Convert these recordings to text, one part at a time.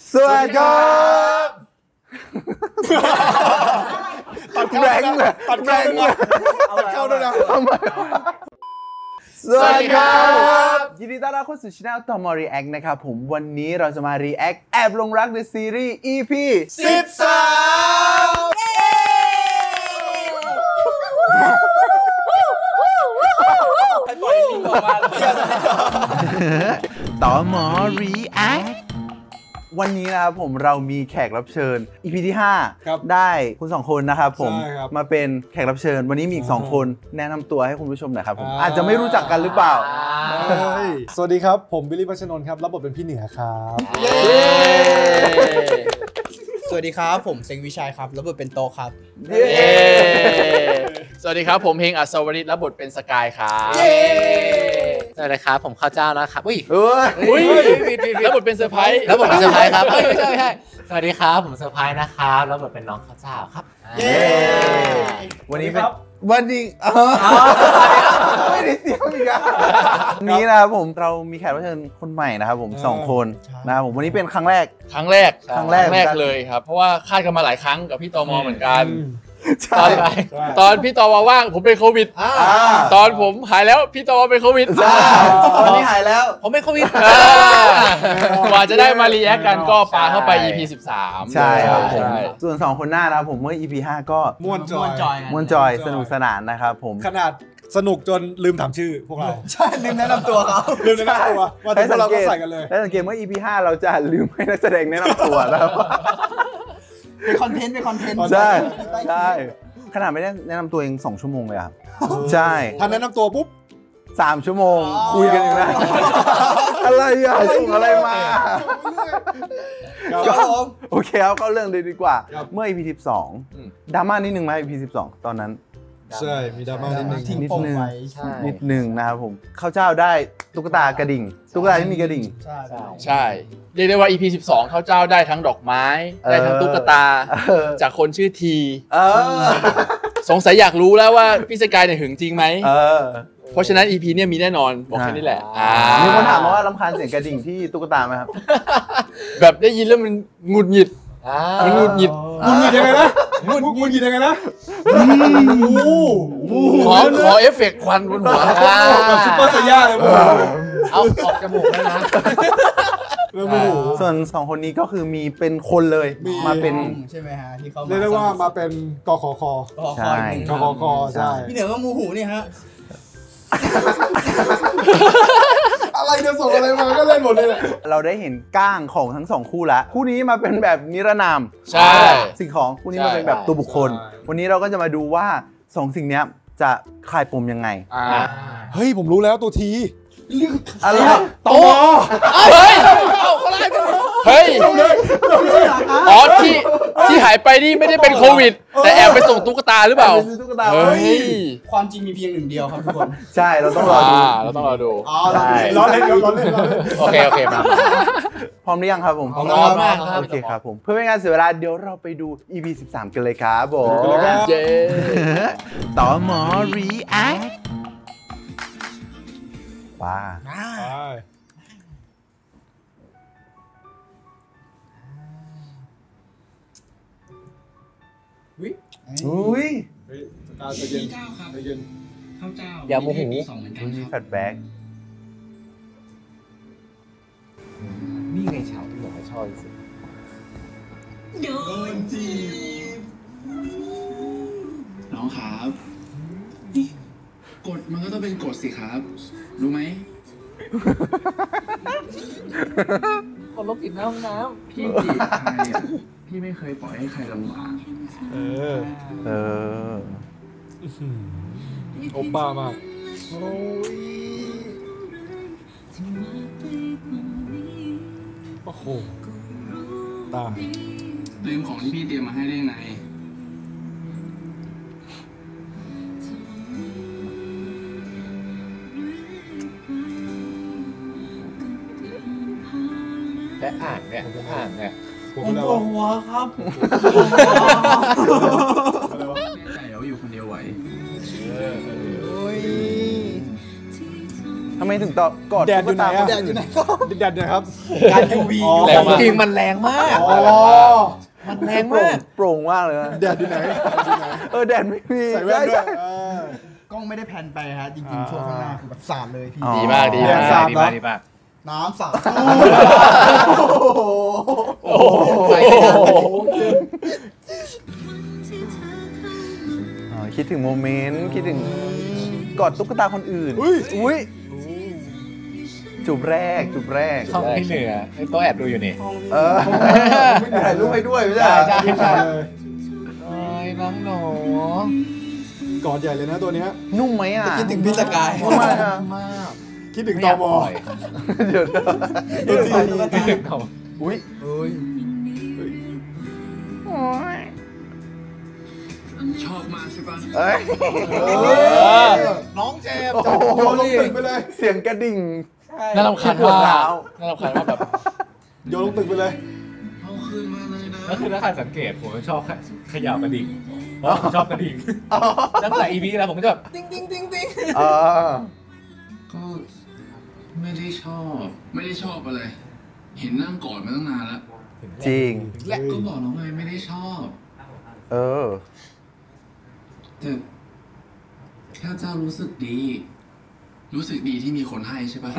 สวัสดีครับตัดแรงเลยตัดแรงเลยตัดเข้าด้วยนะสวัสดีครับยินดีต้อนรับเข้าสู่ช่องตอมอรีแอคนะครับผมวันนี้เราจะมารีแอคแอบลงรักในซีรีส์ EP 13ให้ปล่อยลิงออกมาตอมอรีแอควันนี้นะครับผมเรามีแขกรับเชิญ EP ที่5ได้คุณ2คนนะครับผมมาเป็นแขกรับเชิญวันนี้มีอีก2คนแนะนำตัวให้คุณผู้ชมหน่อยครับผมอาจจะไม่รู้จักกันหรือเปล่าสวัสดีครับผมบิลลี่พัชนนท์ครับรับบทเป็นพี่เหนือครับสวัสดีครับผมเซงวิชัยครับรับบทเป็นโตครับสวัสดีครับผมเฮงอัศวริศรับบทเป็นสกายครับสวัสดีครับผมข้าวเจ้านะครับรับบทเป็นเซอร์ไพรส์รับบทเป็นเซอร์ไพรส์ครับไม่ใช่สวัสดีครับผมเซอร์ไพรส์นะครับรับบทเป็นน้องข้าวเจ้าครับวันนี้ครับวันนี้ไม่ได้เตรียมอีกอ่ะนี้นะครับผมเรามีแขกรับเชิญคนใหม่นะครับผม2คนนะครับผมวันนี้เป็นครั้งแรกเลยครับเพราะว่าคาดกันมาหลายครั้งกับพี่ตมเหมือนกันตอนพี่ตมว่างผมเป็นโควิดตอนผมหายแล้วพี่ตมเป็นโควิดตอนนี้หายแล้วผมเป็นโควิดกว่าจะได้มารีแอคกันก็ปาเข้าไป EP 13 ใช่ครับผมส่วน2คนหน้านะครับผมเมื่อ EP 5ก็ม่วนจอยสนุกสนานนะครับผมขนาดสนุกจนลืมถามชื่อพวกเราใช่ลืมแนะนำตัวเขาลืมแนะนำตัวมาถึงเราก็ใส่กันเลยแล้วสังเกตเมื่อ EP 5เราจะลืมให้นักแสดงแนะนำตัวนะครับเป็นคอนเทนต์ใช่ขนาดไม่ได้แนะนำตัวเอง2 ชั่วโมงเลยครับใช่ถ้าแนะนำตัวปุ๊บ 3 ชั่วโมงคุยกันอีกนะอะไรอ่ะส่งอะไรมาโอเคครับเข้าเรื่องเลยดีกว่าเมื่อ EP 12ดราม่านิดนึงไหม EP 12ตอนนั้นใช่มีดราม่านิดนึงนะครับผมข้าวเจ้าได้ตุ๊กตากระดิ่งตุ๊กตาที่มีกระดิ่งใช่เรียกได้ว่า EP 12ข้าวเจ้าได้ทั้งดอกไม้ได้ทั้งตุ๊กตาจากคนชื่อทีสงสัยอยากรู้แล้วว่าพี่สกายเนี่ยหึงจริงไหมเพราะฉะนั้น EP เนี่ยมีแน่นอนบอกแค่นี้แหละมีคนถามว่ารำคาญเสียงกระดิ่งที่ตุ๊กตาไหมครับแบบได้ยินแล้วมันหงุดหงิดมันหงุดหงิดยังไงนะงุดหงิดยังไงนะขอเอฟเฟกต์ควันบนหัวแบบซุปเปอร์ไซย่าเลยเอาออกจมูกได้นะส่วน2คนนี้ก็คือมีเป็นคนเลยมาเป็นใช่ไหมฮะที่เขาเรียกได้ว่ามาเป็นกขคใช่ใช่พี่เหนือก็มูหูนี่ฮะอะไรจะส่งอะไรมาก็เล่นหมดเลยแหละเราได้เห็นก้างของทั้ง2คู่แล้วคู่นี้มาเป็นแบบนิรนามใช่สิ่งของคู่นี้มาเป็นแบบตัวบุคคลวันนี้เราก็จะมาดูว่า2สิ่งนี้จะคลายปมยังไงเฮ้ยผมรู้แล้วตัวทีอะไรโตเฮ้ยเฮ้ยอ๋อที่หายไปนี่ไม่ได้เป็นโควิดแต่แอบไปส่งตุ๊กตาหรือเปล่าเฮ้ยความจริงมีเพียงหนึ่งเดียวครับทุกคนใช่เราต้องรอดูรอเล่นโอเคมาพร้อมหรือยังครับผมพร้อมมากครับโอเคครับผมเพื่อไม่ให้การเสียเวลาเดี๋ยวเราไปดู EP 13กันเลยครับผมต่อหมอรีแอคว้าอุ้ยข้าวเจ้าครับข้าวเจ้าอย่าโมโหมีแฟลชแบ็กนี่ไงชาวที่บอกว่าชอบสิโดนจีบน้องครับกฎมันก็ต้องเป็นกฎสิครับรู้ไหมคนลบผิดในห้องน้ำพี่จีบใครพี่ไม่เคยปล่อยให้ใครลำบากโอป้ามากโอ้โหตาลืมของที่พี่เตรียมมาให้ได้ไงและอ่านเนี่ยผมปวดหัวครับใจอยู่คนเดียวไหวทำไไมถึงตอกอดแดดอยู่ไหนอะแดดอยู่ไหนแดดเนี่ยครับการ UV แรงมากจริงมันแรงมากอ๋อมันแรงมากโปร่งมากเลยนะแดดอยู่ไหนแดดไม่มีใส่แว่นด้วยกล้องไม่ได้แพนไปฮะจริงๆช่วงข้างหน้าคือแบบสาดเลยพี่ดีมากดีมากสาดดีเหรอมากดีมากน้ำสาดโอ้โหไปเลยนะคิดถึงโมเมนต์คิดถึงกอดตุ๊กตาคนอื่น อุ้ยจูบแรกห้องพี่เหนือไอ้โต๊ะแอบดูอยู่นี่ไม่ถ่ายรูปให้ด้วยไม่ใช่ใช่ใช่โอ้ยน้องหนูกอดใหญ่เลยนะตัวเนี้ยนุ่มไหมอ่ะคิดถึงพี่สกายทำไมอ่ะมากคิดถึงไม่ตออยากมปล่อยเดี๋ยวคิดถึงเขาอุ้ยชอบมากใช่ปะเอ้ยน้องเจมโยนลงตึกไปเลยเสียงกระดิ่งน่ารำคาญปวดมากร้าวน่ารำคาญมากแบบโยนลงตึกไปเลยเอาคืนมาเลยนะแล้วคือถ้าใครสังเกตผมชอบเขย่ากระดิ่งเพราะผมชอบกระดิ่งตั้งแต่ EP แล้วผมก็จะแบบติ๊งติ๊งติ๊งติ๊งก็ไม่ได้ชอบอะไร เห็นนั่งกอดมาตั้งนานแล้วจริงก็บอกแล้วไงไม่ได้ชอบ แต่แค่เจ้ารู้สึกดีที่มีคนให้ใช่ปะ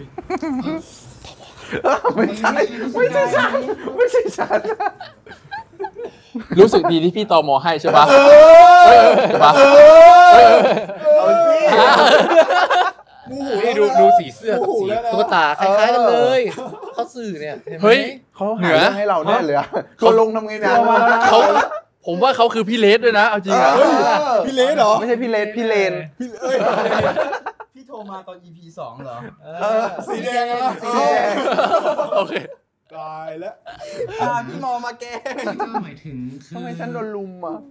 ไม่ใช่ฉันรู้สึกดีที่พี่ตมให้ใช่ปะใช่ปะเอาสินี่ดูสีเสื้อกับสีตุ๊กตาคล้ายๆกันเลยเขาสื่อเนี่ยห็นไหมเฮ้ยเขาหาเรื่องให้เราแน่เลยอะตัวลงทำไงเนี่ยผมว่าเขาคือพี่เลสด้วยนะเอาจริงอะพี่เลสเหรอไม่ใช่พี่เลนพี่เอ้ยพี่โทรมาตอน EP 2เหรอสีแดงอะนะสีแดงโอเคตายแล้วพี่มอมาแกที่เจ้าหมายถึงคือทำไมฉันโดนลุมอ่ะ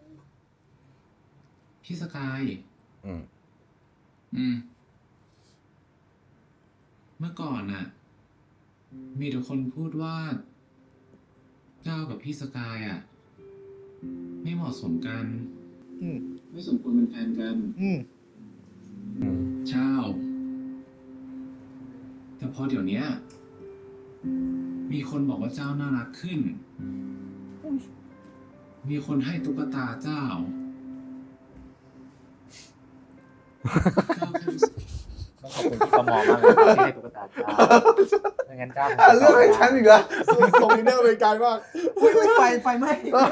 พี่สกายอืมเมื่อก่อนน่ะ มีแต่คนพูดว่าเจ้ากับพี่สกายอ่ะ ไม่เหมาะสมกัน ไม่สมควรเป็นแฟนกัน เจ้า แต่พอเดี๋ยวเนี้ยมีคนบอกว่าเจ้าน่ารักขึ้น มีคนให้ตุ๊กตาเจ้า เจ้าแค่รู้สึกต้องขอบคุณพี่กมมากเลยที่ให้ตุ๊กตาเจ้าไม่งั้นเจ้าเรื่องให้ฉันอีกแล้วส่งอินเนอร์ไปไกลมากอุ้ยไฟไหม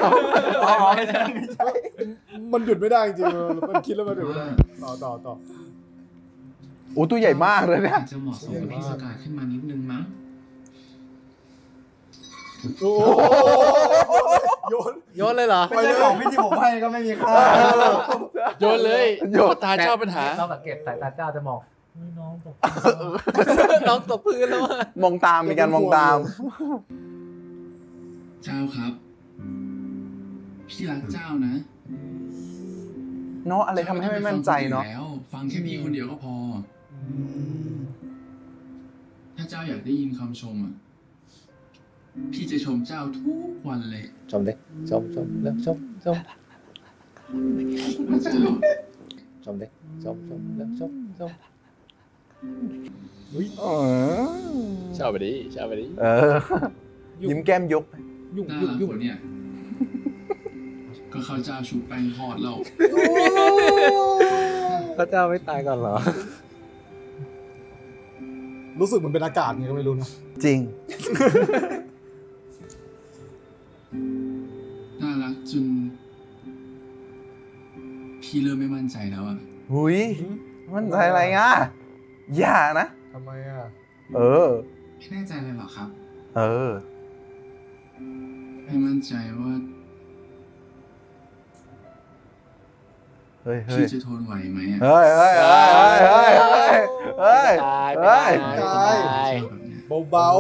มันหยุดไม่ได้จริงๆมันคิดแล้วมันหยุดไม่ได้ต่อโอ้ตัวใหญ่มากเลยเนี่ยอาจจะเหมาะสมกับพี่สกายขึ้นมานิดนึงมั้งโอ้โยนเลยเหรอไม่ใช่ของพี่ที่ผมให้ก็ไม่มีค่าโยนเลยตุ๊กตาเจ้าปัญหาเราสังเกตสายตาเจ้าจะมองน้องตกน้องตกพื้นแล้วอะมองตามมีการมองตามเจ้าครับ พี่รักเจ้านะเนาะอะไรทำให้ไม่มั่นใจเนาะแล้วฟังแค่พี่คนเดียวก็พอ ถ้าเจ้าอยากได้ยินคำชมอ่ะ พี่จะชมเจ้าทุกวันเลยชมดิชมแล้วชมเจ้าชมดิชมแล้วชมชอบไปดิยิ้มแก้มยกยุ่งหน้ารักคนเนี่ย ก็เขาเจ้าชุบแป้งทอดเราพระเจ้าไม่ตายก่อนเหรอรู้สึกเหมือนเป็นอากาศไงก็ไม่รู้นะจริงน่ารักจนพี่เริ่มไม่มั่นใจแล้วอ่ะหุยมั่นใจอะไรง่ะอย่านะทำไมอ่ะไม่แน่ใจเลยเหรอครับ ไม่มั่นใจว่าเฮ้ยพี่จะทนไหวไหมอ่ะเฮ้ยตายเฮ้ยตายแบบเนี้ยเบา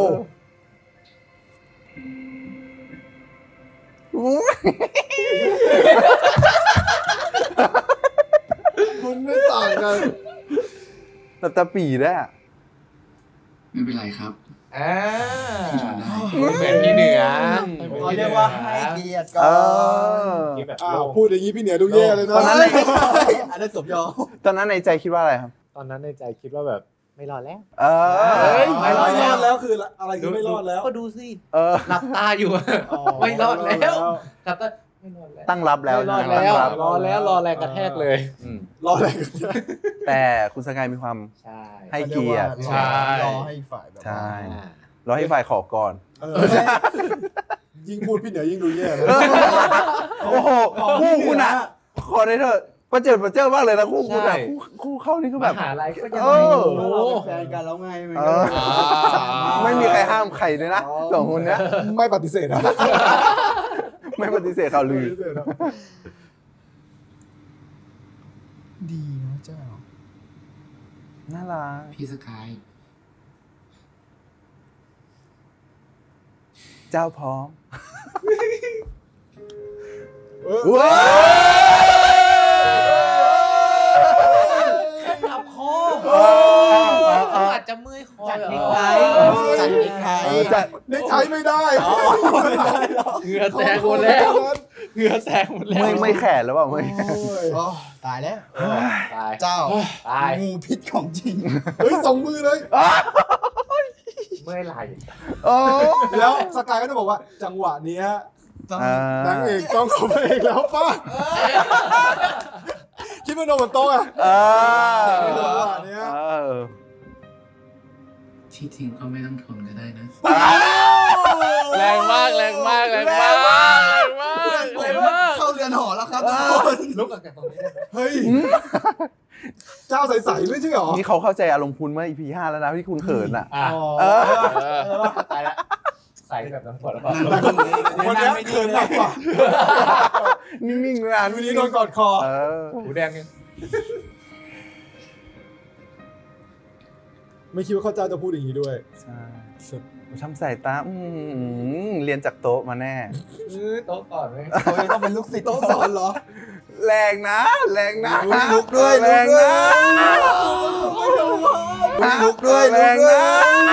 มันไม่ต่างกันแต่ตาปีได้อะไม่เป็นไรครับพี่ทนได้เหมือนพี่เหนือเขาเรียกว่าให้เกียรติก่อนแบบพูดอย่างนี้พี่เหนือดูแย่เลยนะตอนนั้นอันนั้นสมยอมตอนนั้นในใจคิดว่าอะไรครับตอนนั้นในใจคิดว่าแบบไม่รอดแล้วไม่รอดแล้วคืออะไรคือไม่รอดแล้วก็ดูสิหลับตาอยู่ไม่รอดแล้วหลับตาไม่รอดแล้วตั้งรับแล้วรอแล้วรอแรงกระแทกเลยรอแรงแต่คุณสกายมีความให้เกียรติรอให้ฝ่ายแบบใช่รอให้ฝ่ายขอก่อนยิ่งพูดพี่เหนือยิ่งดูแย่เลยโอ้โหคู่คุณนะขอได้เถอะประเจิดมากเลยนะคู่คุณนะคู่เข้านี่คือแบบหาอะไรก็ยังแฟนกันแล้วไงไม่มีใครห้ามใครเลยนะสองคนเนี้ยไม่ปฏิเสธนะไม่ปฏิเสธข่าวลือดีนะเจ้าน่ารักพี่สกายเจ้าพร้อมว้าวขับคออาจจะเมื่อยคอจัดเน็กไทเน็กไทไม่ได้เหงื่อแตกหมดแล้วไม่แขนแล้วเปล่าไม่ตายแล้วเจ้างูพิษของจริงส่งมือเลยเมื่อยไหล่แล้วสกายก็จะบอกว่าจังหวะนี้นางเอกต้องขอพระเอกแล้วป้าคิดว่าโดนบนโต๊ะจังหวะนี้ที่จริงก็ไม่ต้องทนก็ได้นะแรงมากเข้าเรือนหอแล้วครับลุกออกจากตรงนี้เฮ้ยเจ้าใสๆไม่ใช่หรอนี่เขาเข้าใจอารมณ์คุณเมื่อ EP 5แล้วนะที่คุณเขินตายแล้วใส่แบบน้ำฝนแล้วก็คนนี้เขินหนักกว่านิ่งๆเลยวันนี้โดนกอดคอหูแดงเนี่ยไม่คิดว่าเขาจะพูดอย่างนี้ด้วยใช่ทำสายตาเรียนจากโต๊ะมาแน่โต๊ะก่อนไหมต้องเป็นลูกศิษย์โต๊ะสอนเหรอแรงนะลุกด้วยแรงนะลุกด้วยแรงนะ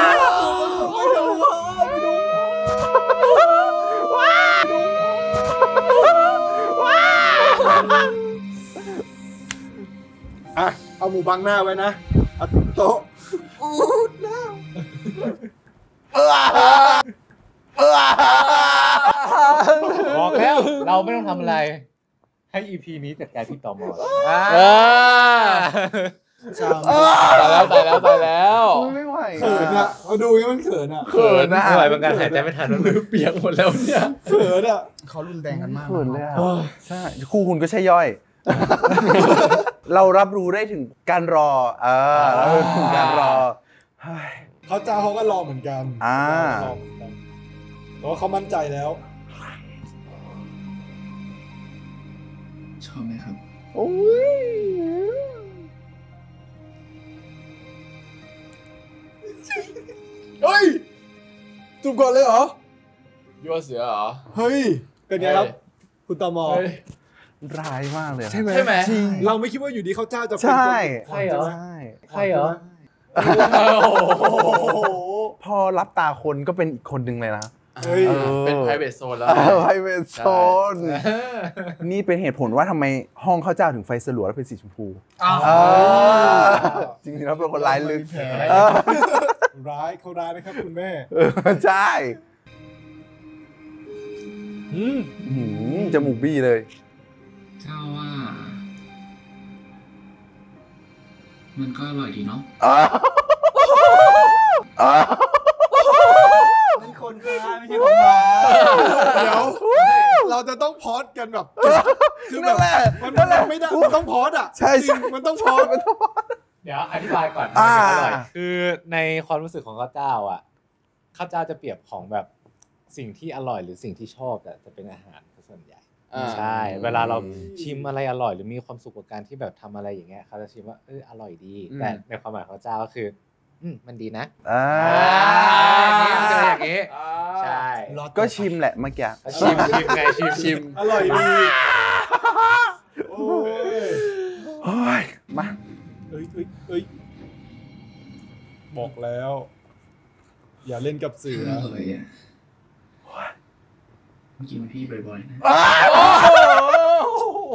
เอาหมูบังหน้าไว้นะโต๊ะบอกแล้วเราไม่ต้องทำอะไรให้ EP นี้จัดการพี่ตอมอตายแล้วไม่ไหวเขินอะเอาดูยังมันเขินอะไม่ไหวเหมือนกันหายใจไม่ทันมือเปียกหมดแล้วเนี่ยเขินอะเขารุนแรงกันมากเขินเลยอะใช่คู่คุณก็ใช่ย่อยเรารับรู้ได้ถึงการรอถึงการรอเขาเจ้าเขาก็รอเหมือนกันเพราะว่าเขามั่นใจแล้วชอบไหมครับโอ้ยเฮ้ยจูบก่อนเลยเหรอยั่วเสือเหรอเฮ้ยเป็นไงครับคุณตม. ร้ายมากเลยใช่ไหมเราไม่คิดว่าอยู่ดีเขาเจ้าจะเป็นคนใช่เหรอใช่เหรอพอรับตาคนก็เป็นอีกคนหนึ่งเลยนะเป็น private zone แล้ว private zone นี่เป็นเหตุผลว่าทำไมห้องข้าวเจ้าถึงไฟสลัวและเป็นสีชมพูจริงๆแล้วเป็นคนร้ายลึกเขาร้ายนะครับคุณแม่ใช่จมูกบี้เลยเจ้าว่ามันก็อร่อยดีเนาะนั่นคนค่ะไม่ใช่ผมมาเดี๋ยวเราจะต้องพอดกันแบบคือแบบมันไม่ได้มันต้องพอดอ่ะใช่มันต้องพอดเดี๋ยวอธิบายก่อนคือในความรู้สึกของข้าวเจ้าอ่ะข้าวเจ้าจะเปรียบของแบบสิ่งที่อร่อยหรือสิ่งที่ชอบจะเป็นอาหารส่วนใหญ่ใช่เวลาเราชิมอะไรอร่อยหรือมีความสุขกับการที่แบบทำอะไรอย่างเงี้ยเขาจะชิมว่าอร่อยดีแต่ในความหมายของเจ้าก็คือมันดีนะอย่างนี้ใช่ก็ชิมแหละเมื่อกี้ชิมไงชิมอร่อยดีโอ้ยมาเอ้ยบอกแล้วอย่าเล่นกับสื่อนะกินพี่บ่อยๆนะ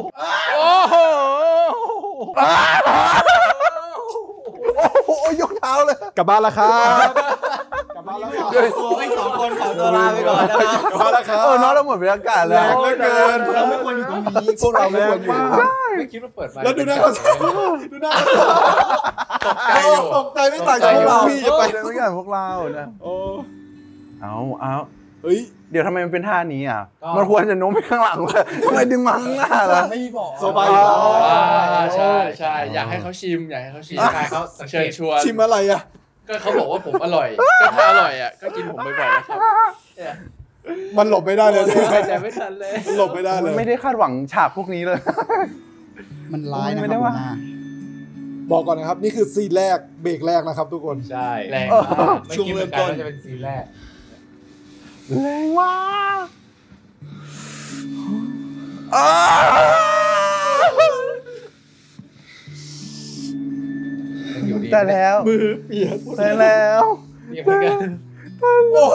โอ้โหยกเท้าาวเลยกลับบ้านแล้วครับกลับบ้านแล้วครับตัวไอ้สองคนขอตัวลาไปก่อนนะครับกลับบ้านแล้วครับน้องเราหมดบรรยากาศแรแล้วงเหลือเกินเราไม่ควรอยู่ตรงนี้พวกเราไม่ควรอยู่ไม่คิดว่าเปิดมาแล้วดูหน้าเขาดูหน้าเขาตกใจไม่ต่างจากพวกเราพี่จะไปไม่กันพวกเรานะโอ้เอาเฮ้ยเดี๋ยวทำไมมันเป็นท่านี้อ่ะมันควรจะโน้มไปข้างหลังเลยทำไมดึงมาข้างหน้าล่ะไม่มีบอกสบายใช่ใช่อยากให้เขาชิมอยากให้เขาชิมเขาเชิญชวนชิมอะไรอ่ะก็เขาบอกว่าผมอร่อยก็ถ้าอร่อยอ่ะก็กินผมบ่อยๆนะครับมันหลบไม่ได้เลยหายใจไม่ทันเลยหลบไม่ได้เลยไม่ได้คาดหวังฉากพวกนี้เลยมันร้ายนะไม่คได้รับว่าหัวหน้าบอกก่อนนะครับ นี่คือซีนแรกเบรกแรกนะครับทุกคนใช่แรงไม่คิดเหมือนกันว่าจะเป็นซีนแรกแรงมากแต่แล้วมือเปียกแต่แล้วเรียกเหมือนกันโอ้โห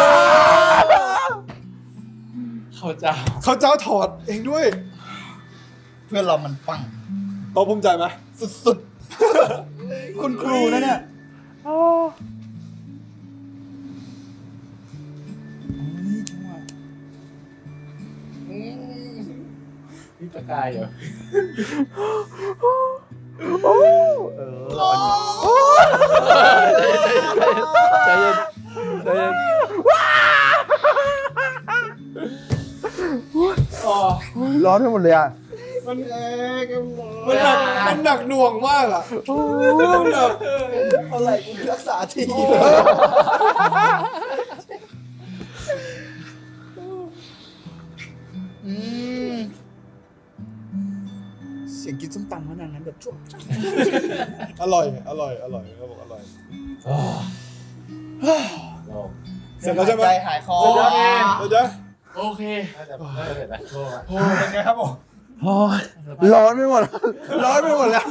เขาเจ้าเขาเจ้าถอดเองด้วยเพื่อนเรามันปังโตภูมิใจไหมสุดๆ คุณครูนะเนี่ยพี่สกายเหรอใจเย็นใจเย็นร้อนไปหมดเลยอ่ะมันหนักหน่วงมากอ่ะมันแบบอะไรกูรักษาทีเสียงกินส้มตำขนาดนั้นแบบช่วงอร่อยเขาบอกอร่อย เสร็จแล้วใช่ไหมใจหายคอเดี๋ยวจะโอเคน่าจะเสร็จแล้วโอ้เป็นไงครับผมร้อนไปหมดร้อนไปหมดแล้ว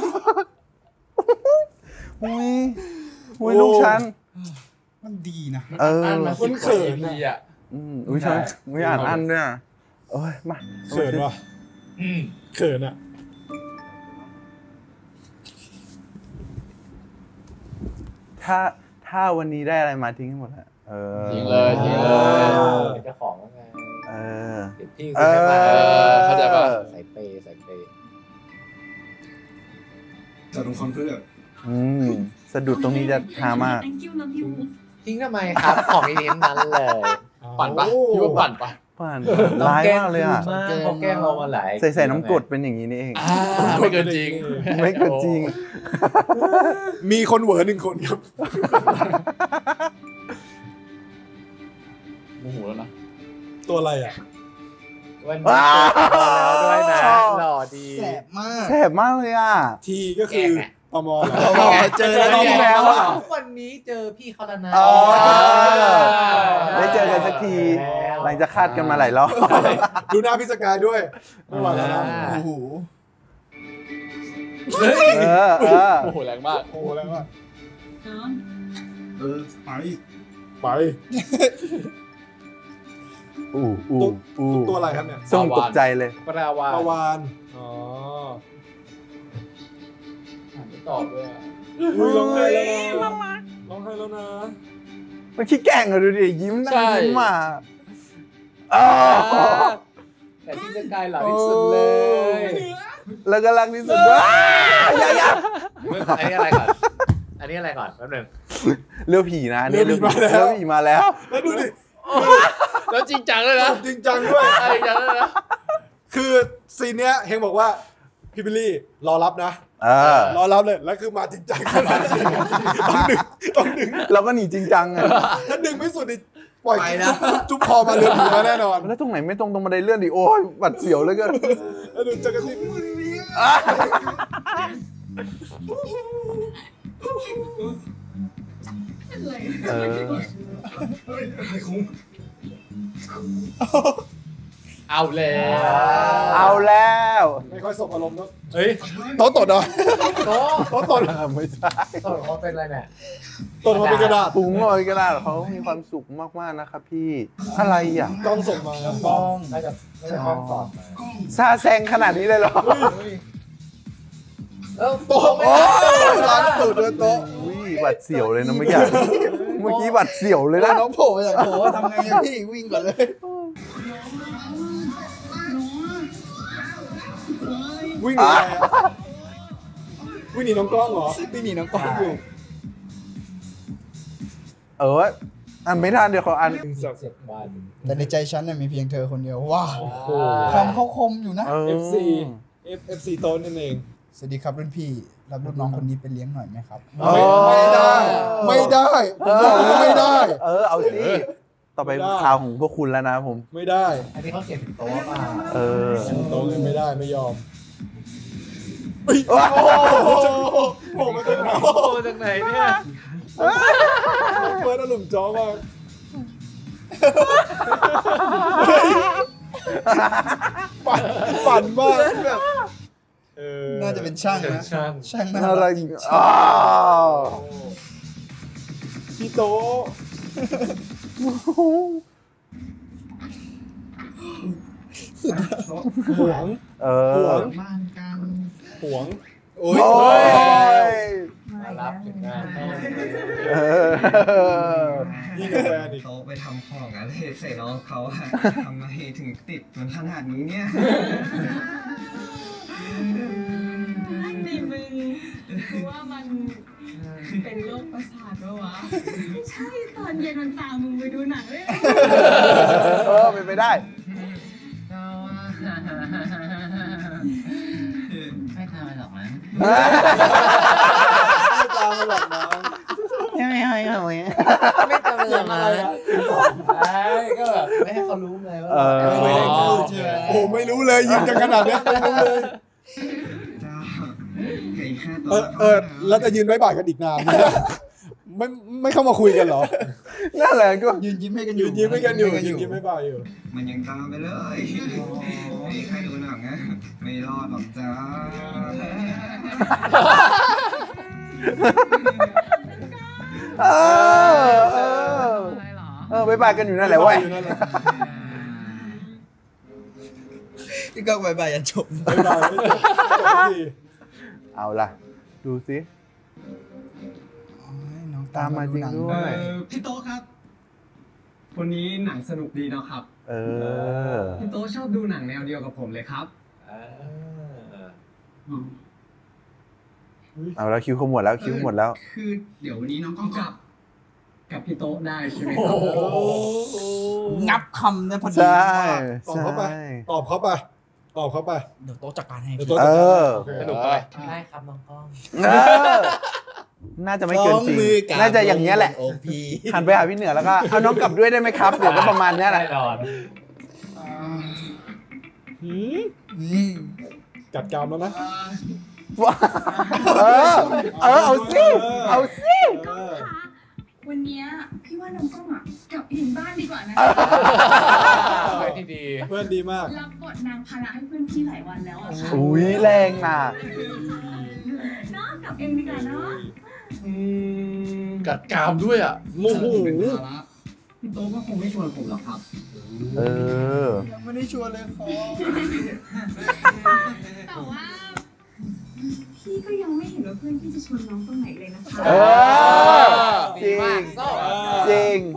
อุ้ยลูกฉันมันดีนะอ่านมามันเขินทีอ่ะอุ้ยฉันไม่อ่านอันด้วยอ่ะโอ้ยมาเขินว่ะเขินอ่ะถ้าวันนี้ได้อะไรมาทิ้งให้หมดแล้วทิ้งเลยทิ้งเลยเป็นเจ้าของแล้วไง เดี๋ยวพี่ซื้อมาเข้าใจป่ะใส่เปย์ใส่เปย์จัดลงคอนเพื่อนสะดุดตรงนี้จะหามากทิ้งทำไมครับ ของอีเวนต์นั้นเลยปั่นปะพี่ว่าปั่นปะผ่านร้ายมากเลยอ่ะเขาแกล้งเรามาหลายใส่น้ำกรดเป็นอย่างนี้นี่เองไม่เกินจริงไม่เกินจริงมีคนเหวอหนึ่งคนครับโมโหแล้วนะตัวอะไรอ่ะวันนี้แล้วด้วยนะหล่อดีแสบมากแสบมากเลยอ่ะทีก็คือปมเหรอเจอแล้วที่แล้วอ่ะวันนี้เจอพี่เขาแล้วนะได้เจอกันสักที หลังจากคาดกันมาหลายรอบดูหน้าพี่สกายด้วยไม่ไหวแล้วนะโอ้โหโมโหแรงมากโอ้โหแล้วอ่ะไป ตัวอะไรครับเนี่ยส่งตกใจเลยปราวาปลาวานอ๋อไม่ตอบด้วยอุ้ยร้องไห้แล้วนะร้องไห้แล้วนะมันขี้แกล้งอะดูดิยิ้มหน้ายิ้มมาแต่พี่สกายหล่อที่สุดเลยแล้วก็รักที่สุดด้วยอย่าอันนี้อะไรก่อนอันนี้อะไรก่อนแป๊บนึงเรื่องผีนะเรื่องผีมาแล้วแล้วดูดิแล้วจริงจังเลยนะจริงจังด้วยจริงจังเลยนะคือซีนเนี้ยเฮงบอกว่าพี่บิลลี่รอรับนะ รอรับเลยแล้วคือมาจริงจังขนาดนี้ต้องดึงเราก็หนีจริงจังไงถ้าดึงไม่สุดดิปล่อยจุ๊บคอมาเรือผีมาแน่นอนแล้วตรงไหนไม่ตรงบันไดเลื่อนดิโอ้ยบัดเสียวเลยกันแล้วดูจักรจี้เอาแล้วเอาแล้วไม่ค่อยสบอารมณ์เนอะเฮ้ยโต๊ะตดเหรอโต๊ะโต๊ะตดไม่ใช่โต๊ะเขาเป็นอะไรเนี่ยตดมาเป็นกระดาษปุ้งลอยกระดาษเขามีความสุขมากๆนะครับพี่อะไรอ่ะกล้องส่งมาบ้องน่าจะห้องสอนมาซาแซงขนาดนี้เลยเหรอโต๊ะโอ้ยร้านตูดด้วยโต๊ะอุ้ยหวัดเสียวเลยนะเมื่อกี้หวัดเสียวเลยนะน้องโผล่มาจากโผล่ทำไงอะพี่วิ่งก่อนเลยวิ่งหนีอะไรอะวิ่งหนีน้องกล้องเหรอวิ่งหนีน้องกล้องอยู่อันไม่ทันเดี๋ยวขออัน 7 วันแต่ในใจฉันเนี่ยมีเพียงเธอคนเดียวว้าวคำเขาคมอยู่นะ FC โต๊ะนั่นเองสวัสดีครับรุ่นพี่รับรุ่นน้องคนนี้ไปเลี้ยงหน่อยไหมครับไม่ได้ผมบอกเลยไม่ได้เอาสิต่อไปข่าวของพวกคุณแล้วนะผมไม่ได้อันนี้เขาเขียนถึงโต๊ะมาโต๊ะไม่ได้ไม่ยอมโอ้โหโผล่มาจากไหนโอ้จากไหนเนี่ยเฟิร์สอารมณ์จ้อมากฝันมากแบบน่าจะเป็นช่างนะช่างน่าอะไรรักจริงพี่โต๊ะหวงบ้านกันหวงโอ้ยมารับถึงงานต้องยิ่งกับแฟนอีกเขาไปทำของอะไรใส่น้องเขาอะทำไมถึงติดมันขนาดนี้เนี่ยนี่มึงรู้ว่ามันเป็นโรคประสาทปะวะ ใช่ตอนเย็นมันตามมึงไปดูหนังเลยเป็นไปได้ไม่ทำอะไรหรอกนะไม่ตามมาหรอกนะไม่ให้เขาไงไม่ทำอะไรเลยก็แบบไม่ให้เขารู้ไงว่าไม่ได้พูดใช่ไหมโอ้ไม่รู้เลยยิงกันขนาดเนี้ยไม่รู้เลยจ้าไก่แค่ตัวแล้วจะยืนบ๊ายบายกันอีกนานไหมไม่เข้ามาคุยกันเหรอนั่นแหละก็ยืนยิ้มให้กันอยู่ยืนยิ้มให้กันอยู่ยืนยิ้มบ๊ายบายอยู่มันยังตามไปเลยไม่ใครดูหนังนะไม่รอดหรอกจ้าบ๊ายบายกันอยู่นั่นแหละเว้ยพี่ก็บายบายยันจบบ๊ายบายไม่จบทีเอาล่ะ ดูสิตามมาจริงด้วยพี่โต๊ะครับวันนี้หนังสนุกดีนะครับพี่โต๊ะชอบดูหนังแนวเดียวกับผมเลยครับเอาแล้วคิวเขาหมดแล้วคิวหมดแล้วคือเดี๋ยววันนี้น้องก็กับพี่โต๊ะได้ใช่ไหมครับงับคำเนี่ยพอดีใช่ตอบเขาไปตอบเขาไปเดี๋ยวโต๊ะจัดการให้เดี๋ยวโต๊ะสนุกไปได้ครับน้องกล้องน่าจะไม่เกินจริงน่าจะอย่างเงี้ยแหละหันไปหาพี่เหนือแล้วก็เอาน้องกลับด้วยได้ไหมครับเดี๋ยวก็ประมาณเนี้ยแหละแน่นอนจัดการแล้วนะเอาสิเอาสิก็ค่ะวันเนี้ยพี่ว่าน้องกล้องอ่ะกลับถึงบ้านดีกว่านะเพื่อนที่ดีเพื่อนดีมากรับบทนางภาระให้เพื่อนพี่หลายวันแล้วอ่ะอุ้ยแรงน่ะเนาะกลับเองดีกว่าเนาะกัดกามด้วยอ่ะโอ้โหพี่โต๊ะก็คงไม่ชวนผมหรอกครับยังไม่ได้ชวนเลยครับแต่ว่าพี่ก็ยังไม่เห็นว่าเพื่อนพี่จะชวนน้องตรงไหนเลยนะคะจริงจริง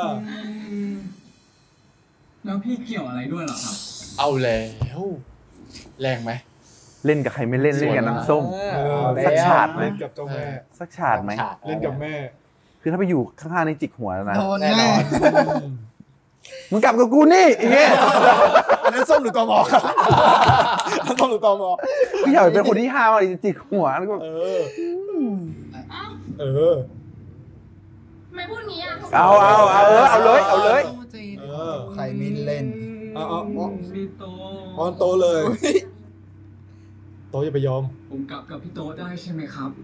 แล้วพี่เกี่ยวอะไรด้วยเหรอครับเอาแล้วแรงไหมเล่นกับใครไม่เล่นเล่นกับน้ำส้ม สักฉากไหมเล่นกับเจ้าแม่สักฉากไหมเล่นกับแม่คือถ้าไปอยู่ข้างๆนี่จิกหัวแล้วนะโดนแน่มึงกลับกับกูนี่อย่างเงี้ยอันนั้นส้มหรือตอมอครับส้มหรือตอมอกูอยากเป็นคนที่ห้าวอะไรจะจิกหัวแล้วก็ไม่พูดงี้อ่ะเอาเลยใครไม่เล่นพี่โต๊ะออนโตเลย โตอย่าไปยอมผมกลับกับพี่โต๊ะได้ใช่ไหมครับ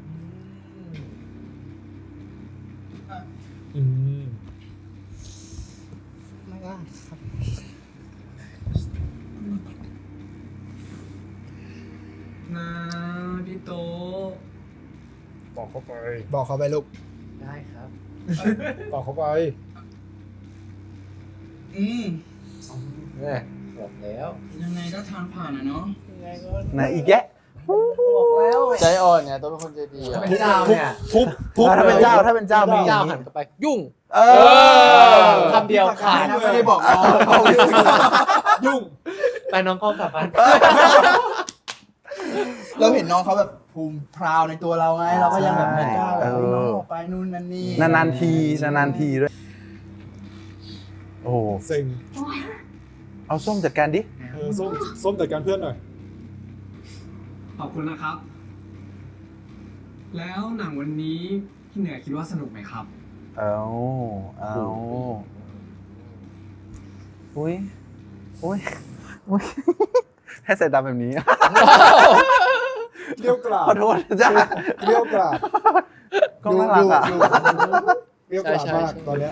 ไม่ได้ครับนะพี่โต๊ะบอกเขาไปบอกเขาไปลูกได้ครับบอกเขาไปเนี่ยบอกแล้วยังไงก็ทางผ่านอะเนาะยังไงก็ไหนอีกแกะบอกแล้วใจอ่อนไงโต๊ะเป็นคนใจดีถ้าเป็นเจ้าเนี่ยทุบถ้าเป็นเจ้ามีเจ้าหันกลับไปยุ่งคำเดียวขาดไม่ได้บอกน้องยุ่งไปน้องก็กลับบ้านเราเห็นน้องเขาแบบภูมิพราวในตัวเราไงเราก็ยังแบบไม่กล้าแบบน้องออกไปนู่นนั่นนี่นานๆทีด้วยโอ้เซ็งเอาส้มจัดการดิส้มจัดการเพื่อนหน่อยขอบคุณนะครับ แล้วหนังวันนี้พี่เหนือคิดว่าสนุกไหมครับเอาอุ้ยให้ใส่ดำแบบนี้เกลี้ยวกราดขอโทษจ้าเกลี้ยวกราดก็น่ารักอ่ะเกลี้ยวกราดมากตอนเนี้ย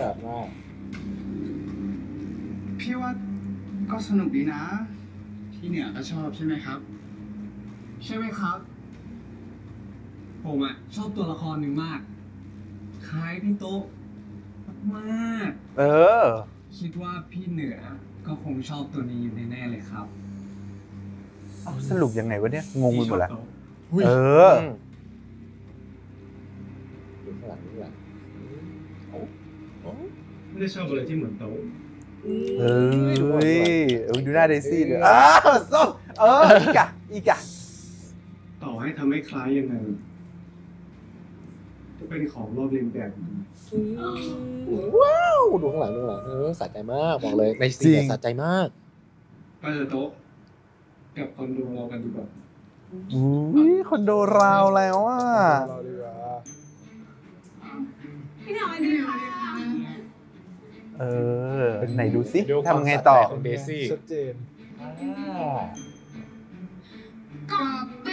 พี่ว่าก็สนุกดีนะ พี่เหนือก็ชอบใช่ไหมครับใช่ไหมครับ ผมชอบตัวละครหนึ่งมาก คล้ายพี่โต๊ะมาก คิดว่าพี่เหนือก็คงชอบตัวนี้อยู่แน่ๆเลยครับสรุปยังไงวะเนี่ยงงไปหมดแล้วไม่ได้ชอบอะไรที่เหมือนโต๊ะดูหน้าเดซี่เลยส้มอีกะต่อให้ทำให้คล้ายยังไงก็เป็นของรอบเลียนแบบว้าวดูข้างหลังสะใจมากบอกเลยในซีนสะใจมากไปเถอะโต๊ะกับคอนโดเรากันดีกว่าคอนโดราวแล้วอ่ะพี่เหนือดีค่ะไหนดูสิทำไงต่อของเดซี่ชัดเจนกับปี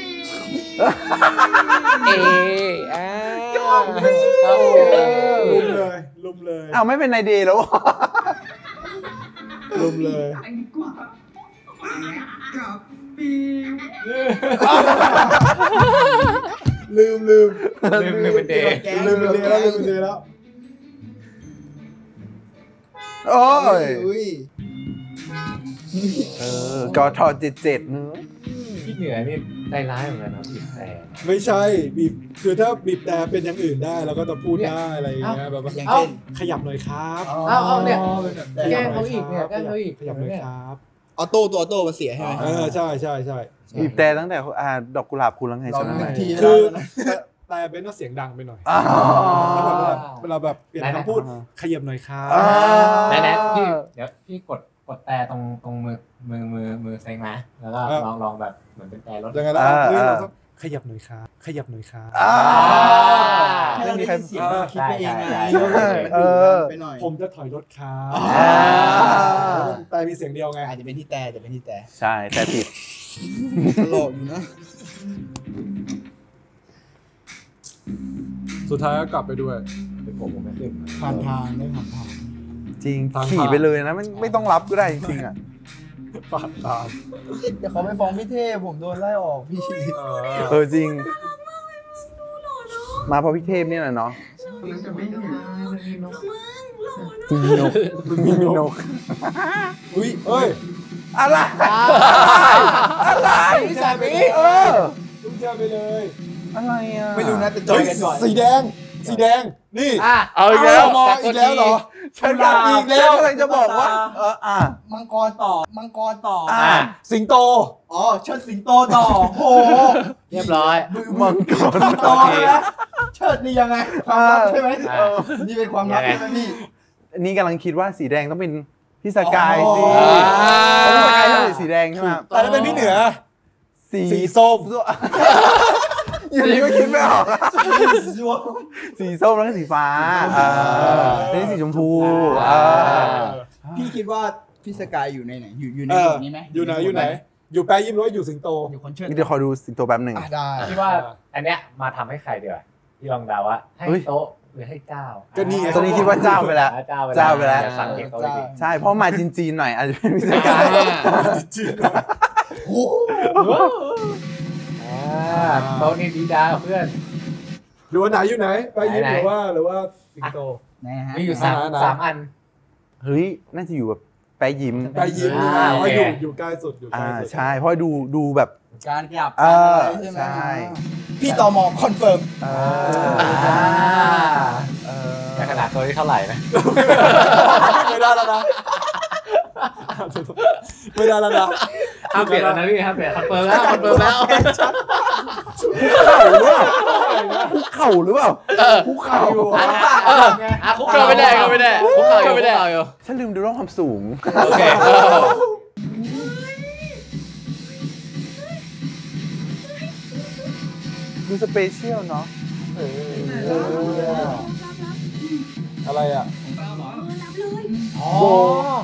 ลุมเลยอ้าวไม่เป็นนายเดย์แล้วลุมเลยไปดีกว่ากับปีลืมเป็นเดย์ลืมเป็นเดย์แล้วโอ้ยอุ้ยกท77เนอะพี่เหนือนี่ใจร้ายเหมือนกันนะบีบแต่ไม่ใช่บีบคือถ้าบีบแต่เป็นอย่างอื่นได้เราก็จะพูดได้อะไรอย่างเงี้ยแบบว่าอย่างเช่นขยับหน่อยครับเอาเนี่ยแต่แกล้งเขาอีกเนี่ยแกล้งเขาอีกขยับหน่อยครับออโต้ตัวออโต้มาเสียใช่ไหมใช่บีบแต่ตั้งแต่ดอกกุหลาบคุณแล้วไงเราใช่ไหมหนึ่งทีคือแล้วแต่เป็นเสียงดังไปหน่อยอ๋อเวลาแบบเปลี่ยนคำพูดขยับหน่อยครับแน่ๆพี่เดี๋ยวพี่กดแต่ตรงมือเซ็งนะแล้วก็ลองแบบเหมือนเป็นแต่รถยังไงล่ะขยับหน่อยครับขยับหน่อยครับให้เราได้ยินเสียงคิดไปเองไงไปหน่อยผมจะถอยรถครับแต่มีเสียงเดียวไงอาจจะเป็นที่แต่ใช่แต่ผิดตลกอยู่นะสุดท้ายก็กลับไปด้วยเป็นผมไม่ขึ้นผ่านทางได้ผ่านทางจริงขี่ไปเลยนะไม่ต้องรับก็ได้จริงอ่ะปาดตามเดี๋ยวเขาไปฟ้องพี่เทพผมโดนไล่ออกพี่จริงมาเพราะพี่เทพนี่แหละเนาะมึงหล่อเนอะมีนกอุ้ยเอ้ยอะไรลุงแจไปเลยอะไรอ่ะไม่รู้นะแต่จอยกันก่อนสีแดงนี่เอาอีกแล้วมออีกแล้วเหรอฉันอีกแล้วกำลังจะบอกว่ามังกรต่อสิงโตอ๋อเชิดสิงโตต่อโหเรียบร้อยมังกรสิงโตนะเชิดนี่ยังไงความลับใช่ไหมนี่เป็นความลับใช่ไหมพี่นี่กำลังคิดว่าสีแดงต้องเป็นพี่สกายสิพี่สกายต้องเป็นสีแดงใช่ไหมแต่ถ้าเป็นพี่เหนือสีส้มอยู่ดีก็คิดไม่ออกสีส้มแล้วก็สีฟ้านี่สีชมพูพี่คิดว่าพี่สกายอยู่ในไหนอยู่ในบทนี้ไหมอยู่ไหนอยู่แปรยิ้มร้อยอยู่สิงโตอยู่คนเชิดเดี๋ยวขอดูสิงโตแป๊บหนึ่งได้พี่ว่าอันเนี้ยมาทำให้ใครเดี๋ยวพี่ลองเดาว่าให้โต๊ะหรือให้เจ้าก็นี่ไงตอนนี้คิดว่าเจ้าไปแล้วเจ้าไปแล้วเจ้าสั่งเก็บโต๊ะดีใช่เพราะมาจีนๆหน่อยอาจจะเป็นพี่สกายโต๊ะนี่ดีดาเพื่อนหรือว่าไหนอยู่ไหนแปรยิ้มหรือว่าสิงโตนะฮะมีอยู่สามอันเฮ้ยน่าจะอยู่แบบแปะยิ้มแปรยิ้มโอเคอยู่ใกล้สุดอยู่ใกล้สุดใช่เพราะดูแบบการขยับใช่ใช่ไหมพี่ตมคอนเฟิร์มแต่ขนาดตัวที่เท่าไหร่นะไม่ได้แล้วนะไม่ได้แล้วนะห้ามเปลี่ยนแล้วนะพี่ห้ามเปลี่ยนคอนเฟิร์มแล้วคอนเฟิร์มแล้วคุกเข่าหรือเปล่าคุกเข่าคุกเข่าไม่ได้ก็ไม่ได้คุกเข่าก็ไม่ได้ฉันลืมดูเรื่องความสูงโอเคดูสเปเชียลเนาะอะไรอ่ะโบ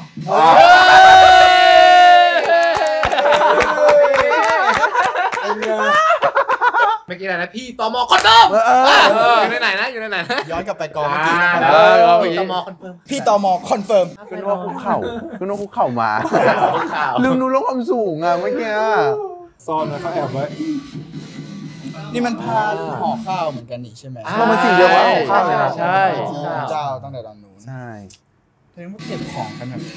เมื่อกี้อะไรนะพี่ตมคอนเฟิร์มอยู่ในไหนนะอยู่ในไหนย้อนกลับไปกองเมื่อกี้ตมคอนเฟิร์มพี่ตมคอนเฟิร์มก็นึกว่าคุกเข่ามาลืมดูเรื่องความสูงอ่ะเมื่อกี้ซ่อนนะเขาแอบไว้นี่มันพาห่อข้าวเหมือนกันนี่ใช่ไหมมันสิ่งเดียวกับห่อข้าวเลยนะใช่เจ้าตั้งแต่ตอนนู้นใช่เธอว่าเก็บของกันแบบ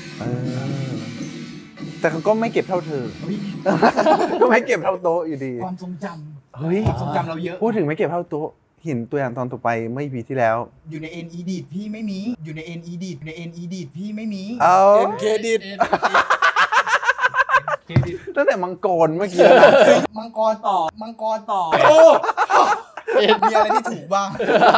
แต่เขาก็ไม่เก็บเท่าเธอก็ไม่เก็บเท่าโต๊ะอยู่ดีความทรงจำเฮ้ยความทรงจำเราเยอะพูดถึงไม่เก็บเท่าโต๊ะเห็นตัวอย่างตอนต่อไปเมื่อ EP ที่แล้วอยู่ใน N edit พี่ไม่มีอยู่ใน N edit ใน N edit พี่ไม่มี N credit ตั้งแต่มังกรเมื่อกี้มังกรต่อโอ้มีอะไรที่ถูกบ้าง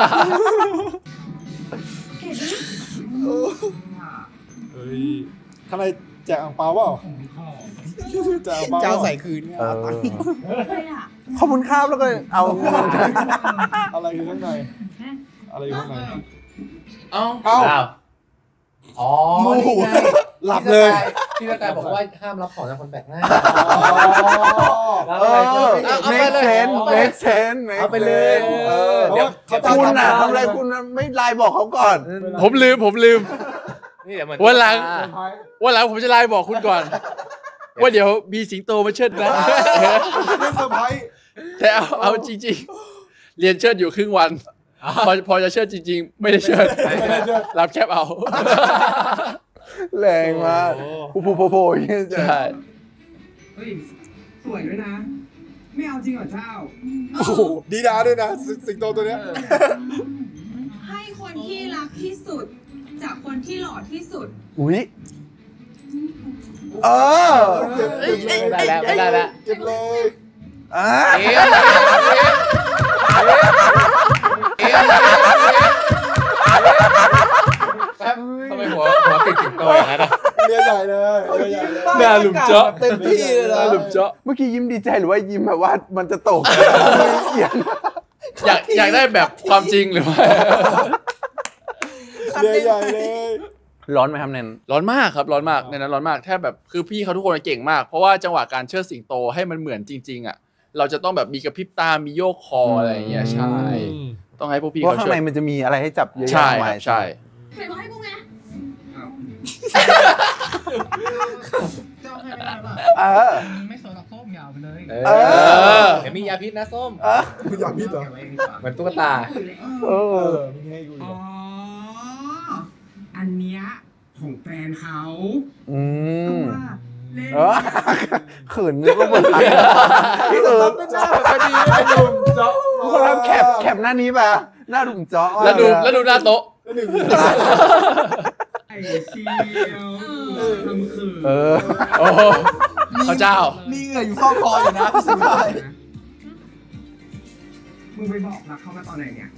เฮ้ยข้างในแจกอ่างเปาเปล่าแจกอ่างเปาเจ้าใส่คืนขอบคุณครับแล้วก็เอาอะไรอยู่ข้างในอะไรอยู่ข้างในเอาอ๋อหลับเลยพี่ตะกายบอกว่าห้ามรับของจากคนแปลกหน้า make sense เอาไปเลยคุณน่ะทำอะไรคุณไม่ไลน์บอกเขาก่อนผมลืมวันหลังผมจะไลน์บอกคุณก่อนว่าเดี๋ยวมีสิงโตมาเชิดนะไม่เซอร์ไพรส์แต่เอาจริงๆเรียนเชิดอยู่ครึ่งวันพอจะเชิดจริงๆไม่ได้เชิดรับแคปเอาแรงมากโผล่ใช่เฮ้ยสวยด้วยนะไม่เอาจริงเหรอเจ้าโอ้โหดีดาด้วยนะสิงโตตัวเนี้ยให้คนที่รักที่สุดจากคนที่หล่อที่สุดอุ้ยได้แล้วเก็บเลยทำไมหัวติดสิงโตอย่างนั้นเรียใหญ่เลยหน้าหลุมเจาะเต็มที่เลยนะหลุมเจาะเมื่อกี้ยิ้มดีใจหรือว่ายิ้มแบบว่ามันจะตกอยากได้แบบความจริงหรือว่าเรียใหญ่เลยร้อนไหมครับเนนร้อนมากครับร้อนมากในนั้นร้อนมากแทบแบบคือพี่เขาทุกคนเก่งมากเพราะว่าจังหวะการเชิดสิงโตให้มันเหมือนจริงๆอ่ะเราจะต้องแบบมีกระพริบตามีโยกคออะไรอย่างเงี้ยใช่ต้องให้พวกพี่เขาช่วยเพราะข้างในมันจะมีอะไรให้จับเยอะแยะมากใช่ใครบอกให้กูไงเจ้าให้ไม่ได้ป่ะไม่สนหรอกส้มยาวไปเลยเดี๋ยวมียาพิษนะส้มมียาพิษเหรอเหมือนตุ๊กตามีให้กูอ๋ออันเนี้ยของแฟนเขาเขินนึกว่าเหมือนพอดีเลยลุมเจาะคุณทำแคปหน้านี้ป่ะหน้าลุมเจาะแล้วดูหน้าโต๊ะไอ้เชียวทำคือพระเจ้ามีเหงื่ออยู่ข้อคออยู่นะพี่สุภาพมึงไปบอกรักเขามาตอนไหนเนี่ย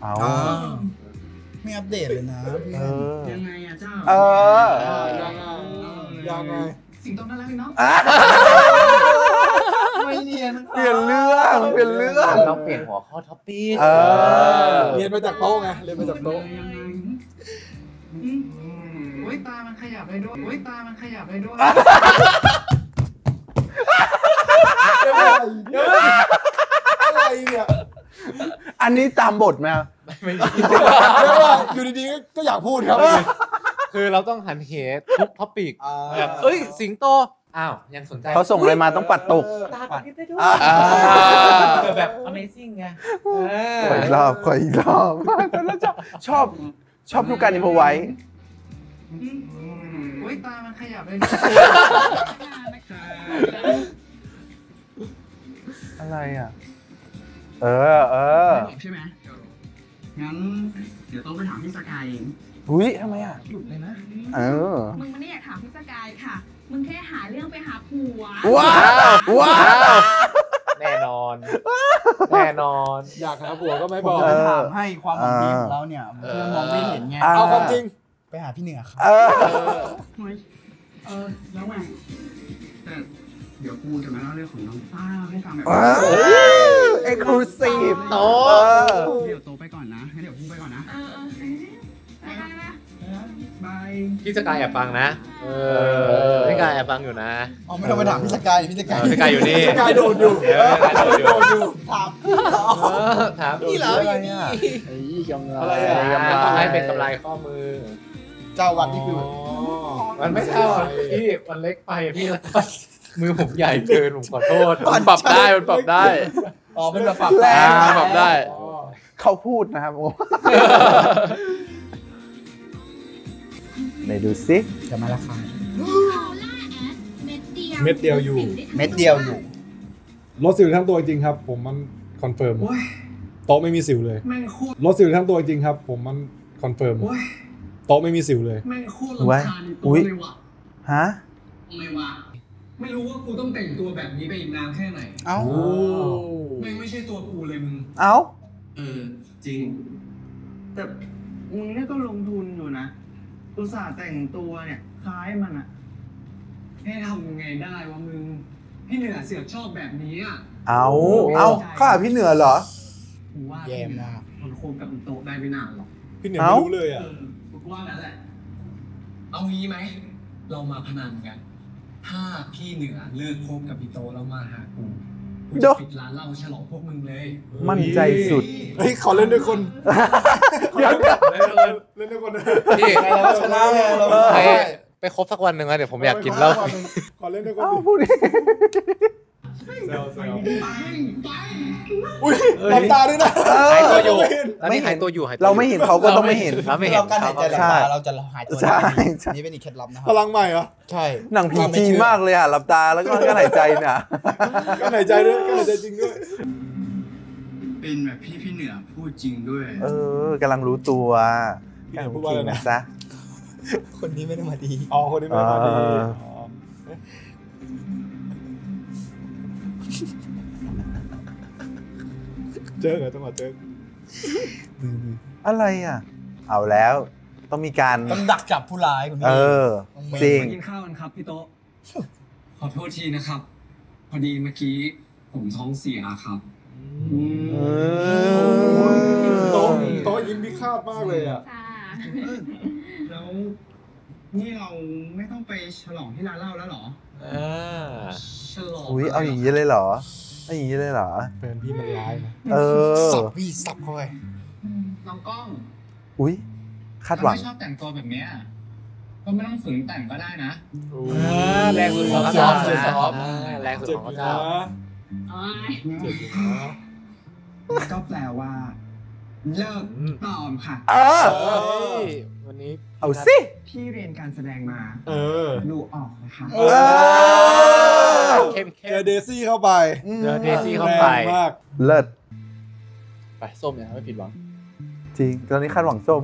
ไม่อัปเดตเลยนะยังไงอะเจ้ายังไงสิงโตน่ารักเนาะไม่เนียนเปลี่ยนเรื่องเราเปลี่ยนหัวข้อท็อปปี้เรียนมาจากโต๊ะไงเรียนมาจากโต๊ะโอ้ยตามันขยับได้ด้วยอะไรเนี่ยอันนี้ตามบทไหมไม่อยู่ดีๆก็อยากพูดครับคือเราต้องหันเหทุกท็อปิกแบบสิงโตยังสนใจเขาส่งอะไรมาต้องปัดตกตาปัดได้ด้วยแบบ Amazing ไงขออีกรอบชอบทุกการอินโฟไว้โอ้ยตามันขยับได้อะไรอ่ะบอกใช่ไหมงั้นเดี๋ยวต้องไปถามพี่สกายเองอุ้ยทำไมอ่ะหยุดเลยนะมึงไม่ได้อยากถามพี่สกายค่ะ มึงแค่หาเรื่องไปหาผัวว้าวแน่นอนแน่นอนอยากหาผัวก็ไม่ผบมอกจะไปถามให้ความหวังดีของเราเนี่ยเพื่อนมองไม่เห็นไงเอาความจริงไปหาพี่เหนือครับแล้วไงแต่เดี๋ยวกูจะมาเล่าเรื่องของน้องต้าให้ฟังแบบเอ็กซ์คลูซีฟโตเดี๋ยวโตไปก่อนนะงั้นเดี๋ยวกูไปก่อนนะบายพี่สกายแอบฟังนะพี่สกายแอบฟังอยู่นะไม่ต้องไปถามพี่สกายพี่สกายอยู่นี่พี่สกายโดนอยู่ถามพี่เหรออะไรเนี่ยต้องให้เป็นกำไรข้อมือเจ้าวัดนี่คือมันไม่เท่าพี่มันเล็กไปพี่มือผมใหญ่เกินผมขอโทษมันปรับได้มันปรับได้มันปรับแรปรับได้เขาพูดนะครับไหนดูซิจะมาราคาเม็ดเดียวอยู่ลดสิวทั้งตัวจริงครับผมมันคอนเฟิร์มโต๊ะไม่มีสิวเลยลดสิวทั้งตัวจริงครับผมมันคอนเฟิร์มโต๊ะไม่มีสิวเลยว้ายอุ้ยฮะไม่รู้ว่ากูต้องแต่งตัวแบบนี้ไปอีกนานแค่ไหนไม่ใช่ตัวกูเลยมึงจริงแต่มึงเนี่ยก็ลงทุนอยู่นะอุตส่าห์แต่งตัวเนี่ยคล้ายมันอะให้ทำยังไงได้วะมึงพี่เหนือเสือกชอบแบบนี้อ่ะเอาข้าพี่เหนือเหรอกูว่าแย่มากมันคบกับโต๊ะได้ไม่นานหรอกพี่เหนือไม่รู้เลยอ่ะกูว่านั่นแหละเอางี้ไหมเรามาพนันกันถ้าพี่เหนือเลิกคบกับพี่โตแล้วมาหากูจะปิดร้านเราฉลองพวกมึงเลยมั่นใจสุดขอเล่นด้วยคนเดี๋ยวเล่นด้วยคนพี่เราชนะไงเราไปครบสักวันหนึ่งนะเดี๋ยวผมอยากกินเหล้าขอเล่นด้วยคนพูดดิอุ้ยหลับตาด้วยนะหายตัวอยู่ไม่หายตัวอยู่เราไม่เห็นเขาก็ต้องไม่เห็นเราการหายใจหลับตาเราจะหายตัวนี่เป็นอีกเคล็ดลับนะครับพลังใหม่เหรอใช่หนังผีจีนมากเลยอ่ะหลับตาแล้วก็การหายใจเนี่ยการหายใจด้วยการหายใจจริงด้วยเป็นแบบพี่เหนือพูดจริงด้วยกำลังรู้ตัวพูดว่าอะไรนะซะคนนี้ไม่ได้มาดีคนนี้ไม่ได้มาดีเจอเหรอต้องมาเจออะไรอ่ะเอาแล้วต้องมีการต้องดักจับผู้ร้ายคุณพี่จริงกินข้าวกันครับพี่โต๊ะขอโทษทีนะครับพอดีเมื่อกี้ผมท้องเสียครับโต๊ะยิ้มพิฆาตมากเลยอ่ะแล้วนี่เราไม่ต้องไปฉลองที่ร้านเหล้าแล้วหรอฉลองเอาอย่างนี้เลยเหรอแฟนพี่มันร้ายนะสับพี่สับเข้าไปน้องก้องคาดหวังไม่ชอบแต่งตัวแบบนี้ก็ไม่ต้องฝืนแต่งก็ได้นะแรงสุดของเขาแรงสุดของเขาก็แปลว่าเลิกตอมค่ะวันนี้เอาสิพี่เรียนการแสดงมาดูออกนะคะเข้มเจอเดซี่เข้าไปมากเลิศไปส้มเนี่ยไม่ผิดหวังจริงตอนนี้คาดหวังส้ม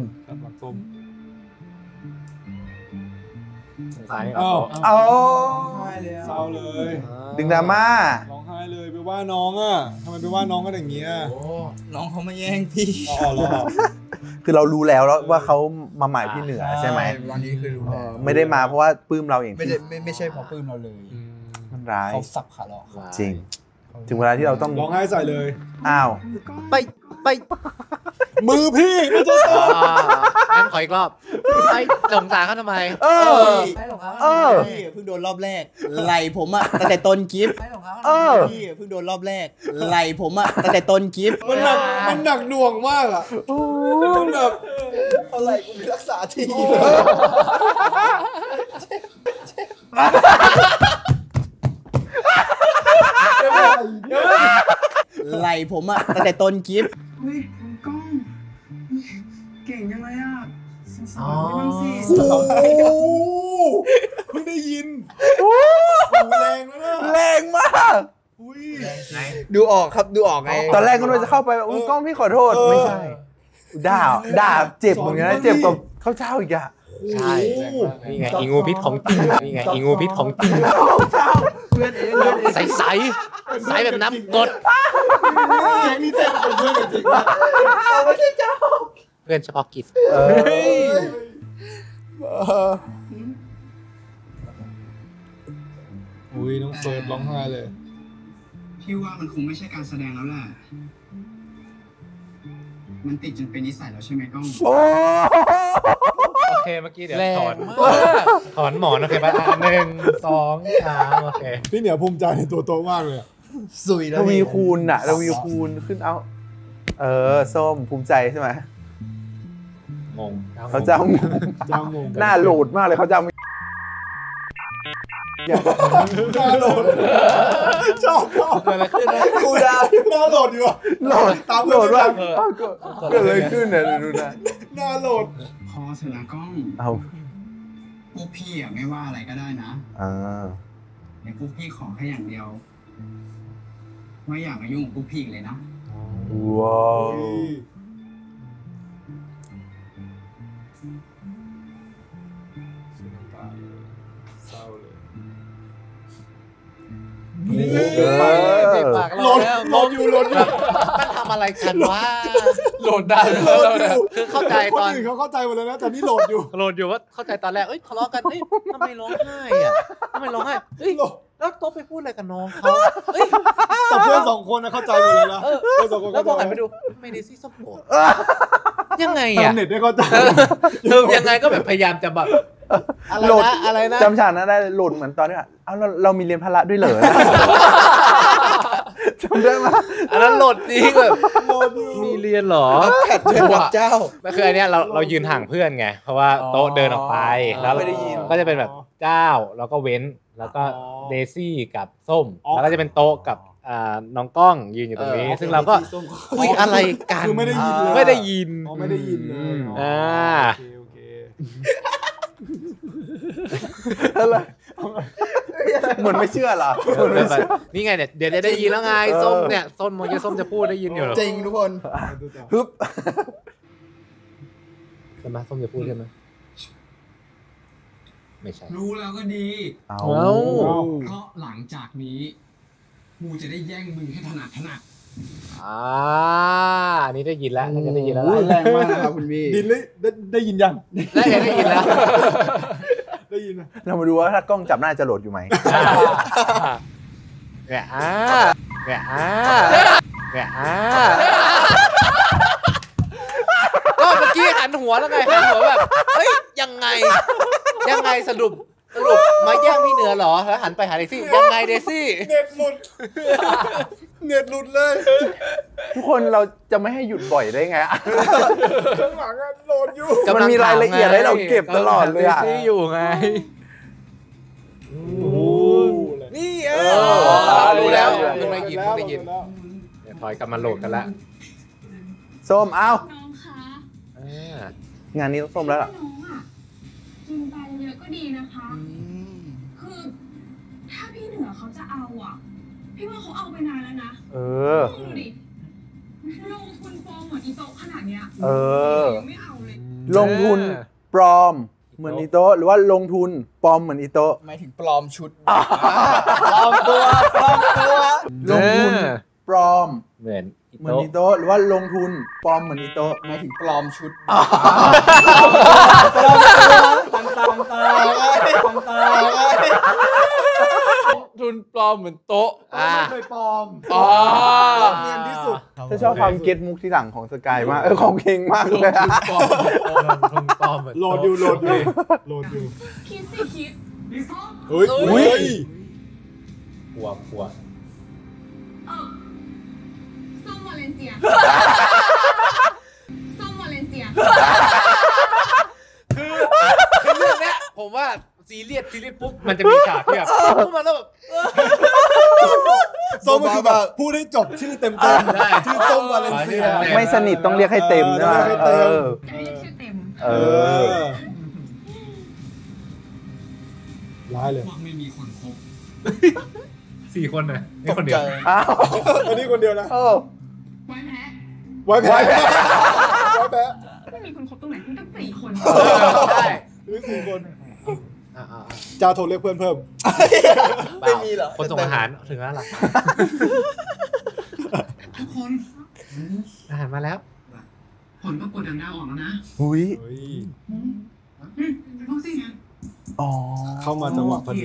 เอาเศร้าเลยดึงดราม่าร้องไห้เลยไปว่าน้องอ่ะทำไมไปว่าน้องกันอย่างเงี้ยน้องเขามาแย่งพี่คือเรารู้แล้วว่าเขามาหมายพี่เหนือใช่ไหมวันนี้คือรู้แล้วไม่ได้มาเพราะว่าปลื้มเราอย่างไม่ใช่เพราะปลื้มเราเลยมันร้ายเขาสับขาหลอกจริงถึงเวลาที่เราต้องร้องไห้ใส่เลยอ้าวไปมือพี่ไม่ใช่ตัวงั้นขออีกรอบไปหลงตาเขาทำไมพี่เพิ่งโดนรอบแรกไหลผมอ่ะตั้งแต่ต้นกิฟต์พี่เพิ่งโดนรอบแรกไหลผมอ่ะตั้งแต่ต้นกิฟต์มันหนักหน่วงมากอ่ะมันแบบอะไรกูไปรักษาทีไหลผมอ่ะตั้งแต่ต้นกิฟต์เฮ้ยกล้องเก่งยังไงอ่ะสอนไปบ้างสิเพิ่งได้ยินแรงแล้วนะแรงมากดูออกครับดูออกไงตอนแรกก็เลยจะเข้าไปอุ้ยกล้องพี่ขอโทษไม่ใช่ด่าเจ็บเหมือนกันนะเจ็บกับข้าวเจ้าอีกอะใช่นี่ไงอีงูพิษของจริงนี่ไงอีงูพิษของจริงใสแบบน้ำกดนี่เจ็บเป็นเพื่อนจริงไม่ใช่เจ้าเพื่อนเฉพาะกิจอุ้ยน้องเฟิร์สร้องไห้เลยพี่ว่ามันคงไม่ใช่การแสดงแล้วแหละมันติดจนเป็นนิสัยแล้วใช่ไหมก้องโอเคเมื่อกี้เดี๋ยวถอนหมอนโอเคป่ะ1 2 3โอเคพี่เหนียวภูมิใจในตัวโตมากเลยสุยทวีคูณอะทวีคูณขึ้นเอาส้มภูมิใจใช่ไหมงงเขาเจ้างงหน้าโหลดมากเลยเขาเจ้าน่าโหลดชอบอะไรขึ้นกูดาวน่าโหลดอยู่โหลดตามโหลดว่าเกิดอะไรขึ้นเนี่ยดูนะน่าโหลดพอเถอะนะก้องพวกพี่อะไม่ว่าอะไรก็ได้นะในพวกพี่ขอแค่อย่างเดียวไม่อยากมายุ่งกับพวกพี่เลยนะว้าวโหลดมันทำอะไรกันวะโหลดได้คือเข้าใจตอนเขาเข้าใจหมดเลยนะแต่นี่โหลดอยู่ว่าเข้าใจตอนแรกทะเลาะกันทำไมร้องไห้อะทำไมร้องไห้แล้วโต๊ะไปพูดอะไรกับน้องเขาแต่เพื่อน2 คนนะเข้าใจหมดเลยนะแล้วพอหันไปดูไม่ได้ซี่สปอร์ตยังไงอะเน็ตได้เข้าใจยังไงก็แบบพยายามจะแบบอะไรนะจำฉากนั้นได้โหลดเหมือนตอนนี้เรามีเรียนพละด้วยเหรอจำได้ไหมอันนั้นโหลดจริงแบบมีเรียนหรอแพทเพื่อนเจ้าไม่คืออันเนี้ยเรายืนห่างเพื่อนไงเพราะว่าโต๊ะเดินออกไปแล้วก็จะเป็นแบบเจ้าแล้วก็เว้นแล้วก็เดซี่กับส้มแล้วก็จะเป็นโต๊ะกับน้องก้องยืนอยู่ตรงนี้ซึ่งเราก็คุยอะไรกันคือไม่ได้ยินไม่ได้ยินเลยโอเคอะไรเหมือนไม่เชื่อหรอนี่ไงเดี๋ยวได้ยินแล้วไงส้มเนี่ยส้มจะพูดได้ยินอยู่จริงทุกคนฮึบใช่ไหมส้มจะพูดใช่ไหมไม่ใช่รู้แล้วก็ดีเพราะหลังจากนี้มูจะได้แย่งมึงให้ถนัดอันนี้ได้ยินแล้วน่าจะได้ยินแล้วแรงมากนะครับคุณพี่ได้ยินยังได้ยินแล้วได้ยินนะเรามาดูว่าถ้ากล้องจับหน้าจะโหลดอยู่ไหมเนี่ยก็เมื่อกี้หันหัวแล้วไงหันหัวแบบเฮ้ยยังไงสรุปมาแย่งพี่เหนือหรอแล้วหันไปหาเดซี่ยังไงเดซี่เน็ตหลุดเลยทุกคนเราจะไม่ให้หยุดบ่อยได้ไงข้างหลังโหลดอยู่มันมีรายละเอียดให้เราเก็บตลอดเลยอ่ะอยู่ไงนี่รู้แล้วเพิ่งได้ยินถอยกลับมาโหลดกันแล้วส้มเอาน้องคะงานนี้ต้องส้มแล้วล่ะกินไปเยอะก็ดีนะคะคือถ้าพี่เหนือเขาจะเอาอ่ะพี่ว่าเขาเอาไปนานแล้วนะดูดิลงทุนปลอมเหมือนอีโต๊ะขนาดเนี้ยยังไม่เอาเลยลงทุนปลอมเหมือนอีโต๊ะหรือว่าลงทุนปลอมเหมือนอีโต๊ะหมายถึงปลอมชุดปลอมตัวลงทุนปลอมเหมือนอีโต๊ะหรือว่าลงทุนปลอมเหมือนอีโต๊ะหมายถึงปลอมชุดตามทุนปลอมเหมือนโต๊ะไม่เคยปลอมเนียนที่สุดถ้าชอบความเก็ตมุกที่หลังของสกายมากของเก่งมากเลยทุนปลอมโหลดอยู่คิดสิคิดอุ้ยกลัวส้มวาเลนเซียคือเรื่องนี้ผมว่าซีเรียสปุ๊บมันจะมีฉากที่แบบพูดมาแล้วแบบส้มก็คือแบบพูดให้จบชื่อเต็มชื่อส้มวาเลนเซียไม่สนิทต้องเรียกให้เต็มใช่ไหมจะเรียกชื่อเต็มร้ายเลยไม่มีคนคบ 4 คนนะนี่คนเดียวอ้าวอันนี้คนเดียวนะไว้แพ้ไว้แพ้ไว้แพ้ไม่มีคนคบตรงไหนคุณตั้ง4 คนใช่หรือ4 คนเจ้าโทรเรียกเพื่อนเพิ่มไม่มีเหรอคนส่งอาหารถึงแล้วล่ะทุกคนอาหารมาแล้วผลปรากฏดังดาวออกแล้วนะอุ้ยลองสิไงอ๋อเข้ามาจังหวะพอดี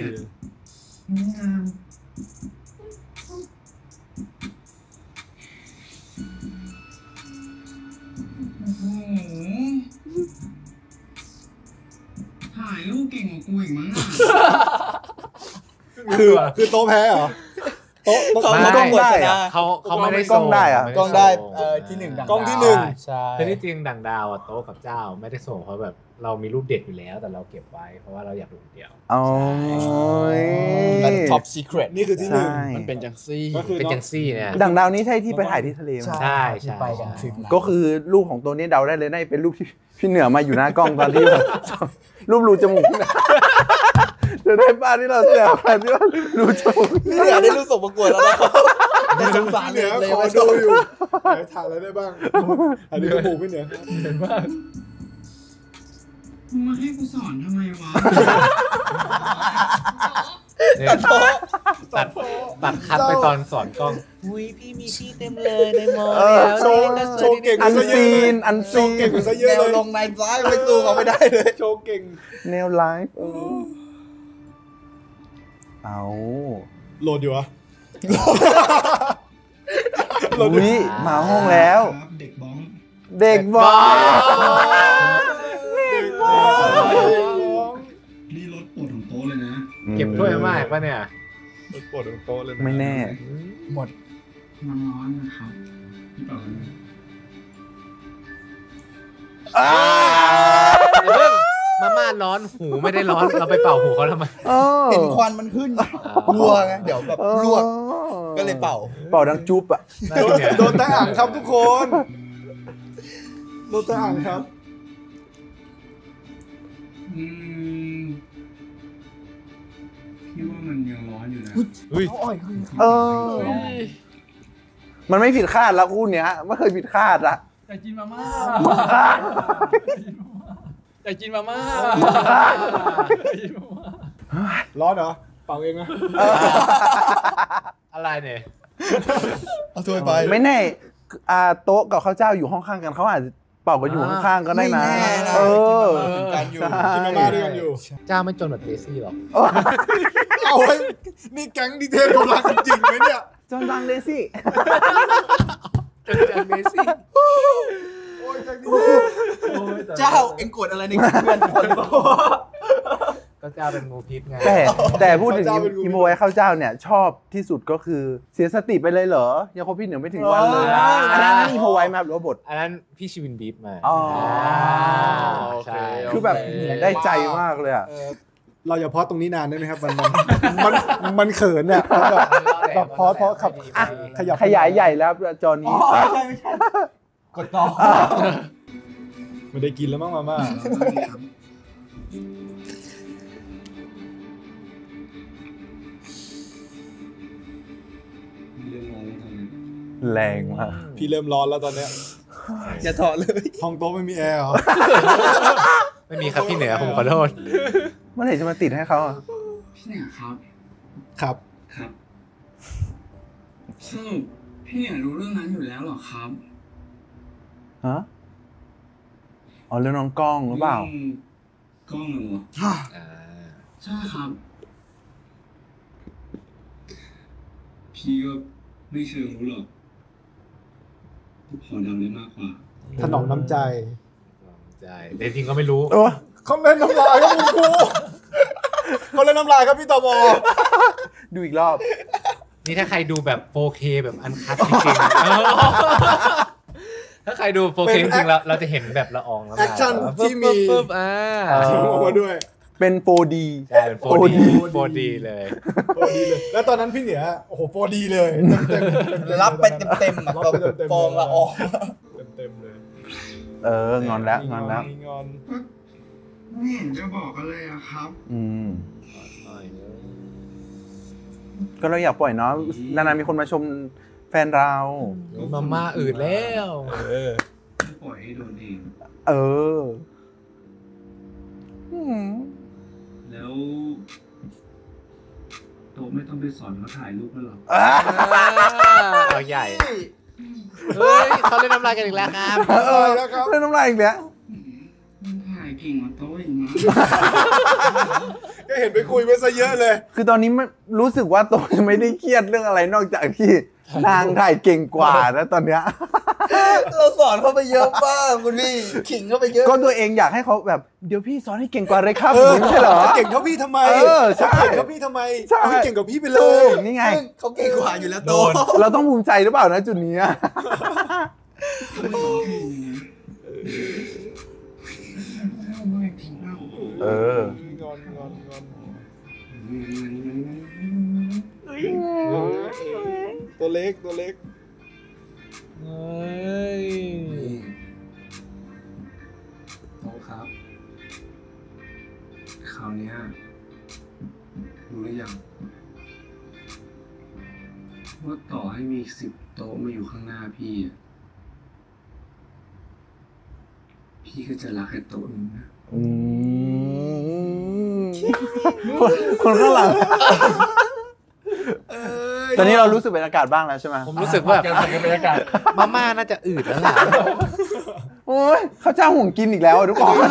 ถ่ายรูปเก่งกว่ากูอีกมั้งอ่ะคือโต๊ะแพ้เหรอโต๊ะเขาไม่ต้องหมดชนะเขาไม่ได้กล้องได้อะกล้องได้ที่1ดังกล้องที่ใช่คือที่จริงดังดาวอะโต๊ะกับเจ้าไม่ได้ส่งเพราะแบบเรามีรูปเด็ดอยู่แล้วแต่เราเก็บไว้เพราะว่าเราอยากดูคนเดียวอ๋อและท็อปซีเครตนี่คือที่ใช่มันเป็นจังซี่ก็คือเป็นจังซี่เนี่ยดังดาวนี้ใช่ที่ไปถ่ายที่ทะเลไหมใช่ที่ไปกันทริปนั้นก็คือรูปของตัวนี้เดาได้เลยน่าจะเป็นรูปที่พี่เหนือมาอยู่หน้ากล้องตอนที่แบบรูปรูจมูกนะจะได้ป้าที่เราแซวกันที่ว่ารูจมูกพี่เหนือได้รู้ส่งประกวดแล้วนะครับได้สงสารเหนือเลยขอว่าดูอยู่ไหนถ่ายอะไรได้บ้าง อันนี้จมูกพี่เหนือเห็นว่ามึงมาให้กูสอนทำไมวะตัดคัดไปตอนสอนกล้องอุ้ยพี่มีที่เต็มเลยในมอโชว์เก่งอันซีนอันโชซีว์เก่งนซะเยอะแนเลวย ลงในซ้ายไม่สู้เขาไม่ได้เลยโชว์เก่งแนวไลฟ์เอาโหลดอยู่อะอุ้ยมาห้องแล้วครับเด็กบ้องเด็กบอลนี่รถปวดของโต๊ะเลยนะเก็บถ้วยมากป่ะเนี่ยปวดโต๊ะเลยนะไม่แน่หมดมันร้อนนะครับพี่เปล่ามาม่าร้อนหูไม่ได้ร้อนเราไปเป่าหูเขาทำไมเห็นควันมันขึ้นกลัวไงเดี๋ยวแบบลวกก็เลยเป่าเป่าดังจุ๊บอ่ะโดนตาอ่างครับทุกคนโดนตาอ่างครับพี่ว่ามันยังร้อนอยู่นะเออ มันไม่ผิดคาดแล้วคู่เนี้ยไม่เคยผิดคาดละอยากกินมาม่าอยากกินมาม่าร้อนเหรอ เป่าเองนะอะไรเนี่ยเอาถ้วยไปไม่แน่โต๊ะกับข้าวเจ้าอยู่ห้องข้างกันเขาอาจจะเป่ากันอยู่ข้างๆก็ได้นะไม่แน่นะเออการอยู่กินมาม่าด้วยกันอยู่เจ้าไม่จนแบบเดซี่หรอกเอาไว้นี่แก๊งดีเทลกำลังจริงไหมเนี่ยจอนจังเลยสิจนเดซี่เจ้าเอ็งกดอะไรในเพื่อนคนบอกก็เจ้าเป็นงูพิษไงแต่พูดถึงอิโมไว้ข้าวเจ้าเนี่ยชอบที่สุดก็คือเสียสติไปเลยเหรอยังคบพี่เหนือไม่ถึงวันเลยอันนั้นอิโมไว้มาหรือว่าบทอันนั้นพี่ชีวินบีฟมาอ๋อใช่คือแบบได้ใจมากเลยอ่ะเราอย่าพอตรงนี้นานได้ไหมครับ มันเขินเนี่ยแบบพอขับขยับขยายใหญ่แล้วจอนี้ไม่ใช่กดต่อไม่ได้กินแล้วมั้งมาม่าแรงมากพี่เริ่มร้อนแล้วตอนเนี้ยอย่าถอดเลยห้องโต๊ะไม่มีแอร์เหรอไม่มีครับพี่เหนือผมขอโทษเมื่อไหร่จะมาติดให้เขาอ่ะพี่เนี่ยครับครับครับซึ่งพี่เนี่ยรู้เรื่องนั้นอยู่แล้วเหรอครับฮะอ๋อเรื่องน้องกล้องหรือเปล่ากล้องเหรอใช่ครับ พี่ก็ไม่เชิงรู้หรอกพอเดาได้มากกว่าถนอมน้ำใจใช่แต่จริงก็ไม่รู้เขาเล่นน้ำลายครับคุณครูเขาเล่นน้ำลายครับพี่ตบดูอีกรอบนี่ถ้าใครดูแบบ 4K แบบอันคัทจริงๆถ้าใครดู 4K จริงๆเราจะเห็นแบบละอองแล้วแอคชั่นที่มีปึ๊บออกมาด้วยเป็น 4D ใช่เป็น 4D เลย 4D เลย แล้วตอนนั้นพี่เหนือโอ้โห 4D เลยเต็มรับไปเต็มๆรับไปเต็มๆฟองละอองเต็มเลยงอนแล้วงอนแล้วงอนไม่เห็นจะบอกกันเลยอะครับอืมก็เราอยากปล่อยเนาะนานๆมีคนมาชมแฟนเรามาม่าอืดแล้วปล่อยให้โดนเองแล้วโตไม่ต้องไปสอนเขาถ่ายรูปแล้วหรอเอาใหญ่เฮ้ยเขาเล่นน้ำลายกันอีกแล้วครับเล่นน้ำลายอีกแล้วถ่ายเก่งกว่าโตอีกมั้งก็เห็นไปคุยไปซะเยอะเลยคือตอนนี้รู้สึกว่าโตไม่ได้เครียดเรื่องอะไรนอกจากที่นางถ่ายเก่งกว่านะตอนเนี้ยเราสอนเขาไปเยอะมากคุณพี่ขิงเขาไปเยอะก็ตัวเองอยากให้เขาแบบเดี๋ยวพี่สอนให้เก่งกว่าเลยครับไม่ใช่เหรอเก่งเท่าพี่ทำไมใช่เก่งเท่าพี่ทำไมพี่เก่งกว่าพี่ไปเลยนี่ไงเขาเก่งกว่าอยู่แล้วโตเราต้องภูมิใจหรือเปล่านะจุดนี้ตัวเล็กโตครับคราวนี้รู้หรือยังว่าต่อให้มี10 โต๊ะมาอยู่ข้างหน้าพี่ก็จะรักแค่โต๊ะนึงนะคนข้างหลังตอนนี้เรารู้สึกบรรยากาศบ้างแล้วใช่ไหมผมรู้สึกว่าบรรยากาศมาม่าน่าจะอืดแล้วล่ะโอ้ยข้าวเจ้าห่วงกินอีกแล้วทุกคน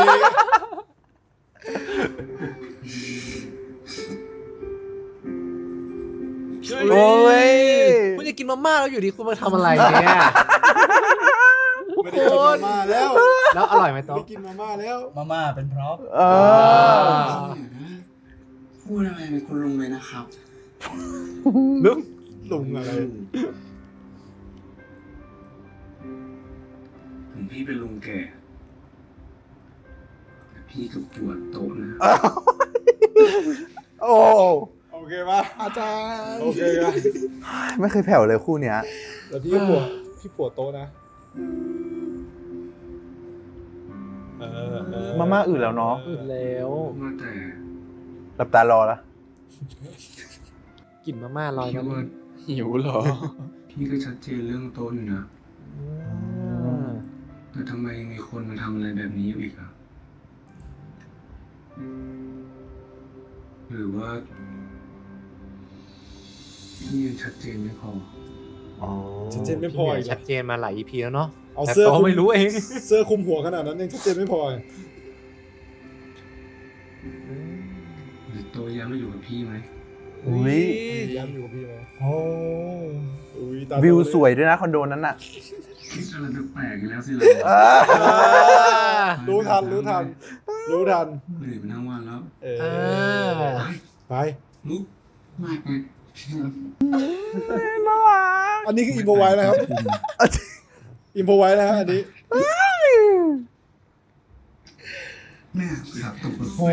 โอ้ยคุณจะกินมาม่าแล้วอยู่ดีคุณมาทำอะไรเนี่ยไม่ได้กินมาม่าแล้วอร่อยไหมต๊อกไม่กินมาม่าแล้วมาม่าเป็นพร็อพพูดอะไรเป็นคุณลุงเลยนะครับลุงอะไรถึงพี่เป็นลุงแก่แต่พี่ก็ปวดโต๊ะนะโอเคป่ะอาจารย์โอเคป่ะไม่เคยแผ่วเลยคู่เนี้ยแต่พี่ปวดโต๊ะนะมาม่าอื่นแล้วเนาะอื่นแล้วมาแต่หลับตารอละกลิ่นมาม่าลอยมาหิวเหรอพี่ก็ชัดเจนเรื่องโต๊ะอยู่นะแต่ทำไมมีคนมาทำอะไรแบบนี้อีกอ่ะหรือว่าพี่ยังชัดเจนไม่พอชัดเจนไม่พอชัดเจนมาหลาย EP แล้วเนาะเอาเสื้อไม่รู้เองเสื้อคลุมหัวขนาดนั้นยังชัดเจนไม่พอหรือโตย้ำมาอยู่กับพี่ไหมย้ำอยู่กับพี่ไหมวิวสวยด้วยนะคอนโดนั้นน่ะคิดอะไรแปลกๆแล้วสิรู้ทันเหนื่อยมาทั้งวันแล้วไปลุกไม่ไปน่ารักอันนี้คืออิมโพไว้นะครับอิมโพไว้นะอันนี้แม่ขับตกรถไฟ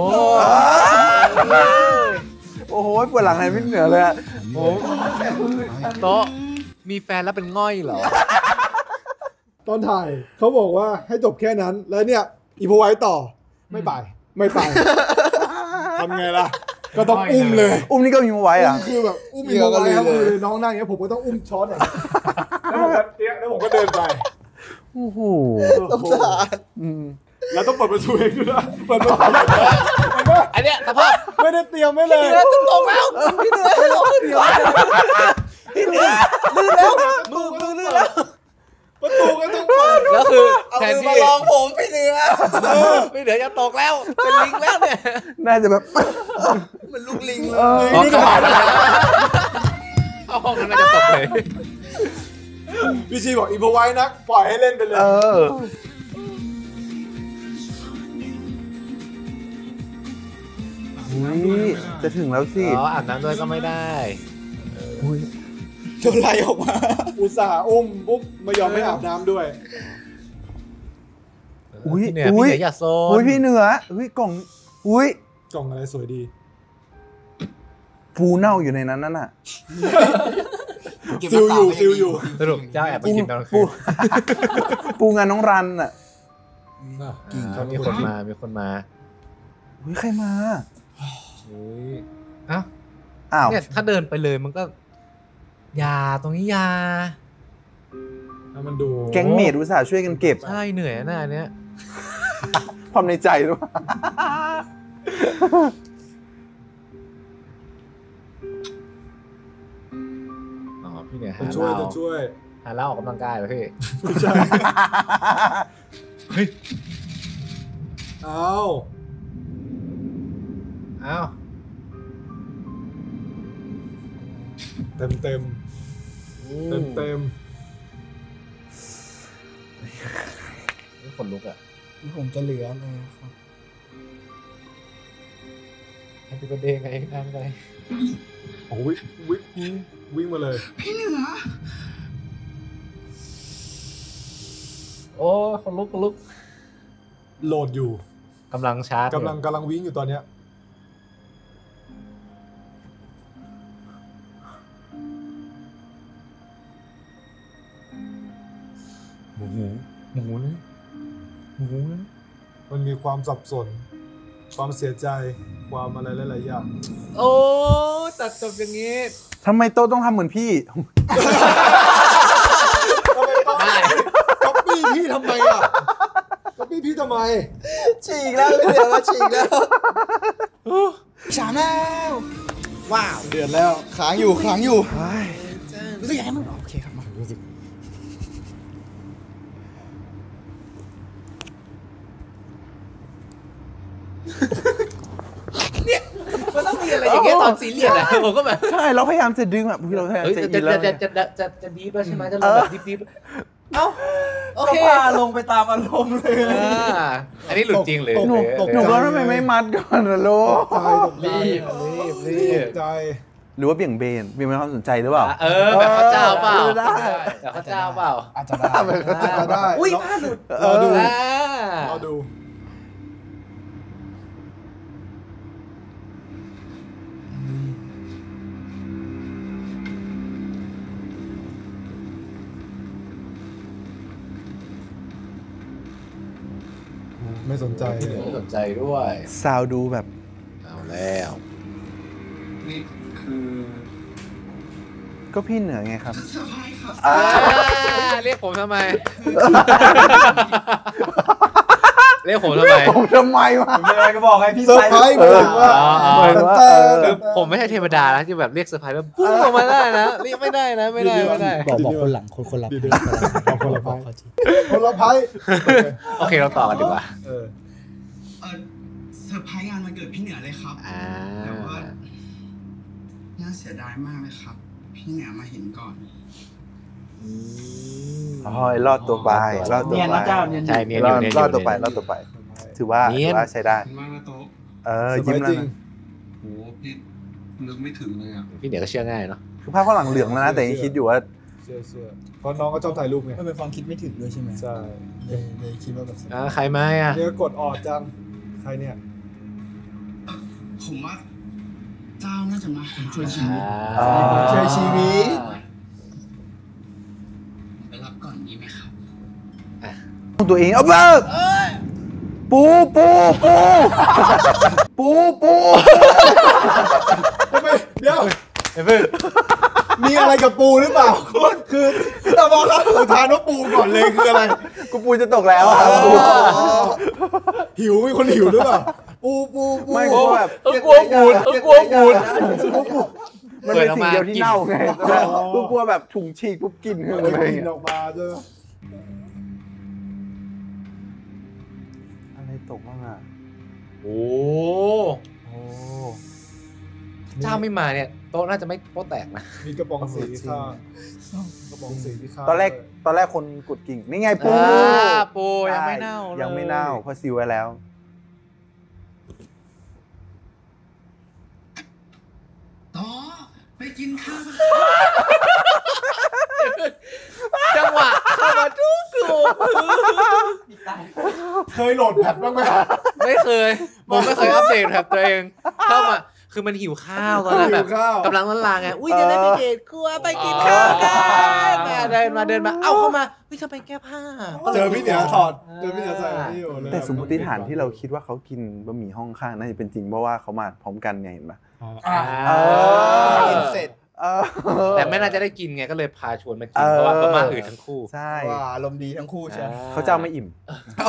โอ้โหปวดหลังไหนไม่เหนือเลยโต๊ะมีแฟนแล้วเป็นง่อยเหรอตอนถ่ายเขาบอกว่าให้จบแค่นั้นแล้วเนี่ยอิมโพไว้ต่อไม่ไปทำไงล่ะก็ต้องอุ้มเลยนี่ก็มีไว้อ่ะคือแบบอุ้มอิมโพไว้ครับคือน้องนั่งอย่างเงี้ยผมก็ต้องอุ้มช้อนอ่ะแล้วผมก็เดินไปโอ้โหสงสารแล้วต้องเปิดประตูเองด้วยนะเปิดประตูอันเนี้ยสภาพไม่ได้เตรียมไม่เลยจะตกแล้วพี่เหนื่อยพี่เหนื่อยลื่นแล้วมือลื่นแล้วประตูก็ต้องเปิดแล้วคือแทนที่มาลองผมพี่เหนือจะตกแล้วเป็นลิงแล้วเนี่ยน่าจะแบบมันลูกลิงเลยเข้าห้องนั้นน่าจะตกเลยพี่ชีบอกอิมพอไว้นักปล่อยให้เล่นไปเลยจะถึงแล้วสิอาบน้ำด้วยก็ไม่ได้โดนไล่ออกมาอุตส่าห์อุ้มปุ๊บไม่ยอมให้อาบน้ำด้วยพี่เหนืออย่าโซนพี่เหนือกล่องกล่องอะไรสวยดีปูเน่าอยู่ในนั้นน่ะซิลอยู่สรุปเจ้าแอบไปกินตอนคืนปูงานน้องรันอ่ะมีคนมาใครมาเอ้าเนี่ยถ้าเดินไปเลยมันก็ยาตรงนี้ยามันดูแก๊งเมดอุตส่าห์ช่วยกันเก็บใช่เหนื่อยนะอันเนี้ยความในใจด้วยพี่เนี่ยจะช่วยหาเหล้าออกกำลังกายเหรอพี่ไม่ใช่เอาเต็มนี่คนลุกอ่ะผมจะเหลือเลยครับให้พี่ประเดงไงนั่งไปโอ้วิ่งมาเลยพี่เหนือโอ้คนลุกโหลดอยู่กำลังชาร์จกำลังวิ่งอยู่ตอนเนี้ยหมูเลยมันมีความสับสนความเสียใจความอะไรหลายๆอย่างโอ้ตัดจบอย่างนี้ทำไมโต๊ะต้องทำเหมือนพี่ได้ก๊อปปี้พี่ทำไมอ่ะก๊อปปี้พี่ทำไมฉีกแล้วเดี๋ยวฉีกแล้วฉามแล้วว้าวเดือดแล้วค้างอยู่รู้สึกยังไงบ้างโอเคครับมารู้สึกเนี่ยมันต้องมีอะไรอย่างเงี้ยตอนซีเรียสอะผมก็แบบใช่เราพยายามจะดึงแบบเราพยายามจะดีแล้วใช่ไหมจะลงแบบดีโอเคลงไปตามอารมณ์เลยอันนี้หลุดจริงเลยหนูก็ทำไมไม่มัดก่อนนะลูกรีบใจหรือว่าเบี่ยงเบนความสนใจหรือเปล่าแบบพระเจ้าเปล่าแบบพระเจ้าเปล่าอาจจะได้อุ้ยพลาดหลุดรอดูไม่สนใจด้วยซาวดูแบบเอาแล้วนี่คือก็พี่เหนือไงครับเรียกผมทำไมเรียกผมทำไมวะผมเลยก็บอกให้พี่เซอร์ไพรส์คือผมไม่ใช่เทวดาแล้วที่แบบเรียกเซอร์ไพรส์แบบพุ่งออกมาได้นะเรียกไม่ได้นะไม่ได้บอกคนหลังคนละคนละไพ่โอเคเราต่อกันดีกว่าเซอร์ไพรส์งานวันเกิดพี่เหนือเลยครับแต่ว่าน่าเสียดายมากเลยครับพี่เหนือมาเห็นก่อนรอดตัวไปเนียนนะเจ้าเนียนใช่เนียนรอดตัวไปถือว่าใช้ได้มากนะโต๊ะยิ้มแล้วโอ้พี่นึกไม่ถึงเลยอ่ะพี่เหนือก็เชื่อง่ายเนาะคือภาพข้างหลังเหลืองแล้วนะแต่ยังคิดอยู่ว่าเชื่อเพราะน้องก็ชอบถ่ายรูปไงมันเป็นความคิดไม่ถึงด้วยใช่ไหมใช่เลยคิดว่าแบบใครมาอ่ะเนี่ยกดออดจังใครเนี่ยผมว่าเจ้าน่าจะมาช่วยชีวิตไปรับก่อนดีไหมครับตัวเองเอาไปปูทำไมเดี๋ยวมีอะไรกับปูหรือเปล่าคือตาบอกครับทานว่าปูก่อนเลยคืออะไรกูปูจะตกแล้วหิวมีคนหิวหรือเปล่าปูไม่กูแบบกลัวบูดมันเป็นสิ่งเดียวที่เน่าไงกูกลัวแบบถุงฉีกปุ๊บกินอะไรกินออกมาใช่ไหมอะไรตกบ้างอ่ะโอ้เจ้าไม่มาเนี่ยโต๊ะน่าจะไม่โป๊ะแตกนะมีกระป๋องสีที่ข้าตอนแรกคนกดกิ่งนี่ไงปูยังไม่เน่าเพราะซีลไว้แล้วไปกินข้าวจังหวะเข้ามาทุกกลุ่มเคยโหลดแพทบ้างไหมไม่เคยผมไม่เคยอัปเดตแพทตัวเองเข้ามาคือมันหิวข้าวตอนนั้นแบบกำลังล้างไงอุ้ยจะได้ไปเดทกลัวไปกินข้าวกันเดินมาเอ้าเข้ามาเฮ้ยทำไมแก้ผ้าเจอพี่เหนือถอดเจอพี่เหนือใส่นี่อยู่เลยแต่สมมติฐานที่เราคิดว่าเขากินบะหมี่ห้องข้างน่าจะเป็นจริงเพราะว่าเขามาพร้อมกันไงเห็นปะไม่น่าจะได้กินไงก็เลยพาชวนมากินเพราะว่าก็มาอืดทั้งคู่ใช่ว่าอารมณ์ดีทั้งคู่ใช่เขาจะไม่อิ่ม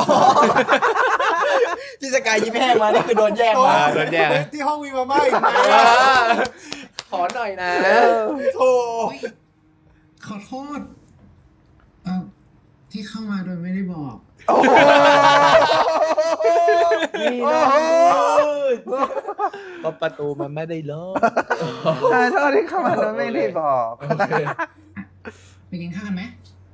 พี่สกายยิ้มแห้งมานี่คือโดนแย่งมาโดนแย่งที่ห้องมีมาม่าอีกไหมขอหน่อยนะโธ่ขอโทษที่เข้ามาโดยไม่ได้บอกประตูมันไม่ได้ล็อกโทษที่เข้ามาโดยไม่ได้บอกไปกินข้าวกันไหม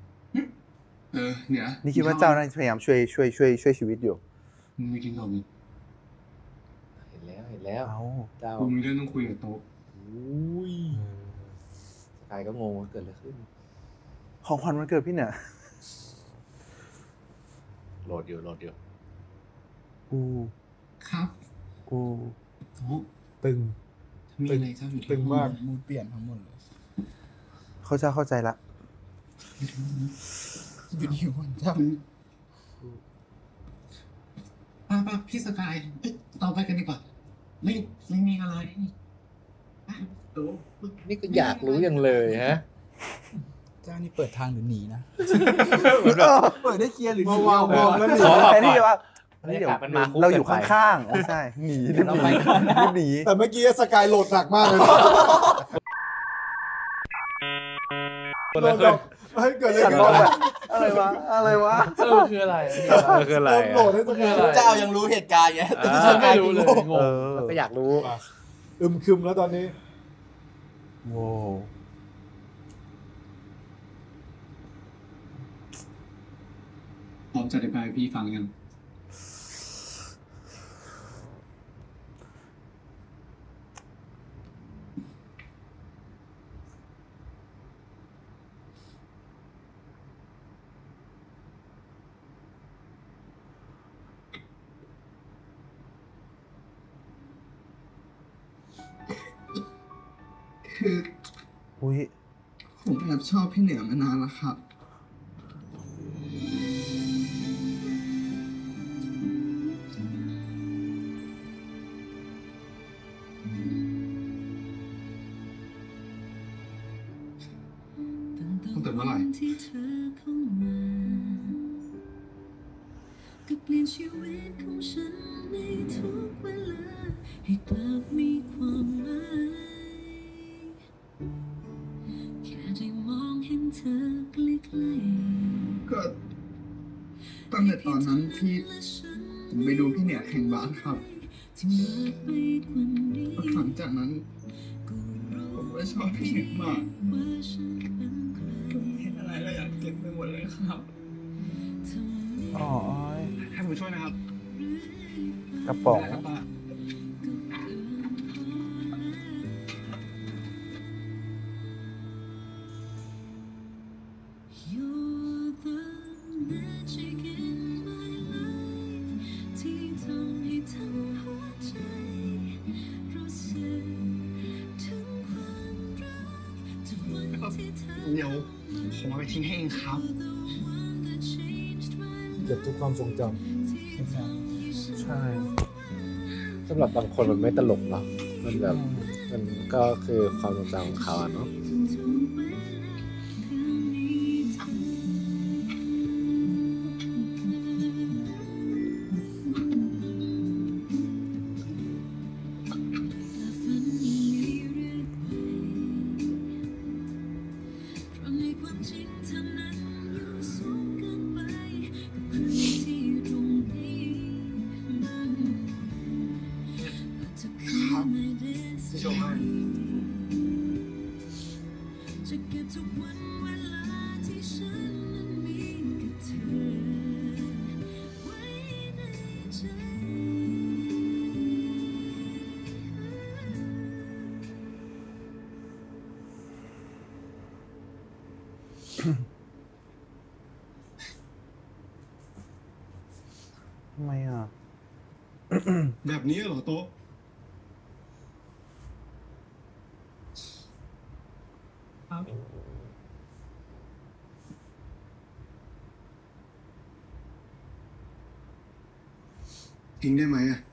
เนี่ยนี่คิดว่าเจ้าน่าจะพยายามช่วยชีวิตอยู่ไม่กินหรอกเห็นแล้วเจ้าคุณมีเรื่องต้องคุยกับโต๊ะสกายก็งงว่าเกิดอะไรขึ้นของขวัญวันเกิดพี่เนี่ยโหลดอยู่ครับโตึงมีอะไรเจ้าอยู่ตึงมากมูดเปลี่ยนทั้งหมดเลยเข้าใจละอยู่ที่วันเจ้าป้าพี่สกายต่อไปกันดีกว่าไม่มีอะไรนี่ก็อยากรู้อย่างเลยฮะเจ้านี่เปิดทางหรือหนีนะเปิดได้เคลียร์หรือหนีแล้วหนีแต่นี่ว่าเดี๋ยวเราอยู่ข้างๆใช่หนีแต่เมื่อกี้สกายโหลดหนักมากเลยเกิดอะไรวะคืออะไรโหลดให้สกายเจ้ายังรู้เหตุการณ์ไงแต่สกายรู้เลยงงก็อยากรู้คึมแล้วตอนนี้โว้พร้อมจะอธิบายพี่ฟังยังคือผมแอบชอบพี่เหนือมานานแล้วครับตั้งแต่เมื่อไหร่ก็เปลี่ยนชีวิตของฉันในทุกเวลาให้กลับมีความหมายแค่ได้มองเห็นเธอใกล้ๆก็ตั้งแต่ตอนนั้นที่ผมไปดูพี่เหนือแข่งบาสครับหลังจากนั้นผมก็ชอบพี่เหนือมากเห็นอะไรแล้วอยากเก็บไปหมดเลยครับให้ผมช่วยนะครับกระป๋องเดี๋ยวผมเอาไปทิ้งให้เองครับเก็บทุกความทรงจำใช่สำหรับบางคนมันไม่ตลกหรอกมันแบบมันก็คือความทรงจำของเขาเนาะทำไมอ่ะแบบนี้เหรอโต๊ะทิ้งได้ไหมอ่ะ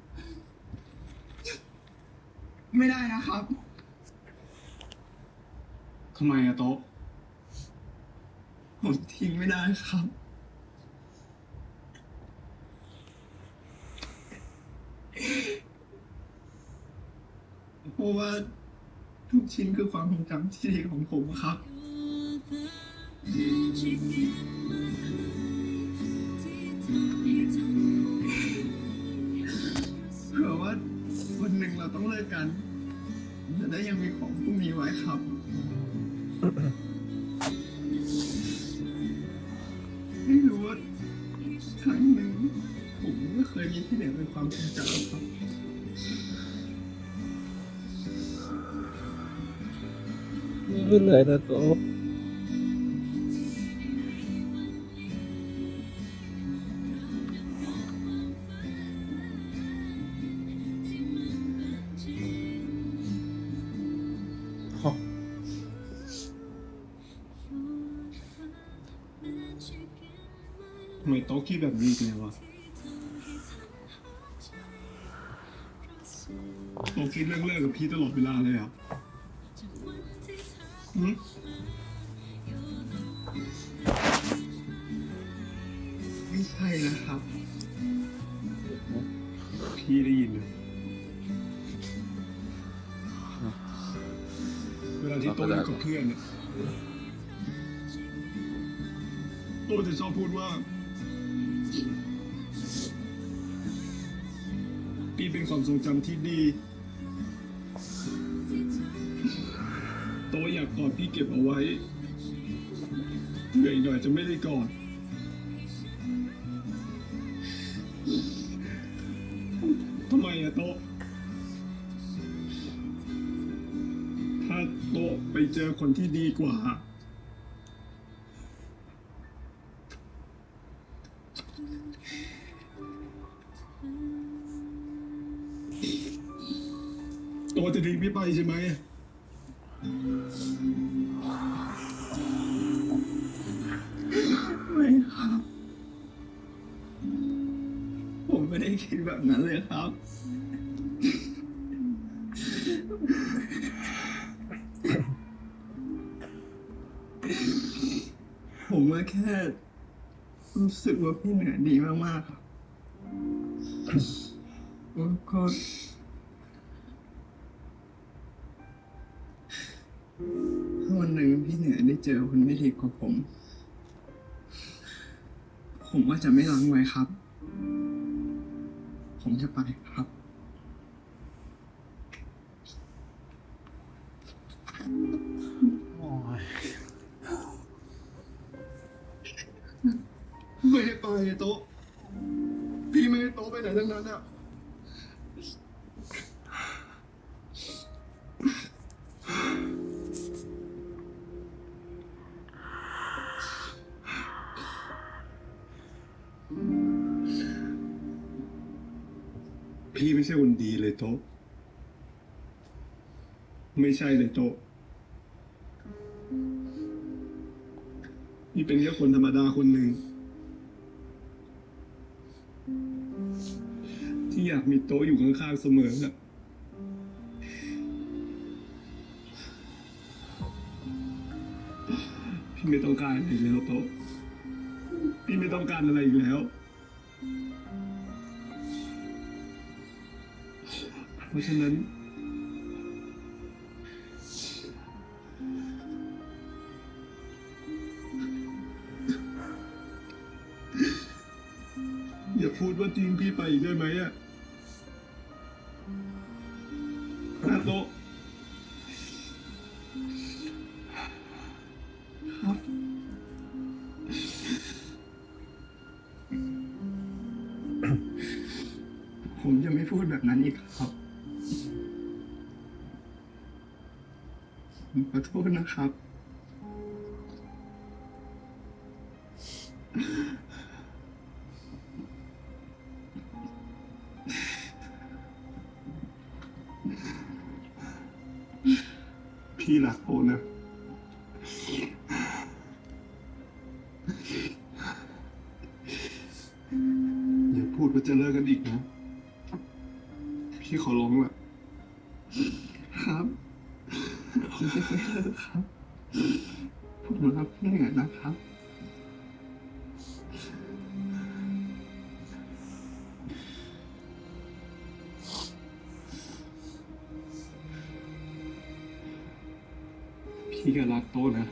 ไม่ได้นะครับทำไมอะโต๊ะผมทิ้งไม่ได้ครับเพราะว่าทุกชิ้นคือความทรงจำที่ดีของผมครับเผื่อว่าวันหนึ่งเราต้องเลิกกันจะได้ยังมีของพวกนี้ไว้ครับไม่รู้ว่าครั้งหนึ่งผมไม่เคยมีที่ไหนเป็นความทรงจำครับไม่เป็นไรนะโต๊ะทำไมโต๊ะคิดแบบนี้กันวะโต๊ะคิดเรื่องเลิกกับพี่ตลอดเวลาเลยอ่ะไม่ใช่นะครับพี่ได้ยินเลยเวลาที่โต๊ะอยู่กับเพื่อนเนี่ยโต๊ะจะชอบพูดว่าพี่เป็นความทรงจำที่ดีโต๊ะอยากกอดพี่เก็บเอาไว้เดี๋ยวอีกหน่อยจะไม่ได้กอดทำไมอะโต๊ะถ้าโต๊ะไปเจอคนที่ดีกว่าโต๊ะจะทิ้งพี่ไปใช่ไหมไม่ครับผมไม่ได้คิดแบบนั้นเลยครับผมว่าแค่รู้สึกว่าพี่เหนื่อยดีมากๆครับแล้วก็ถ้าวันหนึ่งพี่เหนื่อยได้เจอคนไม่ดีกว่าผมว่าจะไม่ล้างไว้ครับ ผมจะไปครับไม่ให้ไปโต๊ะพี่ไม่ให้โต๊ะไปไหนทั้งนั้นอ่ะพี่ไม่ใช่คนดีเลยโต๊ะไม่ใช่เลยโต๊ะพี่เป็นแค่คนธรรมดาคนหนึ่งที่อยากมีโต๊ะอยู่ข้างๆเสมอน่ะพี่ไม่ต้องการอะไรแล้วโต๊ะพี่ไม่ต้องการอะไรอีกแล้วเพราะฉะนั้นอย่าพูดว่าทิ้งพี่ไปได้ไหมอะนาโตะครับผมจะไม่พูดแบบนั้นอีกครับขอโทษนะครับพี่รักโอนะอย่าพูดว่าจะเลิกกันอีกนะพี่ขอร้องละครับผมจะไม่เลิกครับผมรักพี่เหนือนะครับพี่ก็รักโต๊ะนะ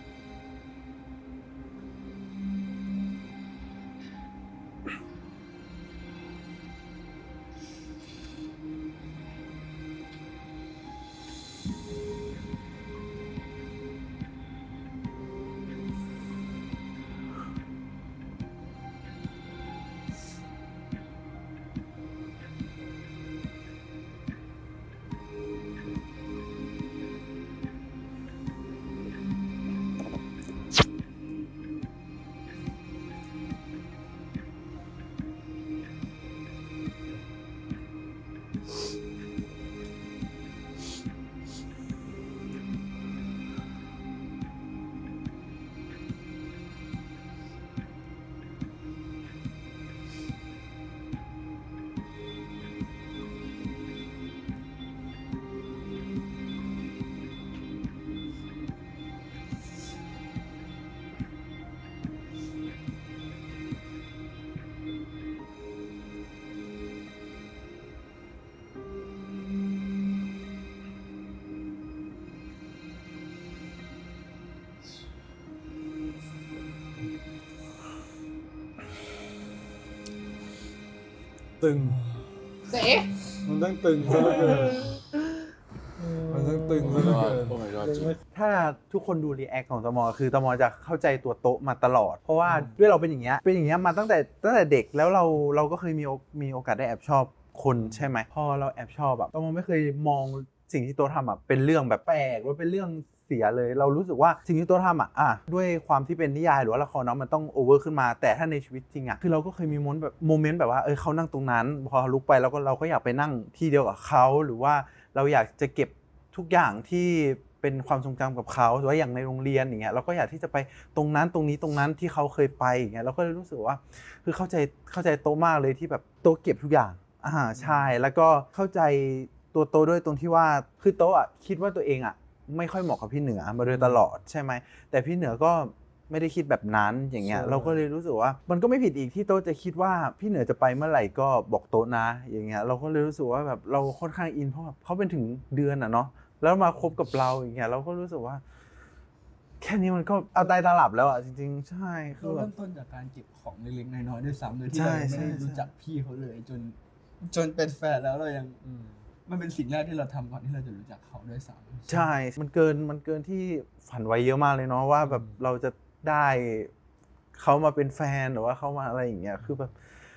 ตึงเจ๊มันต้องตึงซะเหลือเกินมันต้องตึงซะเหลือเกินถ้าทุกคนดูรีแอคของตมคือตมจะเข้าใจตัวโต๊ะมาตลอดเพราะว่าด้วยเราเป็นอย่างเงี้ยมาตั้งแต่เด็กแล้วเราก็เคยมีโอกาสได้แอบชอบคนใช่ไหมพอเราแอบชอบแบบตมไม่เคยมองสิ่งที่โต๊ะทำเป็นเรื่องแบบแปลกหรือเป็นเรื่องเสียเลยเรารู้สึกว่าสิ่งที่โต๊ะทำด้วยความที่เป็นนิยายหรือว่าละครเนาะมันต้องโอเวอร์ขึ้นมาแต่ถ้าในชีวิตจริงคือเราก็เคยมีโมเมนต์แบบว่าเขานั่งตรงนั้นพอลุกไปแล้วก็เราก็อยากไปนั่งที่เดียวกับเขาหรือว่าเราอยากจะเก็บทุกอย่างที่เป็นความทรงจำกับเขาหรือว่าอย่างในโรงเรียนอย่างเงี้ยเราก็อยากที่จะไปตรงนั้นตรงนั้นที่เขาเคยไปอย่างเงี้ยเราก็เลยรู้สึกว่าคือเข้าใจโต๊ะมากเลยที่แบบโต๊ะเก็บทุกอย่างใช่แล้วก็เข้าใจตัวโต๊ะด้วยตรงที่ว่าคือโต๊ะคิดว่าตัวเองไม่ค่อยเหมาะกับพี่เหนือมาโดยตลอดใช่ไหมแต่พี่เหนือก็ไม่ได้คิดแบบนั้นอย่างเงี้ยเราก็เลยรู้สึกว่ามันก็ไม่ผิดอีกที่โต๊ะจะคิดว่าพี่เหนือจะไปเมื่อไหร่ก็บอกโต๊ะนะอย่างเงี้ยเราก็เลยรู้สึกว่าแบบเราค่อนข้างอินเพราะแบบเขาเป็นถึงเดือนเนาะแล้วมาคบกับเราอย่างเงี้ยเราก็รู้สึกว่าแค่นี้มันก็เอาตายตาหลับแล้วจริงๆใช่คือเริ่มต้นจากการเก็บของเล็กๆน้อยๆด้วยซ้ำโดยที่เราไม่ได้รู้จักพี่เขาเลยจนเป็นแฟนแล้วเรายังมันเป็นสิ่งแรกที่เราทำก่อนที่เราจะรู้จักเขาด้วยซ้ำใช่มันเกินที่ฝันไว้เยอะมากเลยเนาะว่าแบบเราจะได้เขามาเป็นแฟนหรือว่าเขามาอะไรอย่างเงี้ยคือแบบ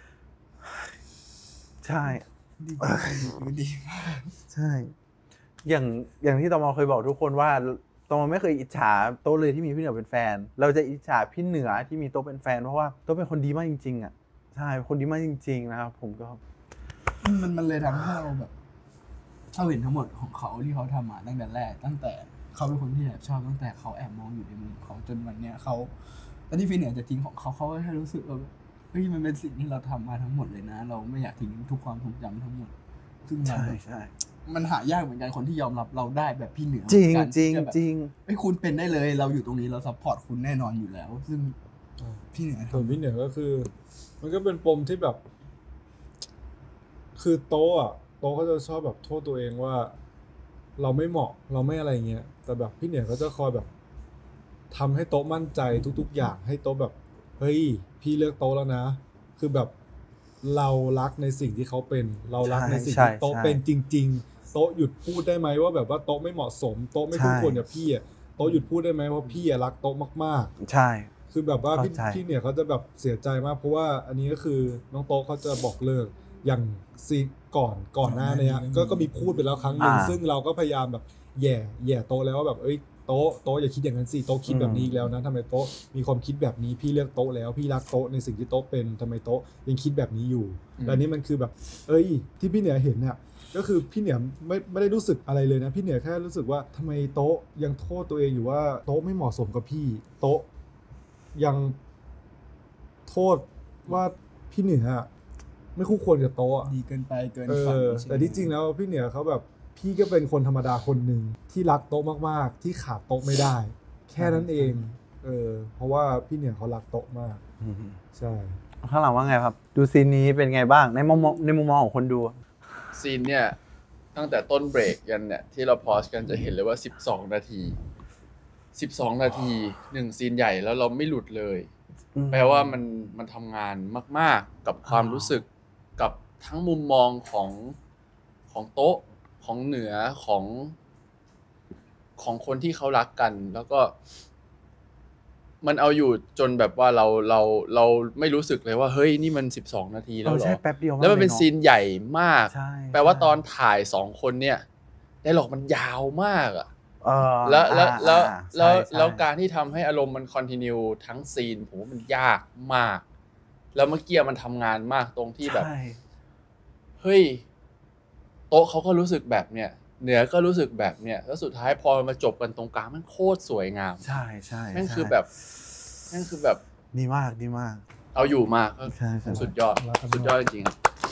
ใช่ดีมากใช่อย่างที่ตมเคยบอกทุกคนว่าตมไม่เคยอิจฉาโต๊ะเลยที่มีพี่เหนือเป็นแฟนเราจะอิจฉาพี่เหนือที่มีโต๊ะเป็นแฟนเพราะว่าโต๊ะเป็นคนดีมากจริงๆใช่คนดีมากจริงๆนะครับผมก็มันเลยทำให้เราแบบเราเห็นทั้งหมดของเขาที่เขาทำมาตั้งแต่แรกตั้งแต่เขาเป็นคนที่แอบชอบตั้งแต่เขาแอบมองอยู่ในมุมเขาจนวันเนี้ยเขาตอนที่พี่เหนือจะทิ้งของเขาก็แค่รู้สึกว่าเฮ้ยมันเป็นสิ่งที่เราทำมาทั้งหมดเลยนะเราไม่อยากทิ้งทุกความทรงจำทั้งหมดซึ่งใช่มันหายากเหมือนกันคนที่ยอมรับเราได้แบบพี่เหนือจริงคุณเป็นได้เลยเราอยู่ตรงนี้เราซัพพอร์ตคุณแน่นอนอยู่แล้วซึ่งพี่เหนือส่วนพี่เหนือก็คือมันก็เป็นปมที่แบบคือโต๊ะเขาจะชอบแบบโทษตัวเองว่าเราไม่เหมาะเราไม่อะไรเงี้ยแต่แบบพี่เหนือก็จะคอยแบบทำให้โต๊ะมั่นใจทุกๆอย่างให้โต๊ะแบบเฮ้ยพี่เลือกโต๊ะแล้วนะคือแบบเรารักในสิ่งที่เขาเป็นเรารักในสิ่งที่โต๊ะเป็นจริงๆโต๊ะหยุดพูดได้ไหมว่าแบบว่าโต๊ะไม่เหมาะสมโต๊ะไม่คู่ควรกับพี่โต๊ะหยุดพูดได้ไหมว่าพี่รักโต๊ะมากๆใช่คือแบบว่าพี่เนี่ยเขาจะแบบเสียใจมากเพราะว่าอันนี้ก็คือน้องโต๊ะเขาจะบอกเลิกอย่างซีก่อนหน้านี้ก็มีพูดไปแล้วครั้งนึงซึ่งเราก็พยายามแบบแย่โต๊ะแล้วว่าแบบเอ้ยโต๊ะอย่าคิดอย่างนั้นสิโต๊ะคิดแบบนี้อีกแล้วนะทำไมโต๊ะมีความคิดแบบนี้พี่เลือกโต๊ะแล้วพี่รักโต๊ะในสิ่งที่โต๊ะเป็นทำไมโต๊ะยังคิดแบบนี้อยู่แต่นี้มันคือแบบที่พี่เหนือเห็นเนี่ยก็คือพี่เหนือไม่ได้รู้สึกอะไรเลยนะพี่เหนือแค่รู้สึกว่าทำไมโต๊ะยังโทษตัวเองอยู่ว่าโต๊ะไม่เหมาะสมกับพี่โต๊ะยังโทษว่าพี่เหนือไม่คู่ควรกับโต๊ะดีเกินไปเกินฝันแต่ที่จริงแล้วพี่เหนือเขาแบบพี่ก็เป็นคนธรรมดาคนหนึ่งที่รักโต๊ะมากๆที่ขาดโต๊ะไม่ได้แค่นั้นเองเพราะว่าพี่เหนือเขารักโต๊ะมากใช่ข้างหลังว่าไงครับดูซีนนี้เป็นไงบ้างในมุมมองของคนดูซีนเนี่ยตั้งแต่ต้นเบรกยันเนี่ยที่เราพอสกันจะเห็นเลยว่า12 นาที12 นาที1ซีนใหญ่แล้วเราไม่หลุดเลยแปลว่ามันทำงานมากๆกับความรู้สึกกับทั้งมุมมองของโต๊ะของเหนือของคนที่เขารักกันแล้วก็มันเอาอยู่จนแบบว่าเราไม่รู้สึกเลยว่าเฮ้ยนี่มัน12 นาทีแล้วเหรอใช่แป๊บเดียวแล้วมันเป็นซีนใหญ่มากแปลว่าตอนถ่าย2 คนเนี่ยไดร็อกมันยาวมากอ่ะแล้วการที่ทำให้อารมณ์มันคอนทินิวทั้งซีนผมว่ามันยากมากแล้วเมื่อกี้มันทำงานมากตรงที่แบบเฮ้ยโต๊ะเขาก็รู้สึกแบบเนี้ยเหนือก็รู้สึกแบบเนี้ยแล้วสุดท้ายพอมาจบกันตรงกลางมันโคตรสวยงามใช่นั่นคือแบบดีมากเอาอยู่มากสุดยอดจริง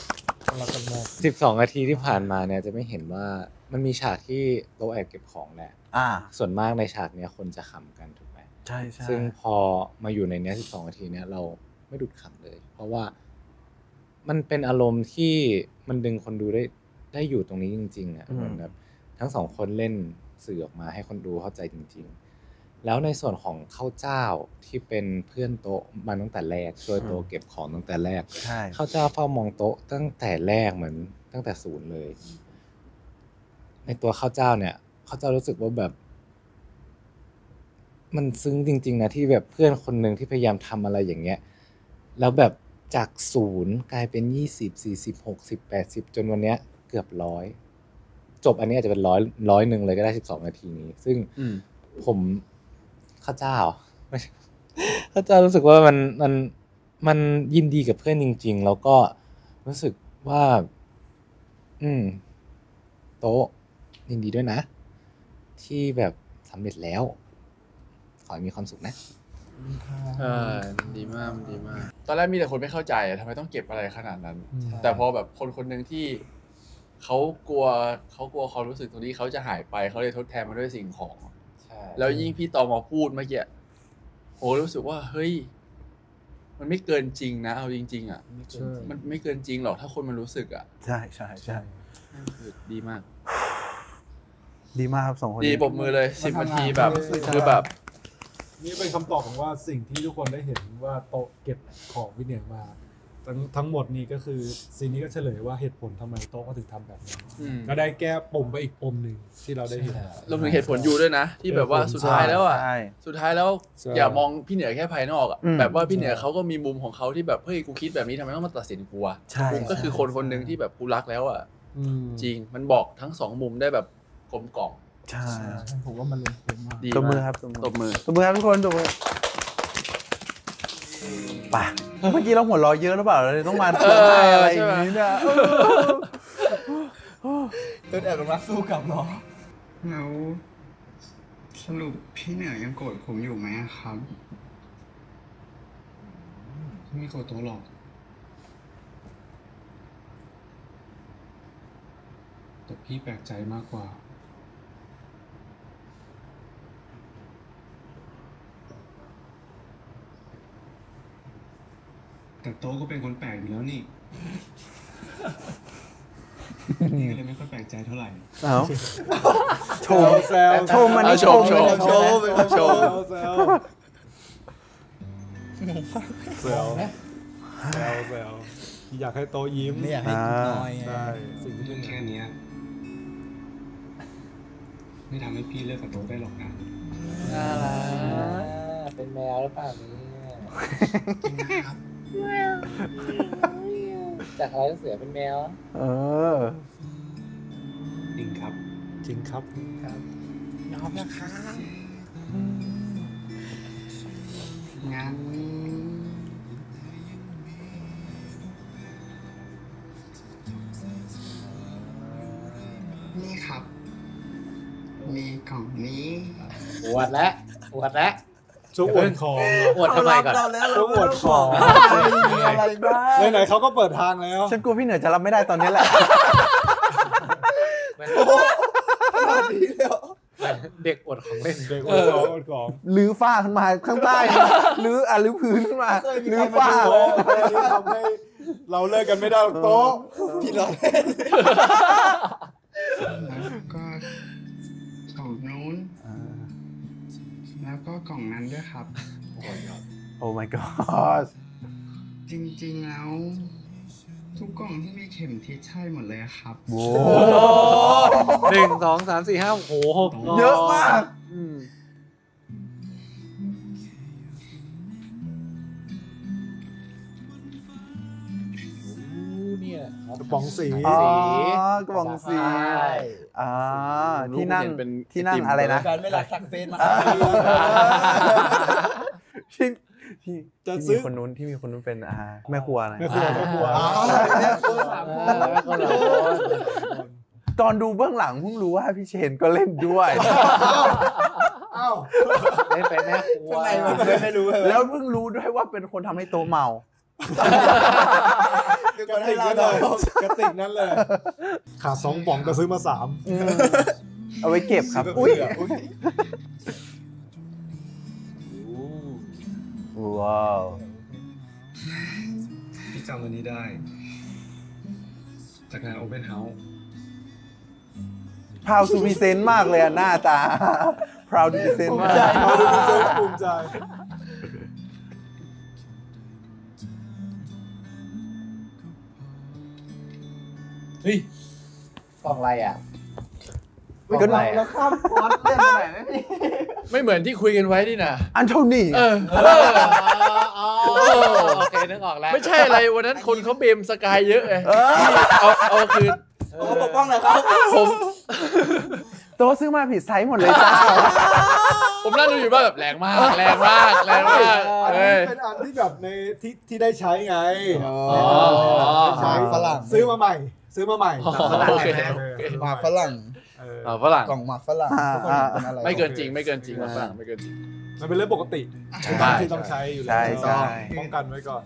12 นาทีที่ผ่านมาเนี่ยจะไม่เห็นว่ามันมีฉากที่โต๊ะแอบเก็บของแหละส่วนมากในฉากเนี้ยคนจะขำกันถูกไหมใช่ซึ่งพอมาอยู่ในเนี้ย12 นาทีเนี้ยเราไม่ดุดขำเลยเพราะว่ามันเป็นอารมณ์ที่มันดึงคนดูได้อยู่ตรงนี้จริงๆอ่ะเหมือนแบบทั้ง2 คนเล่นสื่อออกมาให้คนดูเข้าใจจริงๆแล้วในส่วนของข้าวเจ้าที่เป็นเพื่อนโต๊ะมาตั้งแต่แรกช่วยโต๊ะเก็บของตั้งแต่แรกข้าวเจ้าเฝ้ามองโต๊ะตั้งแต่แรกเหมือนตั้งแต่ศูนย์เลยในตัวข้าวเจ้าเนี่ยข้าวเจ้ารู้สึกว่าแบบมันซึ้งจริงๆนะที่แบบเพื่อนคนหนึ่งที่พยายามทำอะไรอย่างเงี้ยแล้วแบบจาก0กลายเป็น20 40 60 80จนวันเนี้ยเกือบ100จบอันนี้อาจจะเป็น100 1เลยก็ได้12 นาทีนี้ซึ่งผมข้าเจ้ารู้สึกว่ามันยินดีกับเพื่อนจริงๆแล้วก็รู้สึกว่าโต๊ะยินดีด้วยนะที่แบบสำเร็จแล้วขอให้มีความสุขนะดีมากตอนแรกมีแต่คนไม่เข้าใจทำไมต้องเก็บอะไรขนาดนั้นแต่พอแบบคนหนึ่งที่เขากลัวความรู้สึกตรงนี้เขาจะหายไปเขาเลยทดแทนมาด้วยสิ่งของแล้วยิ่งพี่ตอมาพูดเมื่อกี้โหรู้สึกว่าเฮ้ยมันไม่เกินจริงนะเอาจริงๆอ่ะมันไม่เกินจริงหรอกถ้าคนมันรู้สึกอ่ะใช่ดีมากครับ2 คนดีปรบมือเลย10 นาทีแบบคือแบบนี่เป็นคำตอบของว่าสิ่งที่ทุกคนได้เห็นว่าโต๊ะเก็บของพี่เหนือมาทั้งหมดนี้ก็คือซีนนี้ก็เฉลยว่าเหตุผลทำไมโต๊ะเขาถึงทำแบบนี้ก็ได้แก้ปมไปอีกปมหนึ่งที่เราได้เห็นรวมถึงเหตุผลอยู่ด้วยนะที่แบบว่าสุดท้ายแล้วอย่ามองพี่เหนือแค่ภายนอกอ่ะแบบว่าพี่เหนือเขาก็มีมุมของเขาที่แบบเฮ้ยกูคิดแบบนี้ทำไมต้องมาตัดสินกูกูก็คือคนหนึ่งที่แบบกูรักแล้วอ่ะจริงมันบอกทั้ง2 มุมได้แบบกลมกล่อมใช่ผมว่ามันลงตัวมากตบมือครับตบมือครับทุกคนตบมือป่ะเมื่อกี้เราหัวเราะเยอะหรือเปล่าเลยต้องมาอะไรอย่างนี้เนี่ยเดินแอบลงมาสู้กับหรอแล้วสรุปพี่เหนือยังโกรธผมอยู่ไหมครับไม่โกรธตัวหรอกแต่พี่แปลกใจมากกว่าแต่โต๊ะก็เป็นคนแปลกอยู่แล้วนี่นี่ก็เลยไม่ค่อยแปลกใจเท่าไหร่ชมมันนี่ชมอยากให้โต๊ะยิ้มไม่อยากให้ยิ้มน้อยใช่สิ่งที่แค่นี้ไม่ทำให้พี่เลิกกับโต๊ะได้หรอกนะเป็นแมวหรือเปล่าเนี่ยจากอะไรเสือเป็นแมวจริงครับยอมนะคะงั้นนี่ครับมีกล่องนี้อวดแล้วช่วงอวดของอวดทำไมก่อนช่วงอวดของมีอะไรบ้างไหนๆเขาก็เปิดทางแล้วฉันกลัวพี่เหนือจะรับไม่ได้ตอนนี้แหละเด็กอวดของเล่นเด็กอวดของลื้อฝ้าขึ้นมาข้างใต้ลื้อพื้นขึ้นมาลื้อฝ้าทำให้เราเลิกกันไม่ได้โต๊ะพี่เราเล่นก็กล่องนู้นแล้วก็กล่องนั้นด้วยครับโอ้ my god จริงๆแล้วทุกกล่องที่มีเข็มทิศใช่หมดเลยครับโอ้ 1 2 3 4 5 โอ้โห6 เยอะมากเนี่ยกระป๋องสีกระป๋องสีที่นั่งอะไรนะการไม่รักทักเฟซมาที่มีคนนู้นเป็นแม่ครัวอะไรตอนดูเบื้องหลังเพิ่งรู้ว่าพี่เชนก็เล่นด้วยเล่นเป็นแม่ครัวไม่รู้แล้วเพิ่งรู้ด้วยว่าเป็นคนทำให้โตเมากระติกนั่นเลยกระติกนั่นเลยขาด2ป๋องจะซื้อมา3 เอาไว้เก็บครับอุ้ยว้าวพี่จำวันนี้ได้จากงาน Open House พราวทูมีเซนต์มากเลยหน้าตาพราวทูมีเซนต์มากภูมิใจเฮ้ยกล่องอะไรอ่ะก็แล้วข้ามพอดเล่นไปไหนนะพี่ไม่เหมือนที่คุยกันไว้นี่นะอันโทนีโอเคนึกออกแล้วไม่ใช่อะไรวันนั้นคนเขาเบมสกายเยอะไงเอาคืนเขาปกป้องหน่อยครับผมโต๊ะซื้อมาผิดไซส์หมดเลยจ้าผมนั่งดูอยู่ว่าแบบแรงมากเป็นอันที่แบบในที่ได้ใช้ไงใช้ฝรั่งซื้อมาใหม่หมากฝรั่งกล่องหมากฝรั่งไม่เกินจริงหมากฝรั่งไม่เกินจริงมันเป็นเรื่องปกติที่ต้องใช้อยู่แล้วป้องกันไว้ก่อน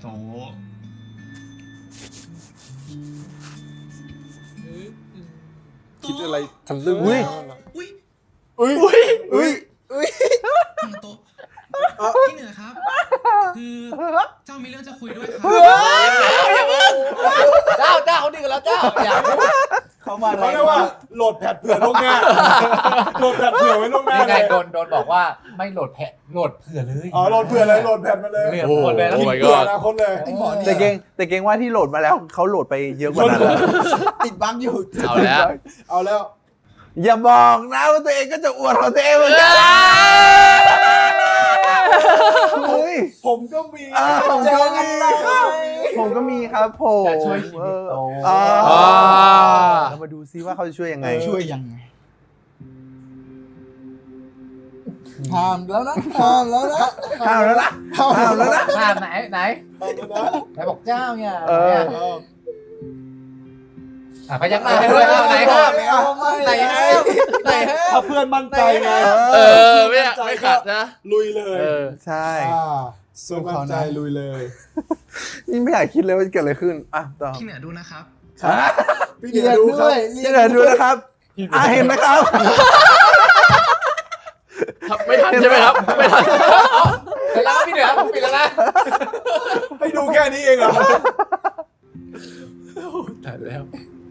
คิดอะไรทะลึ่งอุ้ยพี่เหนือครับคือเจ้ามีเรื่องจะคุยด้วยครับเจ้าเขาดีกันแล้วเจ้าเขาเรียกว่าโหลดแพทเผื่อล่วงหน้าโหลดแพทเผื่อไว้ล่วงหน้าไงโดนบอกว่าไม่โหลดแพทโหลดเผื่อเลยโหลดเผื่อเลยโหลดแพทมาเลยโอ้ยก็นะคนเลยแต่เก่งว่าที่โหลดมาแล้วเขาโหลดไปเยอะกว่านั้นติดบั๊กอยู่เอาแล้วอย่าบอกนะว่าตัวเองก็จะอวดของตัวเองเหมือนกันผมก็มีครับผมช่วยชีวิตโตเรามาดูซิว่าเขาจะช่วยยังไงห้ามแล้วนะห้ามไหนบอกเจ้าเนี่ยพยักหน้าให้ด้วยไหนถ้าเพื่อนมั่นใจไงไม่ขัดนะลุยเลยใช่ส่วนมั่นใจลุยเลยนี่ไม่อยากคิดเลยว่าจะเกิดอะไรขึ้นต่อพี่เหนือดูนะครับพี่เหนือดูนะครับเห็นไหมครับไม่ทันใช่ไหมครับไม่ทันแล้วพี่เหนือผมปิดแล้วนะให้ดูแค่นี้เองเหรอทันแล้ว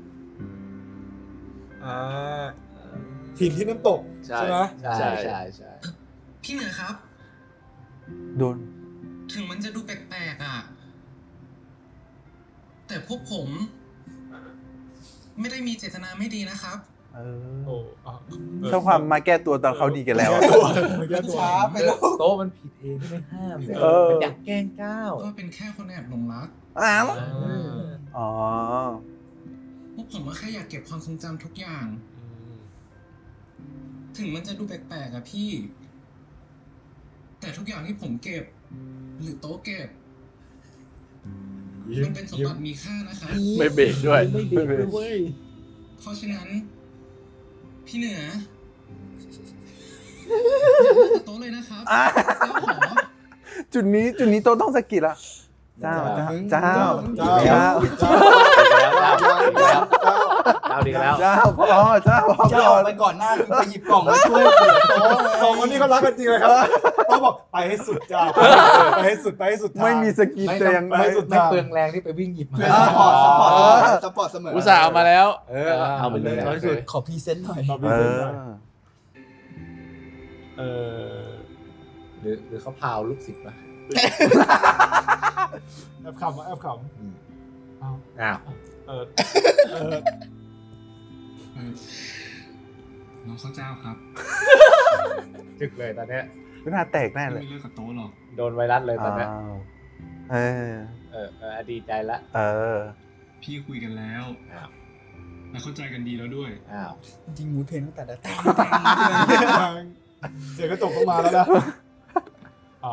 หินที่น้ำตกใช่ไหมใช่พี่เหนือครับโดนถึงมันจะดูแปลกๆแต่พวกผมไม่ได้มีเจตนาไม่ดีนะครับชอบความมาแก้ตัวตอนเขาดีกันแล้วช้าไปแล้วโต๊ะมันผิดเองที่ไม่ห้ามมันอยากแกล้งก้าวก็เป็นแค่คนแอบหลงรักพวกผมก็แค่อยากเก็บความทรงจำทุกอย่างถึงมันจะดูแปลกๆพี่แต่ทุกอย่างที่ผมเก็บหรือโต๊ะเก็บมันเป็นสมบัติมีค่านะคะไม่เบรกด้วยเพราะฉะนั้นพี่เหนือโต๊ะเลยนะครับจุดนี้โต๊ะต้องสะกิดละเจ้าเจ้าดีแล้วเจ้าพ่อเจ้าพ่อเจ้าออกไปก่อนหน้าคือไปหยิบกล่องมาช่วยเปิดโต๊ะสองคนนี้เขารักกันจริงเลยครับเขาบอกไปให้สุดเจ้าไปให้สุดไปให้สุดทางไม่มีสกินแต่ยังไม่สุดไม่เปลืองแรงที่ไปวิ่งหยิบมาสปอร์ตเสมออุตส่าห์เอามาแล้วเอาไปเลยขอพรีเซนต์หน่อยหรือเขาพาวลูกศิษย์มาแอบขำแอบขำอ้าวน้องข้าวเจ้าครับจึกเลยตอนเนี้ยไม่น่าแตกแน่เลยไม่เลิกกับโต๊ะหรอกโดนไวรัสเลยตอนเนี้ย ดีใจละพี่คุยกันแล้วและเข้าใจกันดีแล้วด้วยอ้าวจริงมูดเพลงตั้งแต่แรกเสียงกระจกต้องมาแล้วนะข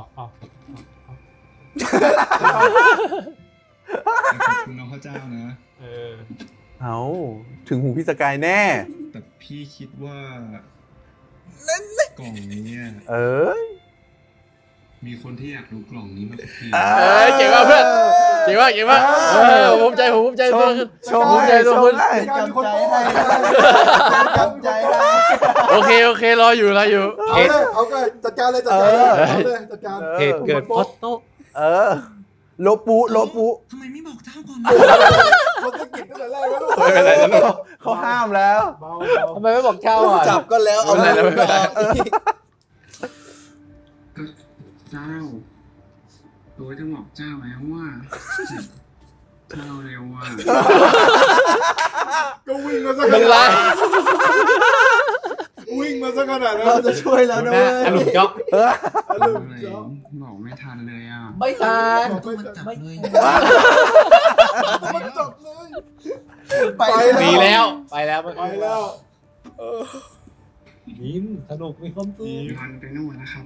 อบคุณน้องข้าวเจ้านะเอาถึงหูพี่สกายแน่แต่พี่คิดว่ากล่องนี้เนี่ยมีคนที่อยากดูกล่องนี้มากกว่าพี่เก่งมากเพื่อนเก่งมากเก่งมากภูมิใจเพื่อนชมใจตัวคุณเป็นกำลังใจให้เป็นกำลังใจให้โอเครออยู่เอาเลยจัดการเลยจัดการเหตุเกิดเพราะโต๊ะโลปุทำไมไม่บอกเจ้าก่อนเขาจะกินตั้งแต่แรกแล้วไม่เป็นไรนะลูกเขาห้ามแล้วทำไมไม่บอกเจ้าอ่ะจับก็แล้วเอาเลยก่อนเจ้าโดยจะบอกเจ้าแล้วว่าเจ้าเร็วว่าก็วิ่งมาซะขนาดนั้นวิ่งมาซะขนาดนั้นเราจะช่วยแล้วนะเว้ยอารมณ์จ๊อกบอกไม่ทันเลยอ่ะไม่ทันไม่เลยมันจบเลยไปดีแล้วไปแล้วยิ้มสนุกมีความสุขมันไปนู่นนะครับ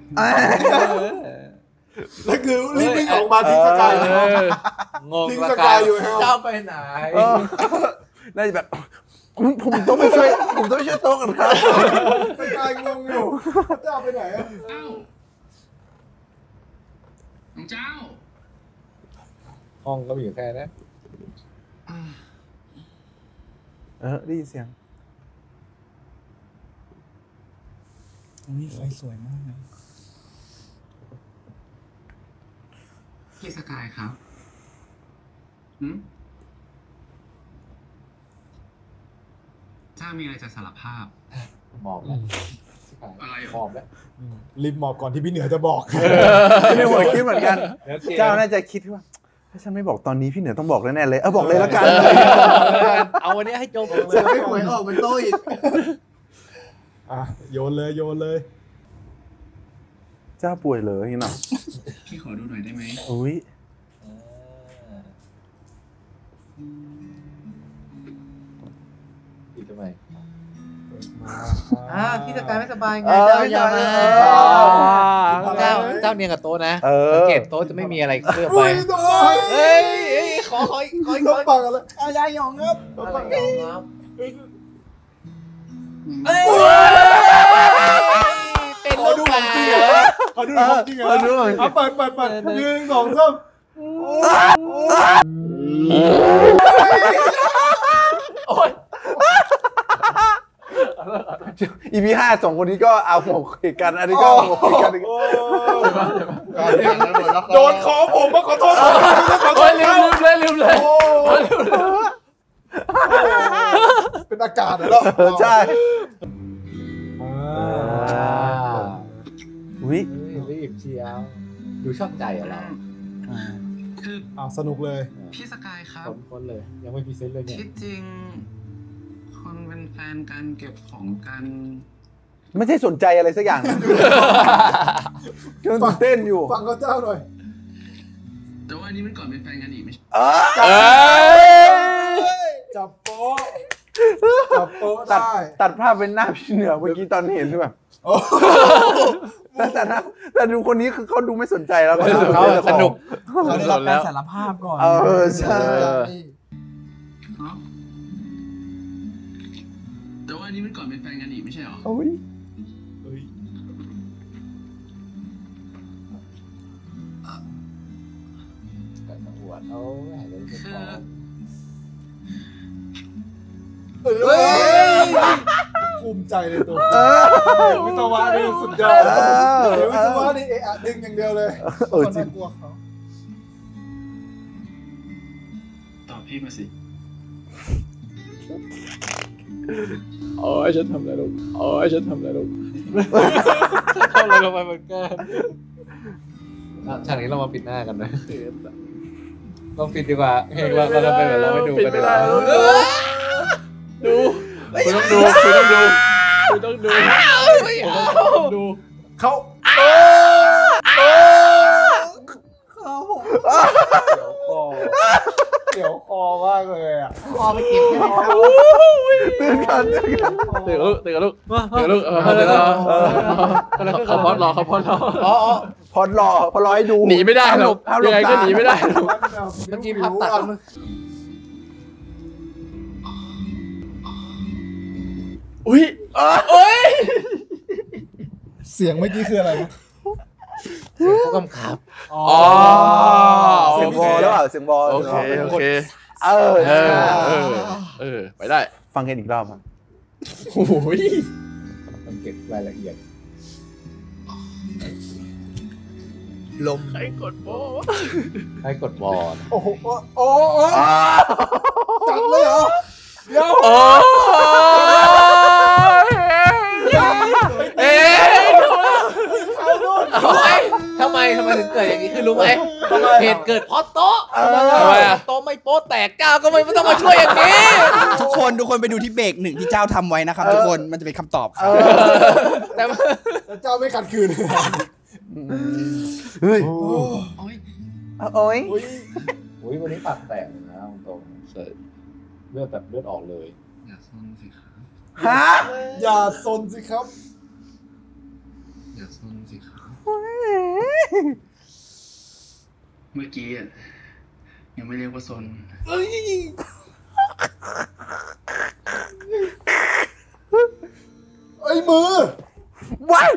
แล้วคือรีบวิ่งออกมาทิ้งสกายงงทิ้งสกายอยู่ฮะเจ้าไปไหนน่าจะแบบผมต้องไปช่วยโต๊ะกันครับสกายงงอยู่เจ้าไปไหนอ่ะเจ้าน้องเจ้าห้องก็มีอยู่แค่นั้นได้ยินเสียงนี่ไฟสวยมากเลยพี่สกายครับเจ้ามีอะไรจะสารภาพหมอบแล้วอะไรหมอบแล้วรีบหมอบก่อนที่พี่เหนือจะบอกไม่หัวคิดเหมือนกันเจ้าน่าจะคิดว่าถ้าฉันไม่บอกตอนนี้พี่เหนือต้องบอกแน่ๆเลยบอกเลยละกันเอาวันนี้ให้จบจะไม่หวยออกเป็นโต้อีกโยนเลยเจ้าป่วยเหรอที่หน่อยพี่ขอดูหน่อยได้ไหมอุ้ยทำไมพี่สกายไม่สบายไงเจ้าอย่ามาเจ้าเนียงกับโต๊ะนะสังเกตโต๊ะจะไม่มีอะไรเคลือบไปขอต้องปังอะไรเอายายหยองครับเป็นลูกหมาขอดูของจริงเหรอเอาเปิด1 2 3 EP 5 2 คนนี้ก็เอาหัวเอกกันอันนี้ก็หัวเอกกันโดนขอผมมาขอโทษลืมเลยเป็นอากาศเหรอใช่อุ้ยรีบเชียวดูชอบใจอะเราคือสนุกเลยพี่สกายครับคนเลยยังไม่พรีเซนต์เลยเนี่ยที่จริงคนเป็นแฟนกันเก็บของกันไม่ใช่สนใจอะไรสักอย่างก็เต้นอยู่ฟังเขาเจ้าหน่อยแต่ว่าอันนี้มันก่อนเป็นแฟนกันอีกไม่ใช่จับโป๊ะได้ตัดภาพเป็นหน้าพี่เหนือเมื่อกี้ตอนเห็นแบบแต่ดูคนนี้คือเขาดูไม่สนใจแล้วเขาสนุกเขาได้รับการสารภาพก่อนใช่แต่ว่าอันนี้มันก่อนเป็นแฟนกันอีกไม่ใช่หรอกันอวดเอาอะไรก็พอภูมิใจเลยตัววิศวะนี่สุดยอดวิศวะนี่ดึงอย่างเดียวเลยคนน่ากลัวเขาตอบพี่มาสิอ๋อฉันทำอะไรลูกอ๋อฉันทำอะไรลูกทำอะไรลงไปเหมือนกันฉากนี้เรามาปิดหน้ากันนะต้องปิดดีกว่าเห็นว่าเราเป็นแบบเราไม่ดูกันดีกว่าดูคุณต้องดูคุณต้องดูคุณต้องดูดูเขาเดี๋ยวคอมากเลยอ่ะคอไปเก็บใช่ไหมครับตื่นกันตื่นลูกตื่นลูกตื่นลูกเขาพอดรอเขาพอดรอพอรอให้ดูหนีไม่ได้หรอกยังไงก็หนีไม่ได้เมื่อกี้พับตัดอุ้ยโอ้ยเสียงเมื่อกี้คืออะไรนะเสียงผู้กำกับเสียงบอลแล้วเสียงบอลโอเคไปได้ฟังกันอีกรอบครับโอ้ยต้องเก็บรายละเอียดลมใครกดบอลโอ้โหจัดเลยเหรอเดี๋ยวทำไมถึงเกิดอย่างนี้คือรู้ไหมเหตุเกิดเพราะโต๊ะโต๊ะไม่โป๊ะแตกเจ้าก็ไม่ต้องมาช่วยอย่างนี้ทุกคนไปดูที่เบรก1ที่เจ้าทำไว้นะครับทุกคนมันจะเป็นคำตอบครับแต่เจ้าไม่ขัดขืนเฮ้ยโอ้ยวันนี้ปากแตกนะตรงเลือดออกเลยอย่าซนสิครับอย่าซนสิครับอย่าซนสิครับเมื่อกี้ยังไม่เรียกว่าซนไอ้มือว้าย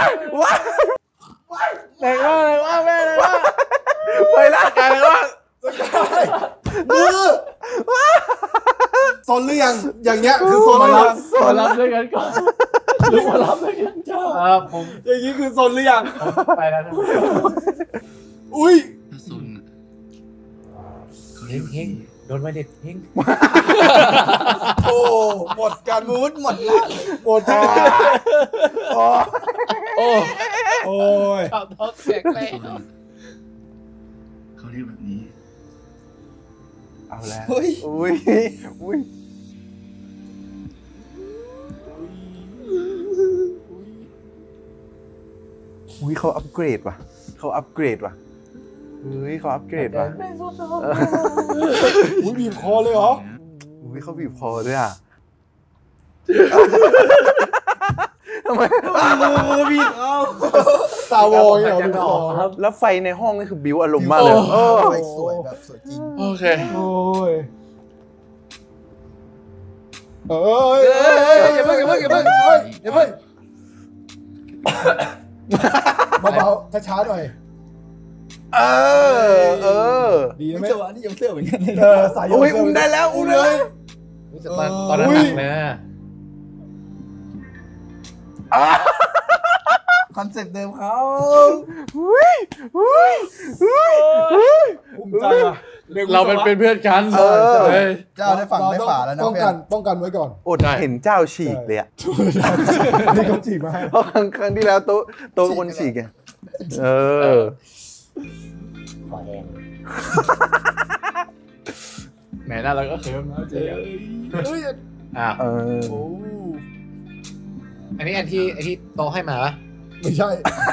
แรงว่าแม่เลยว่าไปละกายเลยว่ามือซนหรือยังอย่างเงี้ยคือซนมารับด้วยกันก่อนหรือมารับด้วยกันเจ้าผมอย่างนี้คือซนหรือยังไปแล้วนะอุ้ยซนเฮงโดนไว้เด็ดเฮงโอ้หมดการมูดหมดละหมดโอ้ยเขาท้องเสียงเลยเขาเรียกแบบนี้เอาแล้วอุ้ยเขาอัปเกรดว่ะเฮ้ยเขาอัปเกรดว่ะบีบคอเลยเหรอเขาบีบคอด้วยอ่ะทำไมบีบเอาตาวอยเหรอบีบคอแล้วไฟในห้องนี่คือบิวอารมณ์มากเลยไฟสวยแบบสวยจริงโอเคโอ้ยอย่าเพิ่งเบาๆช้าๆหน่อยดีไหมจังหวะนี้ยังเสื้อเหมือนกันเลยใส่อุ้มได้แล้วอุ้มเลยตอนนั้นหนักเลยคอนเซ็ปต์เดิมเขาภูมิใจว่ะเราเป็นเพื่อนกันเจ้าได้ฝั่งได้ฝาแล้วนะป้องกันไว้ก่อนอดเห็นเจ้าฉีกเลยอ่ะนี่เขาฉีกมาเพราะครั้งที่แล้วโต๊ะคนฉีกไงขอแดงแหมน่ารักก็เคิร์มนะเจ๊อันนี้อันที่โต๊ะให้มาปะไม่ใช่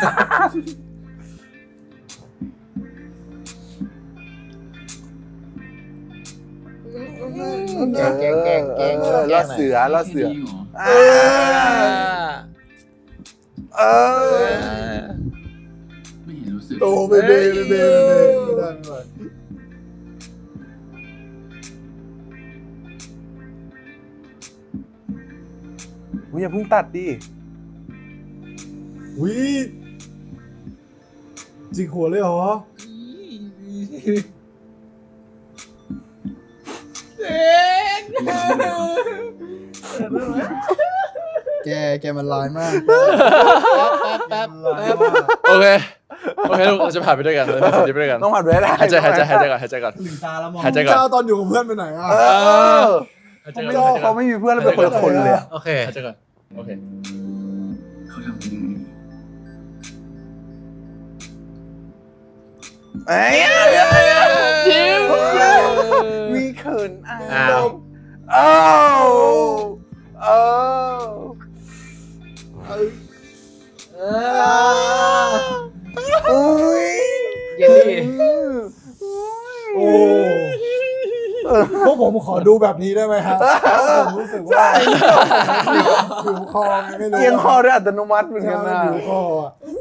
แกงล่อเสือไม่เห็นรู้สึกโอ้ไม่ได้อย่าเพิ่งตัดดิจิกหัวเลยเหรอแกมันร้ายมากแป๊บโอเคลูกเราจะผ่านไปด้วยกันต้องผ่านไปได้หายใจก่อนลืมตาแล้วมองหายใจก่อนเจ้าตอนอยู่กับเพื่อนไปไหนอ่ะเขาไม่มีเพื่อนเป็นคนละคนเลยโอเคหายใจก่อนโอเคเขาทำยังไงยิ้มมีเขินอารมณ์เยลลี่พวกผมขอดูแบบนี้ได้ไหมครับผมรู้สึกว่าหิวคอไงไม่รู้เอียงคอด้วยอัตโนมัติเหมือนกันนะหิวคอ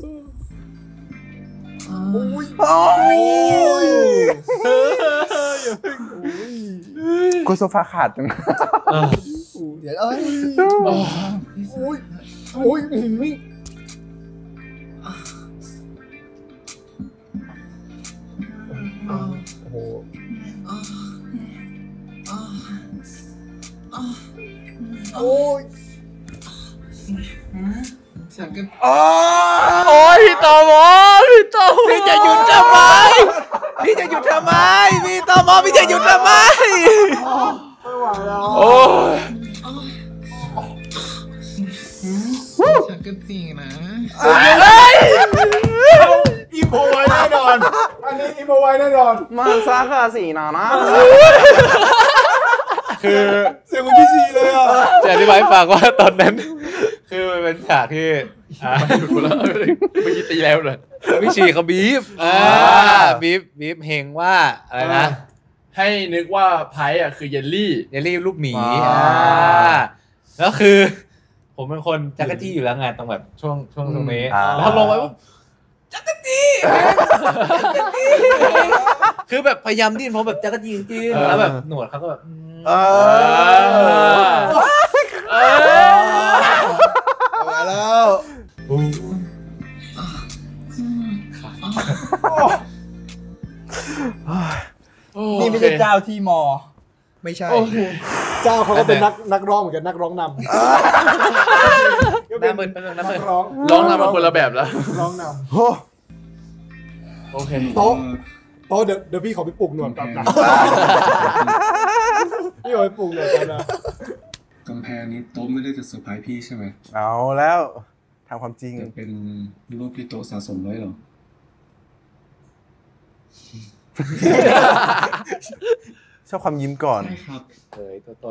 กูโซฟาขาดจังเดี๋ยวโอ้ยพี่ตอมพี่จะหยุดทำไมพี่จะหยุดทำไมพี่ตอมพี่จะหยุดทำไมไม่ไหวแล้วโอ้ยฉันก็จริงนะอีโมไว้แน่นอนอันนี้อีโมไว้แน่นอนมาซาคาสีนานะคือเสียงคุณพี่ซีเลยอ่ะจะอธิบายให้ฟังว่าตอนนั้นคือมันเป็นฉากที่หยุดแล้วไม่คิดตีแล้วเลยพี่ชีเขาบีฟเฮงว่าอะไรนะให้นึกว่าไพ่อ่ะคือเยลลี่ลูกหมีแล้วคือผมเป็นคนจักรจี้อยู่แล้วไงตรงแบบช่วงตรงนี้แล้วลงไปว่าจักรจี้คือแบบพยายามดิ้นเพราะแบบจักรจี้จริงแล้วแบบหนวดเขาก็แบบมาแล้วนี่ไม่ใช่เจ้าที่มอไม่ใช่เจ้าเขาก็เป็นนักร้องเหมือนกันนักร้องนำน้ำมันร้องนำมาคนละแบบแล้วร้องนำโอเคโต๊ะเดี๋ยวพี่ขอไปปลุกหนวดก่อนนะพี่ขอไปปลุกหนวดก่อนนะกำแพงนี้โต๊ะไม่ได้จะเซอร์ไพรส์พี่ใช่ไหมเอาแล้วทำความจริงเป็นรูปที่โต๊ะสะสมไว้หรอชอบความยิ้มก่อนใช่ครับตัวตน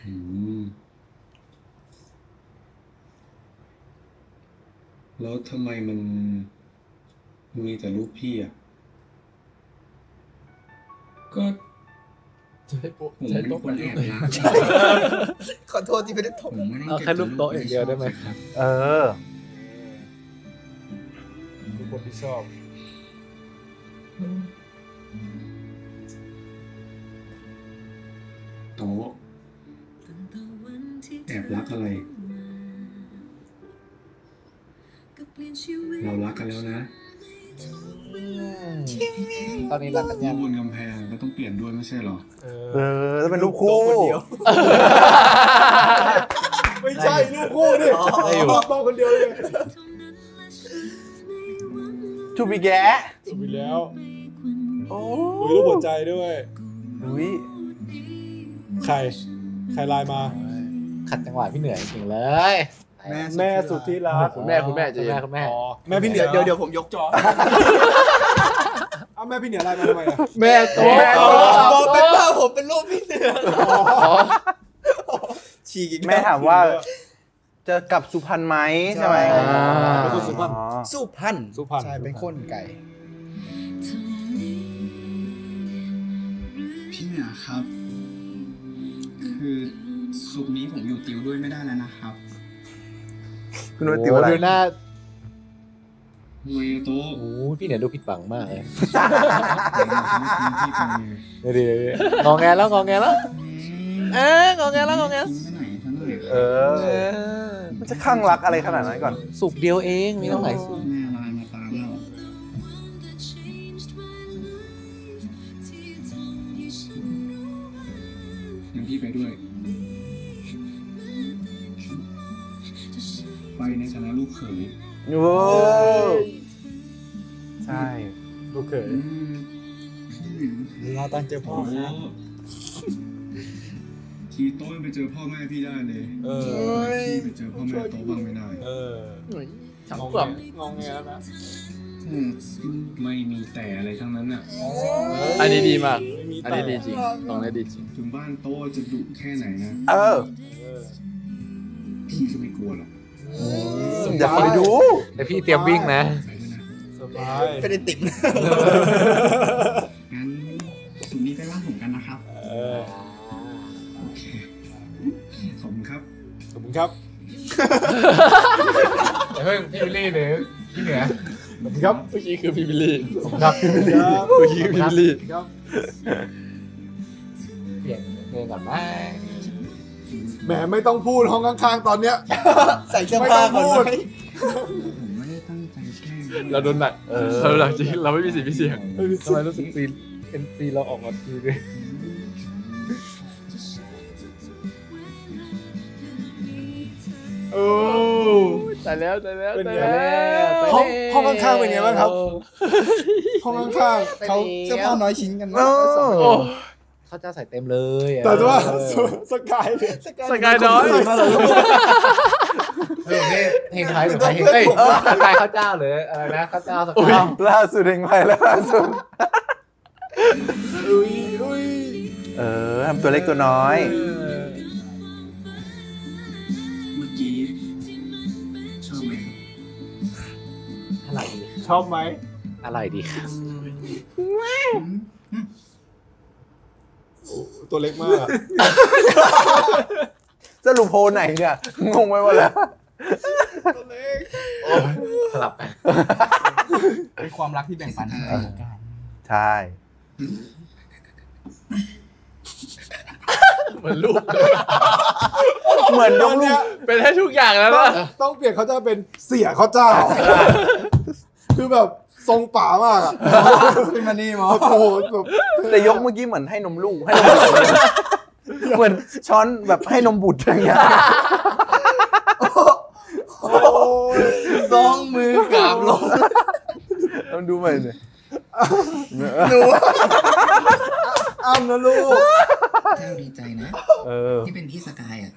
แล้วทำไมมันมีแต่รูปพี่อ่ะก็ผมเป็นคนแอบรักขอโทษที่ไม่ได้ถมเอาแค่รูปโต๊ะอย่างเดียวได้ไหมทุกคนที่ชอบโต๊ะแอบรักอะไรเรารักกันแล้วนะตอนนี้รักกันยังบนกำแพงก็ต้องเปลี่ยนด้วยไม่ใช่หรอแล้วเป็นรูปคู่ไม่ใช่รูปคู่ดิรูปโต๊ะคนเดียวเลยจูบิแกจูบิแล้วโอ้ยรูปหัวใจด้วยใครไลน์มาขัดจังหวะพี่เหนื่อยจริงเลยแม่สุดที่รักคุณแม่จะคุณแม่พี่เหนือเดี๋ยวผมยกจอเอาแม่พี่เหนืออะไรมาทำไมอ่ะแม่โตบอกเป็นว่าผมเป็นลูกพี่เหนือฉีกอีกแม่ถามว่าจะกลับสุพรรณไหมใช่ไหมสุพรรณใช่เป็นคนไก่พี่เหนือครับคือสุกนี้ผมอยู่ติวด้วยไม่ได้แล้วนะครับคุณว่าติวอะไรดูหน้าเวยโต๊ะพี่เนี่ยดูผิดหวังมากเลยดีงอแงแล้วงอแงแล้วมันจะข้างรักอะไรขนาดนั้นก่อนสุกเดียวเองมีต้องไหนสุกแม่ไลน์มาตามแล้วงั้นพี่ไปด้วยเขยโอ้ใช่ลูกเขยเราตั้งเจอพ่อนะทีโต้ไปเจอพ่อแม่พี่ได้เลยพี่ไปเจอพ่อแม่โต้บ้างไม่ได้สังเกตงงเงี้ยแล้วนะไม่มีแต่อะไรทั้งนั้นอ่ะอันนี้ดีมากอันนี้ดีจริงตรงนี้ดีจริงถึงบ้านโต้จะดุแค่ไหนนะพี่ก็ไม่กลัวหรอกอยากไปดูแต่พี่เตรียมวิ่งนะสบายไม่ได้ติดงั้นสุนี้ไปบ้านผมกันนะครับโอเคขอบคุณครับขอบคุณครับเฮ้ยพี่บิลลี่หรือพี่เหนือขอบคุณครับเมื่อกี้คือพี่บิลลี่ครับพี่บิลลี่เมื่อกี้พี่บิลลี่ครับเปลี่ยนเพลงก่อนไหมแหมไม่ต้องพูดห้องข้างๆตอนเนี้ยใส่เสื้อผ้าก่อนไหมผมไม่ได้ตั้งใจแค่เราโดนหนักเราหนักจริงเราไม่มีสิทธิ์พิเศษทำไมรู้สึกซีนเป็นซีนเราออกมาทีด้วยโอ้ตายแล้วห้องข้างๆเป็นไงบ้างครับห้องข้างๆเขาเสื้อผ้าน้อยชิ้นกันนะเขาจะใส่เต็มเลยแต่ว่าสกายน้อยเพลงไทยหรือเพลงเฮ้ยสกายข้าวเจ้าหรืออะไรนะข้าวเจ้าสกายล่าสุดเพลงไทยล่าสุดทำตัวเล็กตัวน้อยเมื่อกี้ชอบไหมอะไรดีชอบไหมอะไรดีครับตัวเล็กมากสรุปโพไหนเนี่ยงงไปหมดแล้วตัวเล็กสลับกันเป็นความรักที่แบ่งปันกันใช่เหมือนลูกเหมือนยกลูกเป็นให้ทุกอย่างแล้วนะต้องเปลี่ยนเขาจะเป็นเสียเขาเจ้าคือแบบทรงป๋ามากอ่ะขึ้นมานี่มั้งโอ้โหแบบแต่ยกเมื่อกี้เหมือนให้นมลูกให้นมบุตรเหมือนช้อนแบบให้นมบุตรอย่างเงี้ยสองมือกราบลงต้องดูใหม่เลยหนูอ้ำนะลูกเจ้าดีใจนะที่เป็นพี่สกายอ่ะ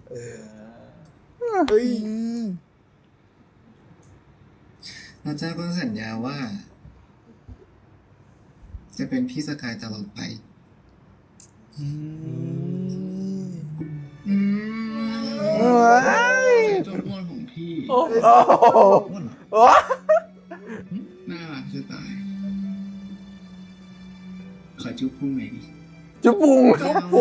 แล้วเจ้าก็สัญญาว่าจะเป็นพี่สกายตลอดไปตัวอ้วนของพี่อ้วนเหรอน่ารักจะตายขอจุ๊บพุงหน่อยดิจุ๊บพุง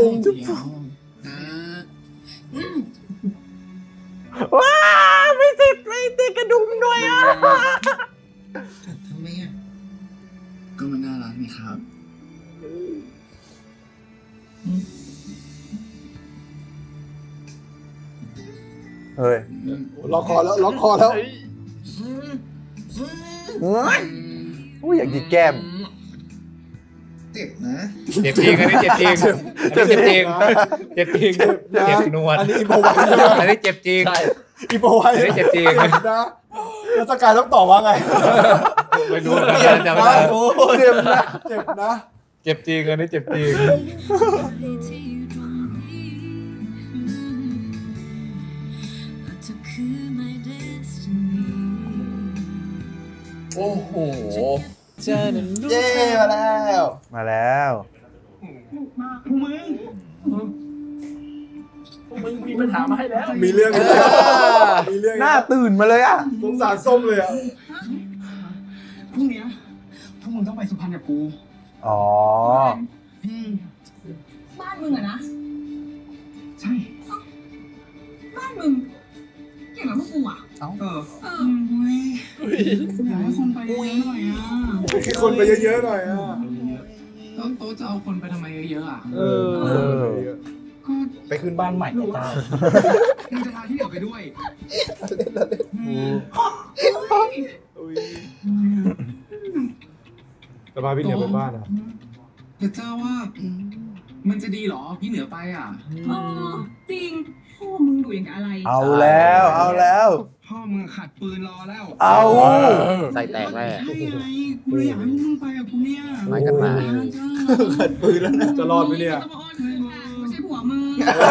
ว้าไม่ติดกระดุมด้วยอ่ะทำไมอ่ะก็มันน่ารักนี่ครับเฮ้ยล็อกคอแล้วอุ้ยอยากกินแก้มเจ็บนะเจ็บจริงอันนี้เจ็บจริงเจ็บนวลอันนี้อินโพไว้อันนี้เจ็บจริงอินโพไว้อันนี้เจ็บจริงนะแล้วสกายต้องตอบว่าไงไม่รู้เจ็บนะเจ็บจริงอันนี้เจ็บจริงโอ้โหเย้มาแล้วมึงมีปัญหามาให้แล้วมีเรื่องหน้าตื่นมาเลยอ่ะสงสารส้มเลยอ่ะพรุ่งนี้พวกมึงต้องไปสุพรรณกับกูอ๋อบ้านมึงอะนะใช่บ้านมึงเกี่ยวกับพวกกูอะอยากให้คนไปเยอะหน่อยอ่ะคนไปเยอะๆหน่อยอ่ะโต๊ะจะเอาคนไปทำไมเยอะๆอ่ะก็ไปขึ้นบ้านใหม่มึงจะพาที่เหลือไปด้วยจะพาพี่เหนือไปบ้านอ่ะแต่เจ้าว่ามันจะดีหรอพี่เหนือไปอ่ะจริงพ่อมึงดูอย่างกับอะไรเอาแล้วพ่อมึงขัดปืนรอแล้วใส่แตกแน่กูอยากให้มึงไปกับกูเนี่ยไปกันมาขัดปืนแล้วจะรอดไหมเนี่ยไม่ใช่ผัวมึง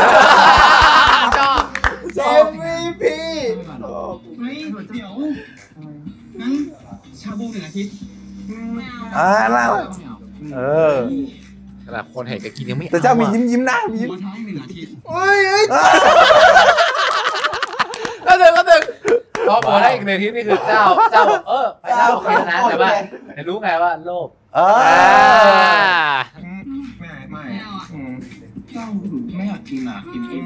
ชอบ MVP เฮ้ยเดี๋ยวงั้นชาบู1 อาทิตย์แล้วขนาดคนเห็นก็กินยังไม่แต่เจ้ามียิ้มนะมียิ้มท้อง1 อาทิตย์ก็ถึงพอบอกได้อีก1 อาทิตย์นี่คือเจ้าไปเล่าโอเคนะแต่ว่ารู้ไงว่าโลภไม่เจ้าไม่อยากกินอ่ะกินเอง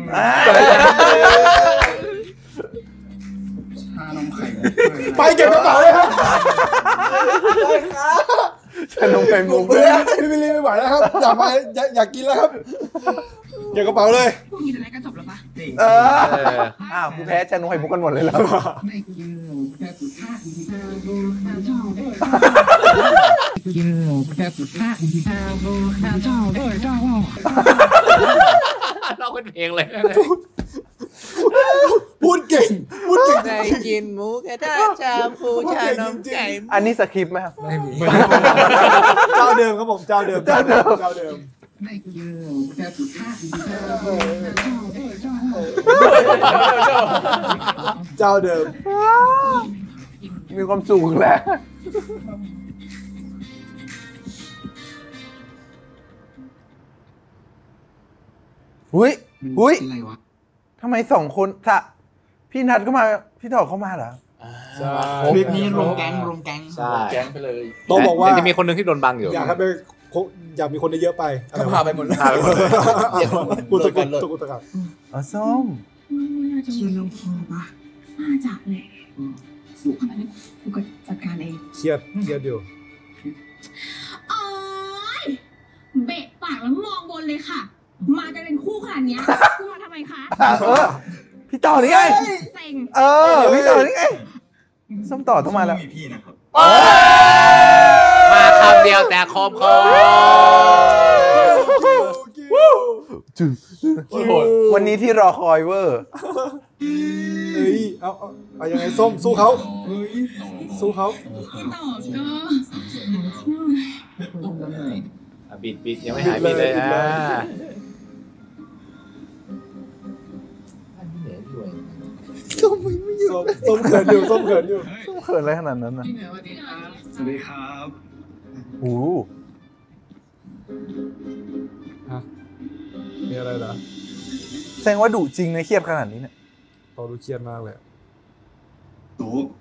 ชานมไข่ไปเก็บกระเป๋าเลยครับชานมไข่มุกเลยพี่บิลลี่ไม่ไหวแล้วครับอยากกินแล้วครับเก็บกระเป๋าเลยกินอะไรก็จบแล้วปะกูแพ้ชานมไข่มุกกันหมดเลยแล้วไม่กินแค่สุดท้ายกินแค่สุดท้ายเจ้าเราเป็นเพลงเลยพูดเก่งได้กินหมูกระทะชาบูชานมไก่อันนี้สคริปต์ไหมครับไม่มีเจ้าเดิมครับผมเจ้าเดิมไม่กินแค่สุดท้ายเจ้าเดิมมีความสุขแล้วหุ้ยทำไม2 คนพี่นัทก็มาพี่ถอดเข้ามาเหรอใช่คลิปนี้รวมแก๊งใช่แก๊งไปเลยโตบอกว่าจะมีคนนึงที่โดนบังอยู่อยากมีคนเยอะไปก็พาไปหมดเลยกูตะกัดส้มคิวลงคอปะน่าจะเลยสู้ขนาดนี้กูก็จัดการเองเครียดอยู่เบะปากแล้วมองบนเลยค่ะมากันเป็นคู่ขนาดนี้กูมาทำไมคะพี่ต่อนี่ไงพี่ต่อนี่ไงส้มต่อต้องมาแล้วพี่นะครับมาคำเดียวแต่คมวันนี้ที่รอคอยเวอร์เอายังไงส้มสู้เขาบิดยังไม่หายบิดเลยส้มไม่อยู่ส้มเขินอยู่ส้มเขินอะไรขนาดนั้นนะสวัสดีครับมีอะไรเหรอแสดงว่าดุจริงในเครียดขนาดนี้เนี่ยตอนดูเครียดมากเลยโต๊ะ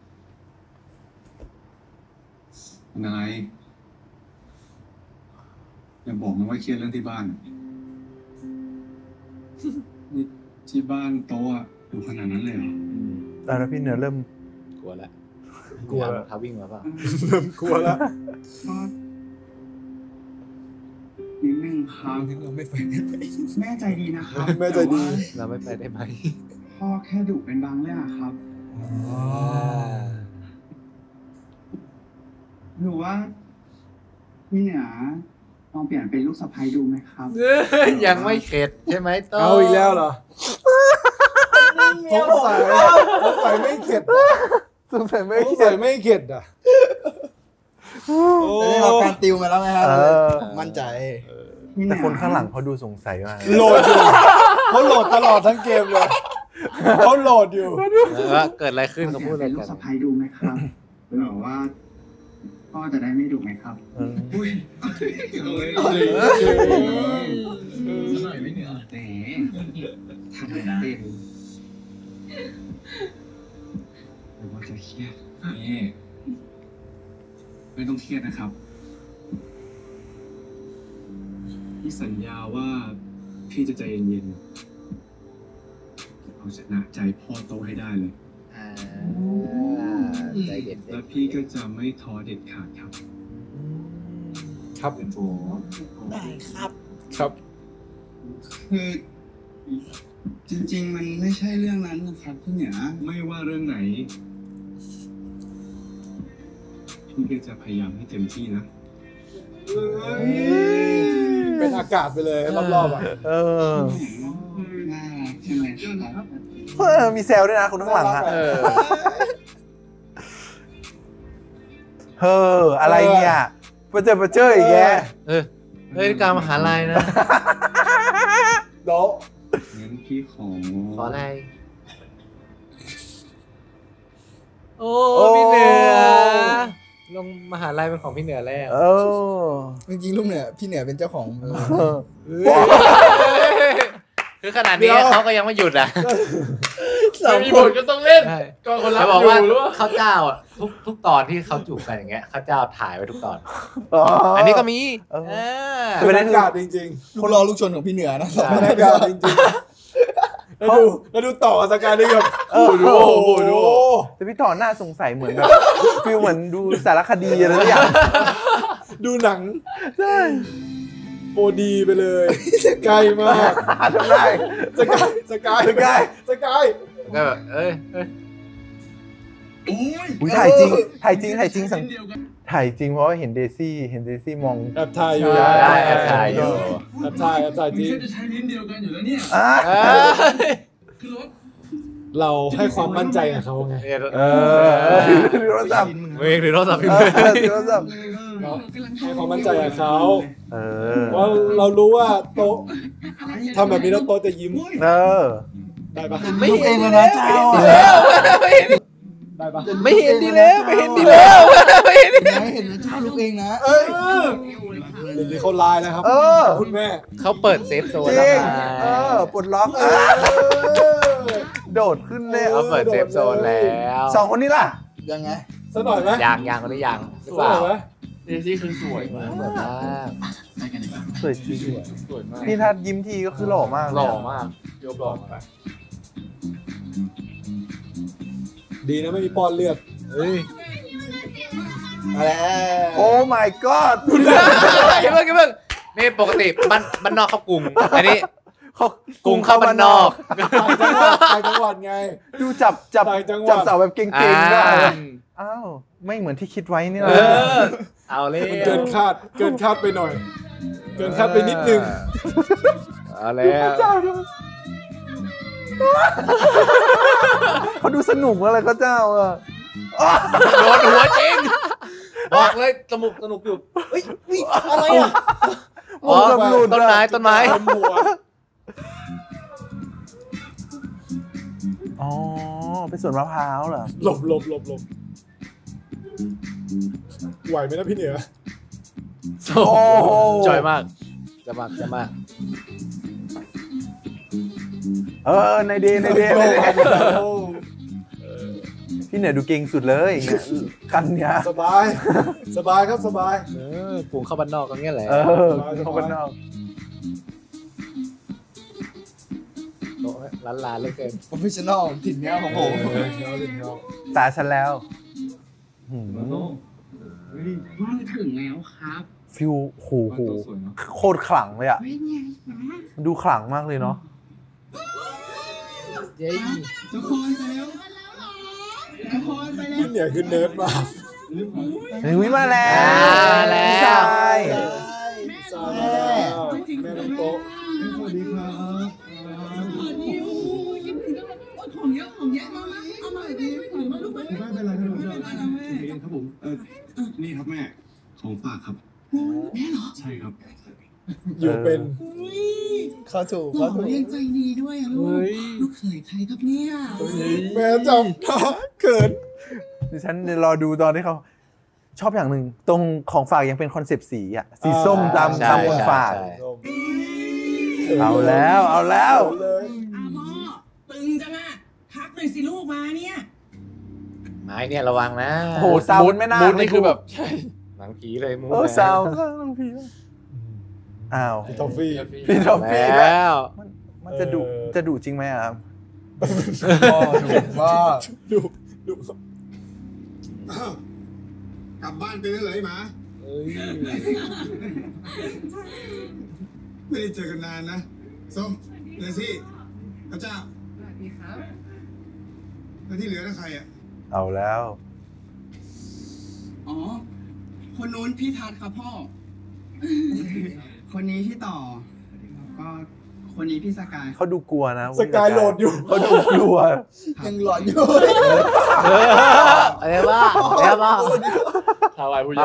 อะไรอย่าบอกนะว่าเครียดเรื่องที่บ้านนี่ที่บ้านโต๊ะดูขนาดนั้นเลยเหรอแล้วพี่เนื้อเริ่มกลัวแล้วท้าวิ่งมาป่ะเริ่มกลัวแล้วนิดนึงครับเราไม่ไปแม่ใจดีนะครับแม่ใจดีเราไม่ไปได้ไหมพ่อแค่ดุเป็นบางเรื่องครับหนูว่าพี่เหนือลองเปลี่ยนเป็นลูกสะใภ้ดูไหมครับยังไม่เข็ดใช่ไหมต้เอาอีกแล้วเหรอสงสัยไม่เข็ดอ่ะได้รับการติวมาแล้วไงครับมั่นใจแต่คนข้างหลังเขาดูสงสัยมากโหลดอยู่เขาโหลดตลอดทั้งเกมเลยเขาโหลดอยู่ว่าเกิดอะไรขึ้นเขาพูดอะไรกันลูกสะใภ้ดูไหมครับหรือว่าพ่อจะได้ไม่ดุไหมครับอุ้ยหน่อยไม่เหนือแต่ทำอะไรเต็มหรือว่าจะเครียดนี่ไม่ต้องเครียดนะครับพี่สัญญาว่าพี่จะใจเย็นๆเอาชนะใจพ่อโตให้ได้เลยใจเด็ดแล้วพี่ก็จะไม่ท้อเด็ดขาดครับครับโอ้ได้ครับคือจริงๆมันไม่ใช่เรื่องนั้นนะครับพี่เหนือไม่ว่าเรื่องไหนพี่ก็จะพยายามให้เต็มที่นะเป็นอากาศไปเลยรอบๆน่าใช่ไหมครับมีแซวด้วยนะคุณข้างหลังฮะเฮ้ออะไรเนี่ยประเจออีกแกเฮ้ยการมหาลัยนะโดงั้นพี่ขออะไรโอ้พี่เหนือลงมหาลัยเป็นของพี่เหนือแล้วจริงๆลูกเหนือพี่เหนือเป็นเจ้าของคือขนาดนี้เขาก็ยังไม่หยุดอ่ะไม่มีบทก็ต้องเล่นก็คนรับบอกว่าข้าวเจ้าอ่ะทุกตอนที่เขาจูบกันอย่างเงี้ยข้าวเจ้าถ่ายไว้ทุกตอนอันนี้ก็มีบรรยากาศจริงๆคนรอลูกชนของพี่เหนือนะบรรยากาศจริงๆแล้วดูต่อสกายนี่แบบดูแต่พี่ต่อหน้าสงสัยเหมือนแบบฟิลเหมือนดูสารคดีอะไรอย่างดูหนังใช่โปรดีไปเลยใกล้มากทำได้สกายก็แบบถ่ายจริงถ่ายจริงเพราะว่าเห็นเดซี่มองแอบถ่ายอยู่แอบถ่ายจริงจะใช้ลิ้นเดียวกันอยู่แล้วเนี่ยคือรถเราให้ความมั่นใจกับเขาไงถือโทรศัพท์ถือโทรศัพท์ให้ความมั่นใจกับเขาว่าเรารู้ว่าโต๊ะทำแบบนี้แล้วโต๊ะจะยิ้มได้ปะไม่เห็นเลยนะเจ้าได้ปะไม่เห็นดีแล้วไม่เห็นนะเจ้าลูกเองนะเดี๋ยวนี้เขาไลน์นะครับคุณแม่เขาเปิดเซฟโซนแล้วปลดล็อกโดดขึ้นเลยเขาเปิดเซฟโซนแล้ว 2คนนี้ล่ะยังไงสักหน่อยไหมยังคนนี้ยังหรือเปล่าเดซี่คือสวยมากสวยจริงนี่ถ้ายิ้มทีก็คือหล่อมากยกหล่อมากดีนะไม่มีป้อนเลือดอะไรโอ้ my god เพิ่งนี่ปกติบ้านนอกเข้ากรุงอันนี้กรุงเข้าบ้านนอกต่างจังหวัดไงดูจับเสาแบบเก่งๆด้วยอ้าวไม่เหมือนที่คิดไว้นี่นะเอาเลยเกินคาดไปหน่อยเกินคาดไปนิดนึงเอาแล้วเขาดูสนุกอะไรก็เจ้าโดนหัวจริงบอกเลยสนุกอยู่อะไรอ่ะต้นไม้หัวอ๋อเป็นสวนมะพร้าวเหรอหลบไหวไหมนะพี่เหนือจอยมากจะมากในเดพี่เหนือดูเก่งสุดเลยกันเนี่ยสบายครับสบายกรุงเข้าบ้านนอกก็เงี้ยแหละเข้าบ้านนอกล้านเลยเกิน professional ถิ่นเนี้ยของผมตาฉันแล้วมาถึงแล้วครับฟิวโหโคตรขลังเลยอ่ะดูขลังมากเลยเนาะทุกคนไปแล้วพี่เนี่ยคือเนิร์ดมากมาแล้วใช่แม่น้องโต๊ะสวัสดีครับของเยอะมาเอามาดีมาลูกไม่เป็นไรครับผมนี่ครับแม่ของฝากครับแม่เหรอใช่ครับอยู่เป็นเขาถูกเลี้ยงใจดีด้วยอ่ะลูกเขยใครครับเนี่ยแม่จำท่าเขินดิฉันรอดูตอนที่เขาชอบอย่างหนึ่งตรงของฝากยังเป็นคอนเซปต์สีอ่ะสีส้มตามคนฝากเอาแล้วพ่อตึงจังอ่ะพักหน่อยสิลูกมาเนี่ยไม้เนี่ยระวังนะโอ้โหซาวไม่น่านี่คือแบบใช่หนังผีเลยมูซาวหนังผีอ้าวพี่ทอฟฟี่แล้วมันจะดุจริงไหมครับดุกลับบ้านไปได้เลยหมาไม่ได้เจอกันนานนะส้มเนซี่พระเจ้าสวัสดีครับแล้วที่เหลือนั่นใครอ่ะเอาแล้วอ๋อคนนู้นพี่ทัศน์ครับพ่อคนนี้พี่ต่อก็คนนี้พี่สกายเขาดูกลัวนะสกายโหลดอยู่เขาดูกลัวยังหลอนอยู่อะไรบ้าถฮาวายผู้ใหญ่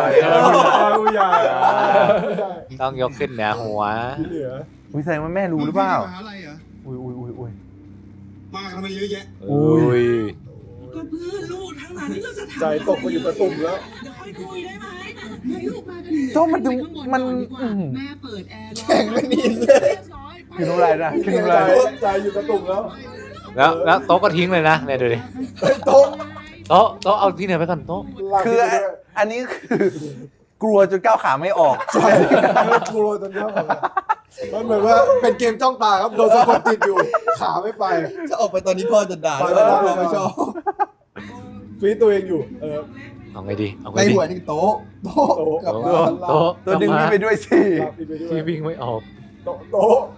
ต้องยกขึ้นเหนือหัวอุ้ยแสดงว่าแม่รู้หรือเปล่าอุ้ยมาทำไมเยอะแยะอุ้ยก็เพื่อนลูกทั้งนั้นที่เราจะทำใจตกมาอยู่ประตุ่มแล้วเดี๋ยวค่อยคุยได้ไหมให้ลูกมากันโต้มันดูมันแม่เปิดแอร์แข่งไม่ดีเลยคือน้ำลายนะคือน้ำลายใจอยู่ประตุ่มแล้วโต๊ะก็ทิ้งเลยนะเนี่ยดูดิโต๊ะเอาที่ไหนไปก่อนโต๊ะคืออันนี้คือกลัวจนก้าวขาไม่ออกใช่กลัวจนก้าวขามันเหมือนว่าเป็นเกมจ้องตาครับโดนสะกดติดอยู่ขาไม่ไปจะออกไปตอนนี้พ่อจะด่าเราไม่ชอบฟีตัวเองอยู่เอาไงดีไปหัวนี่โต๊ะกับตัวดึงนี่ไปด้วยสิที่วิ่งไม่ออกโต๊ะ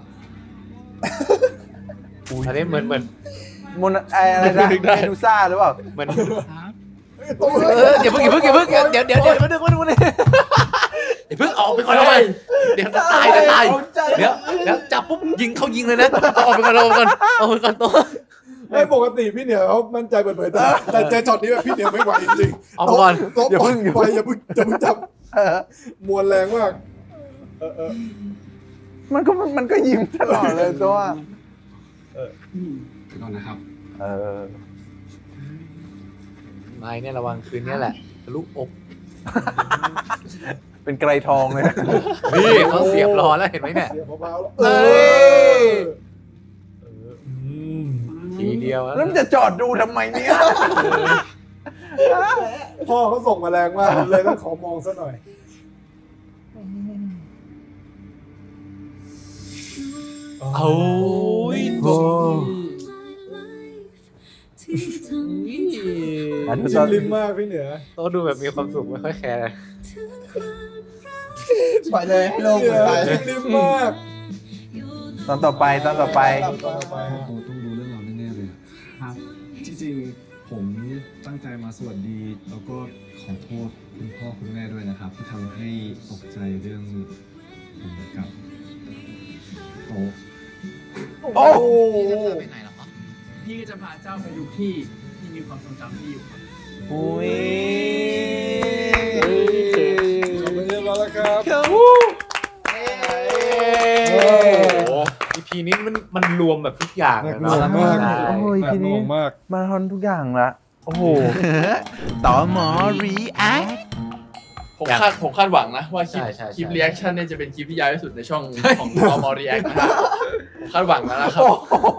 อันนี้เหมือนมนอะไรนะเมดูซ่าหรือเปล่าเหมือนอย่าเพิ่งเดี๋ยวมาดึงอย่าเพิ่งออกไปก่อนเลยเดี๋ยวตายเดี๋ยวจับปุ๊บยิงเลยนะออกไปก่อนโต๊ะไม่ปกติพี่เหนียวเขามั่นใจเปิดเผยแต่เจอช็อตนี้แบบพี่เหนียวไม่ไหวจริงๆเอาก่อนอย่าเพิ่งจับมวลแรงมากมันก็ยิ้มตลอดเลยตัวก่อนนะครับไม่เนี่ยระวังคืนนี้แหละทะลุอกเป็นไกรทองเลยนี่เขาเสียบรอแล้วเห็นไหมเนี่ยทีเดียวแล้วจะจอดดูทำไมเนี่ยพ่อเขาส่งมาแรงมากเลยต้องขอมองซะหน่อยเอาจิ้มลิ้มมากพี่เหนือโต๊ะดูแบบมีความสุขไม่ค่อยแคร์ไปเลยให้โลกไปจิ้มลิ้มมากตอนต่อไปต้องดูเรื่องเราแน่ๆเลยครับจริงๆผมตั้งใจมาสวัสดีแล้วก็ขอโทษคุณพ่อคุณแม่ด้วยนะครับที่ทำให้ตกใจเรื่องผมกับโต๊ะโอ้พี่จะพาไปไหนหรอครับพี่ก็จะพาเจ้าไปดูที่มีความทรงจำที่อยู่ครับอุ้ยขอบคุณเรียบร้อยแล้วครับ EP นี้มันรวมแบบทุกอย่างเลยเนาะโอ้ย EP นี้มาทอนทุกอย่างละโอ้โหต่อหมอรีแอคผมคาดหวังนะว่าคลิปรีแอคชั่นเนี่ยจะเป็นคลิปที่ยาวที่สุดในช่องของต่อหมอรีแอคนะครับผมคาดหวังแล้วนะครับ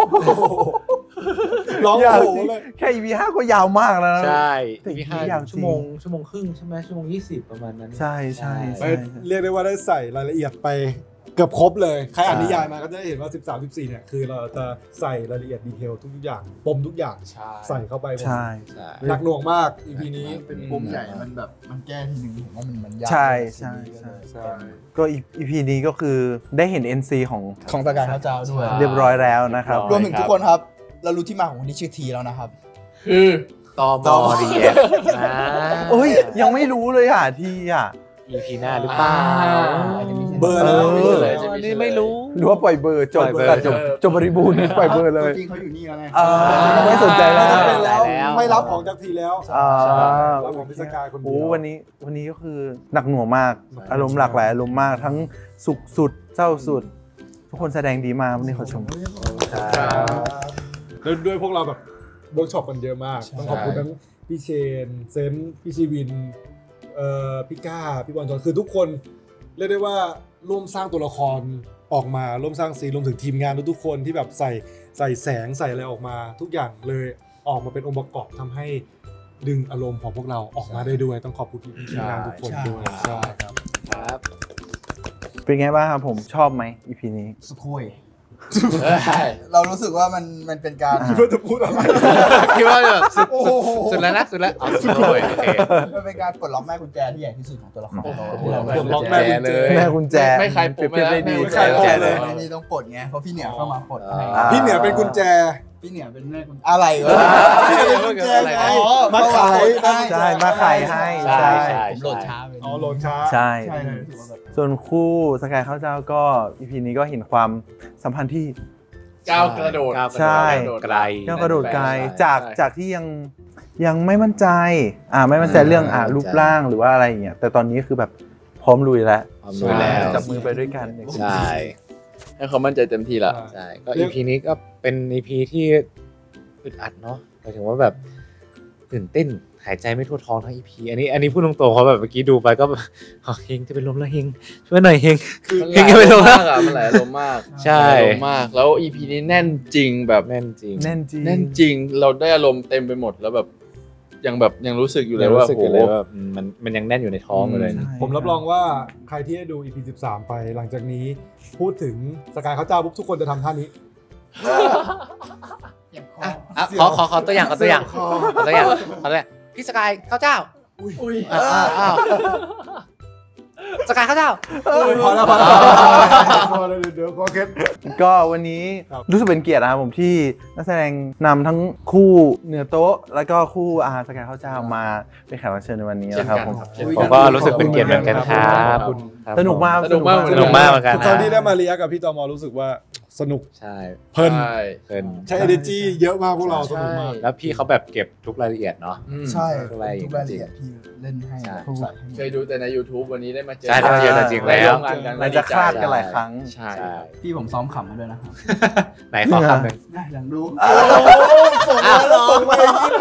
ร้องโหเลยแค่ EP 5ก็ยาวมากแล้วนะใช่ EP 5ชั่วโมงครึ่งใช่ไหมชั่วโมง20ประมาณนั้นใช่เรียกได้ว่าได้ใส่รายละเอียดไปเกือบครบเลยใครอ่านนิยายมาก็จะเห็นว่า13-14เนี่ยคือเราจะใส่รายละเอียดดีเทลทุกอย่างปมทุกอย่างใส่เข้าไปใช่หนักหน่วงมาก EP นี้เป็นปมใหญ่มันแบบมันแก้ทีนึงผมว่ามันยากใช่ก็ EP นี้ก็คือได้เห็น NC ของตะการข้าวเจ้าด้วยเรียบร้อยแล้วนะครับรวมถึงทุกคนครับเรารู้ที่มาของคนที่ชื่อทีแล้วนะครับคือตอมอรีแอคโอ้ยยังไม่รู้เลยอ่ะทีอ่ะ EP หน้าหรือเปล่าเบอร์แล้วนี่ไม่รู้หรือว่าปล่อยเบอร์จบบริบูรณ์ปล่อยเบอร์เลยจริงเขาอยู่นี่แล้วไงไม่สนใจแล้วไม่รับของจากทีแล้วรับของพิศกายคนเดียววันนี้ก็คือหนักหน่วงมากอารมณ์หลากหลายอารมณ์มากทั้งสุขสุดเศร้าสุดทุกคนแสดงดีมากวันนี้ขอชมด้วยพวกเราแบบเวิร์กช็อปกันเยอะมากต้องขอบคุณทั้งพี่เชนเซนพี่ชีวินพี่ก้าพี่บอลจอนคือทุกคนเรียกได้ว่าร่วมสร้างตัวละครออกมาร่วมสร้างซีนรวมถึงทีมงานทุกคนที่แบบใส่แสงใส่อะไรออกมาทุกอย่างเลยออกมาเป็นองค์ประกอบทำให้ดึงอารมณ์ของพวกเราออกมาได้ด้วยต้องขอบคุณทีมงานทุกคนด้วยใช่ครับเป็นไงบ้างครับผมชอบไหม EP นี้สุดคุยเรารู้สึกว่ามันเป็นการคิดว่าจะพูดอะไรคิดว่าแบบสุดแล้วนะสุดแล้วสุดเลยโอเคมันเป็นการปลดล็อกแม่กุญแจที่ใหญ่ที่สุดของตัวละครปลดล็อกแม่กุญแจแม่กุญแจไม่ใครปลดไม่ดีใครปลดเลยนี่ต้องปลดไงเพราะพี่เหนือเข้ามาปลดพี่เหนือเป็นกุญแจพี่เหนือเป็นแม่กุญแจอะไรวะพี่เหนือเป็นกุญแจไงมาขายใช่มาขายให้ใช่โหลดช้าไปโหลดช้าใช่ส่วนคู่สกายข้าวเจ้าก็ EP นี้ก็เห็นความสัมพันธ์ที่ก้าวกระโดดใช่ไกลก้าวกระโดดไกลจากที่ยังไม่มั่นใจไม่มั่นใจเรื่องรูปร่างหรือว่าอะไรอย่างเงี้ยแต่ตอนนี้คือแบบพร้อมลุยแล้วจับมือไปด้วยกันใช่ให้เขามั่นใจเต็มที่ละใช่ก็ EP นี้ก็เป็น EP ที่อึดอัดเนาะหมายถึงว่าแบบตื่นเต้นหายใจไม่ทั่วท้องทั้ง EP อันนี้พูดตรงๆเขาแบบเมื่อกี้ดูไปก็เฮงจะเป็นลมแล้วเฮงช่วยหน่อยเฮงจะเป็นลมแล้วมันหลายลมมากใช่ลมมากแล้ว EP นี้แน่นจริงแบบแน่นจริงเราได้อารมณ์เต็มไปหมดแล้วแบบยังรู้สึกอยู่เลยว่าโหมันยังแน่นอยู่ในท้องเลยผมรับรองว่าใครที่ได้ดู EP 13ไปหลังจากนี้พูดถึงสกายเขาเจ้าปุ๊บทุกคนจะทำท่านี้ขอตัวอย่างพี่สกายข้าวเจ้าสกายข้าวเจ้าพอแล้วเดี๋ยวก็เก็ตก็วันนี้รู้สึกเป็นเกียรตินะครับผมที่นักแสดงนำทั้งคู่เหนือโต๊ะแล้วก็คู่สกายข้าวเจ้ามาเป็นแขกรับเชิญในวันนี้นะครับผมก็รู้สึกเป็นเกียรติเหมือนกันครับสนุกมากเหมือนกันทุกครั้งที่ได้มาเรียกกับพี่ตมรู้สึกว่าสนุกใช่เพลินใช้ energy เยอะมากพวกเราสนุกมากแล้วพี่เขาแบบเก็บทุกรายละเอียดเนาะใช่ทุกรายละเอียดพี่เล่นให้เคยดูแต่ใน YouTube วันนี้ได้มาเจอใช่ได้มาเจอจริงแล้วเราจะคลาดกันหลายครั้งใช่พี่ผมซ้อมขำมาด้วยนะครับไหนขอคำหนึ่งอยากรู้ส่งมา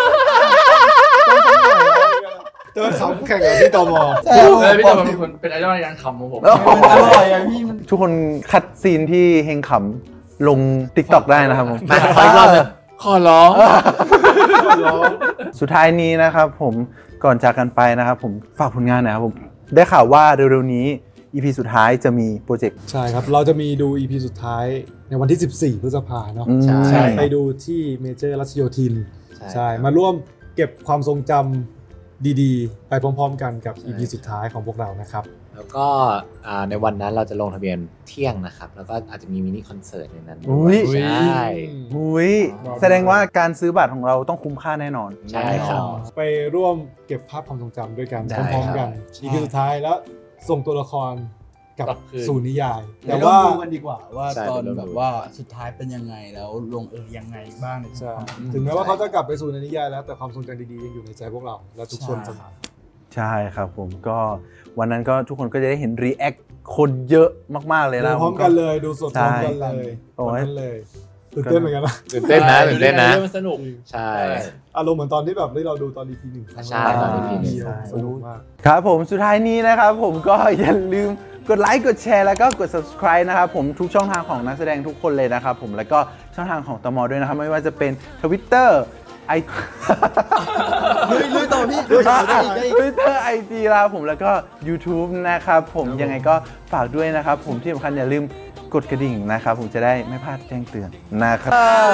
เจอขำแข่งกับพี่ตมพี่ตมเป็นไอดอลในการขำของผมอร่อยอ่ะพี่ทุกคนคัดซีนที่เฮงขำลง TikTok ได้นะครับผมมาขออีกรอบนึงขอร้องสุดท้ายนี้นะครับผมก่อนจากกันไปนะครับผมฝากผลงานนะครับผมได้ข่าวว่าเร็วๆนี้ EP สุดท้ายจะมีโปรเจกต์ใช่ครับเราจะมีดู EP สุดท้ายในวันที่14พฤษภาคมเนาะใช่ไปดูที่เมเจอร์รัชโยธินใช่มาร่วมเก็บความทรงจำดีๆไปพร้อมๆกันกับ EP สุดท้ายของพวกเรานะครับแล้วก็ในวันนั้นเราจะลงทะเบียนเที่ยงนะครับแล้วก็อาจจะมีมินิคอนเสิร์ตในนั้นใช่แสดงว่าการซื้อบัตรของเราต้องคุ้มค่าแน่นอนใช่ครับไปร่วมเก็บภาพความทรงจำด้วยกันพร้อมๆกัน EP สุดท้ายแล้วส่งตัวละครกับสู่นิยายแต่ว่าดูกันดีกว่าว่าตอนแบบว่าสุดท้ายเป็นยังไงแล้วลงยังไงบ้างถึงแม้ว่าเขาจะกลับไปสู่ในนิยายแล้วแต่ความทรงจำดีๆยังอยู่ในใจพวกเราและทุกคนเสมอใช่ครับผมก็วันนั้นก็ทุกคนก็จะได้เห็นรีแอคคนเยอะมากๆเลยนะพร้อมกันเลยดูสดพร้อมกันเลยตื่นเต้นเหมือนกันนะตื่นเต้นนะมันสนุกใช่อารมณ์เหมือนตอนที่แบบที่เราดูตอน EP 1 ใช่ตอน EP 1สนุกมากครับผมสุดท้ายนี้นะครับผมก็อย่าลืมกดไลค์กดแชร์แล้วก็กด subscribe นะครับผมทุกช่องทางของนักแสดงทุกคนเลยนะครับผมแล้วก็ช่องทางของตม.ด้วยนะครับไม่ว่าจะเป็น Twitter ลุยต่อพี่ Twitter IG แล้วผมแล้วก็ YouTube นะครับผมยังไงก็ฝากด้วยนะครับผมที่สำคัญอย่าลืมกดกระดิ่งนะครับผมจะได้ไม่พลาดแจ้งเตือนนะครับ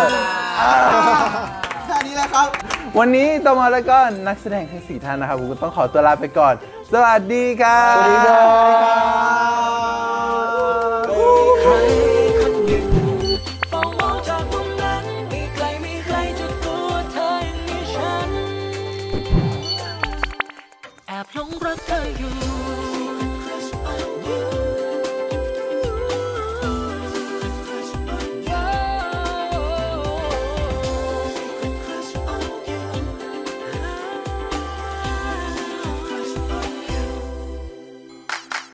แค่นี้แหละครับวันนี้ตม.แล้วก็นักแสดงทั้ง4ท่านนะครับผมก็ต้องขอตัวลาไปก่อนสวัสดีครับสวัสดีครับหลงรักเธออยู่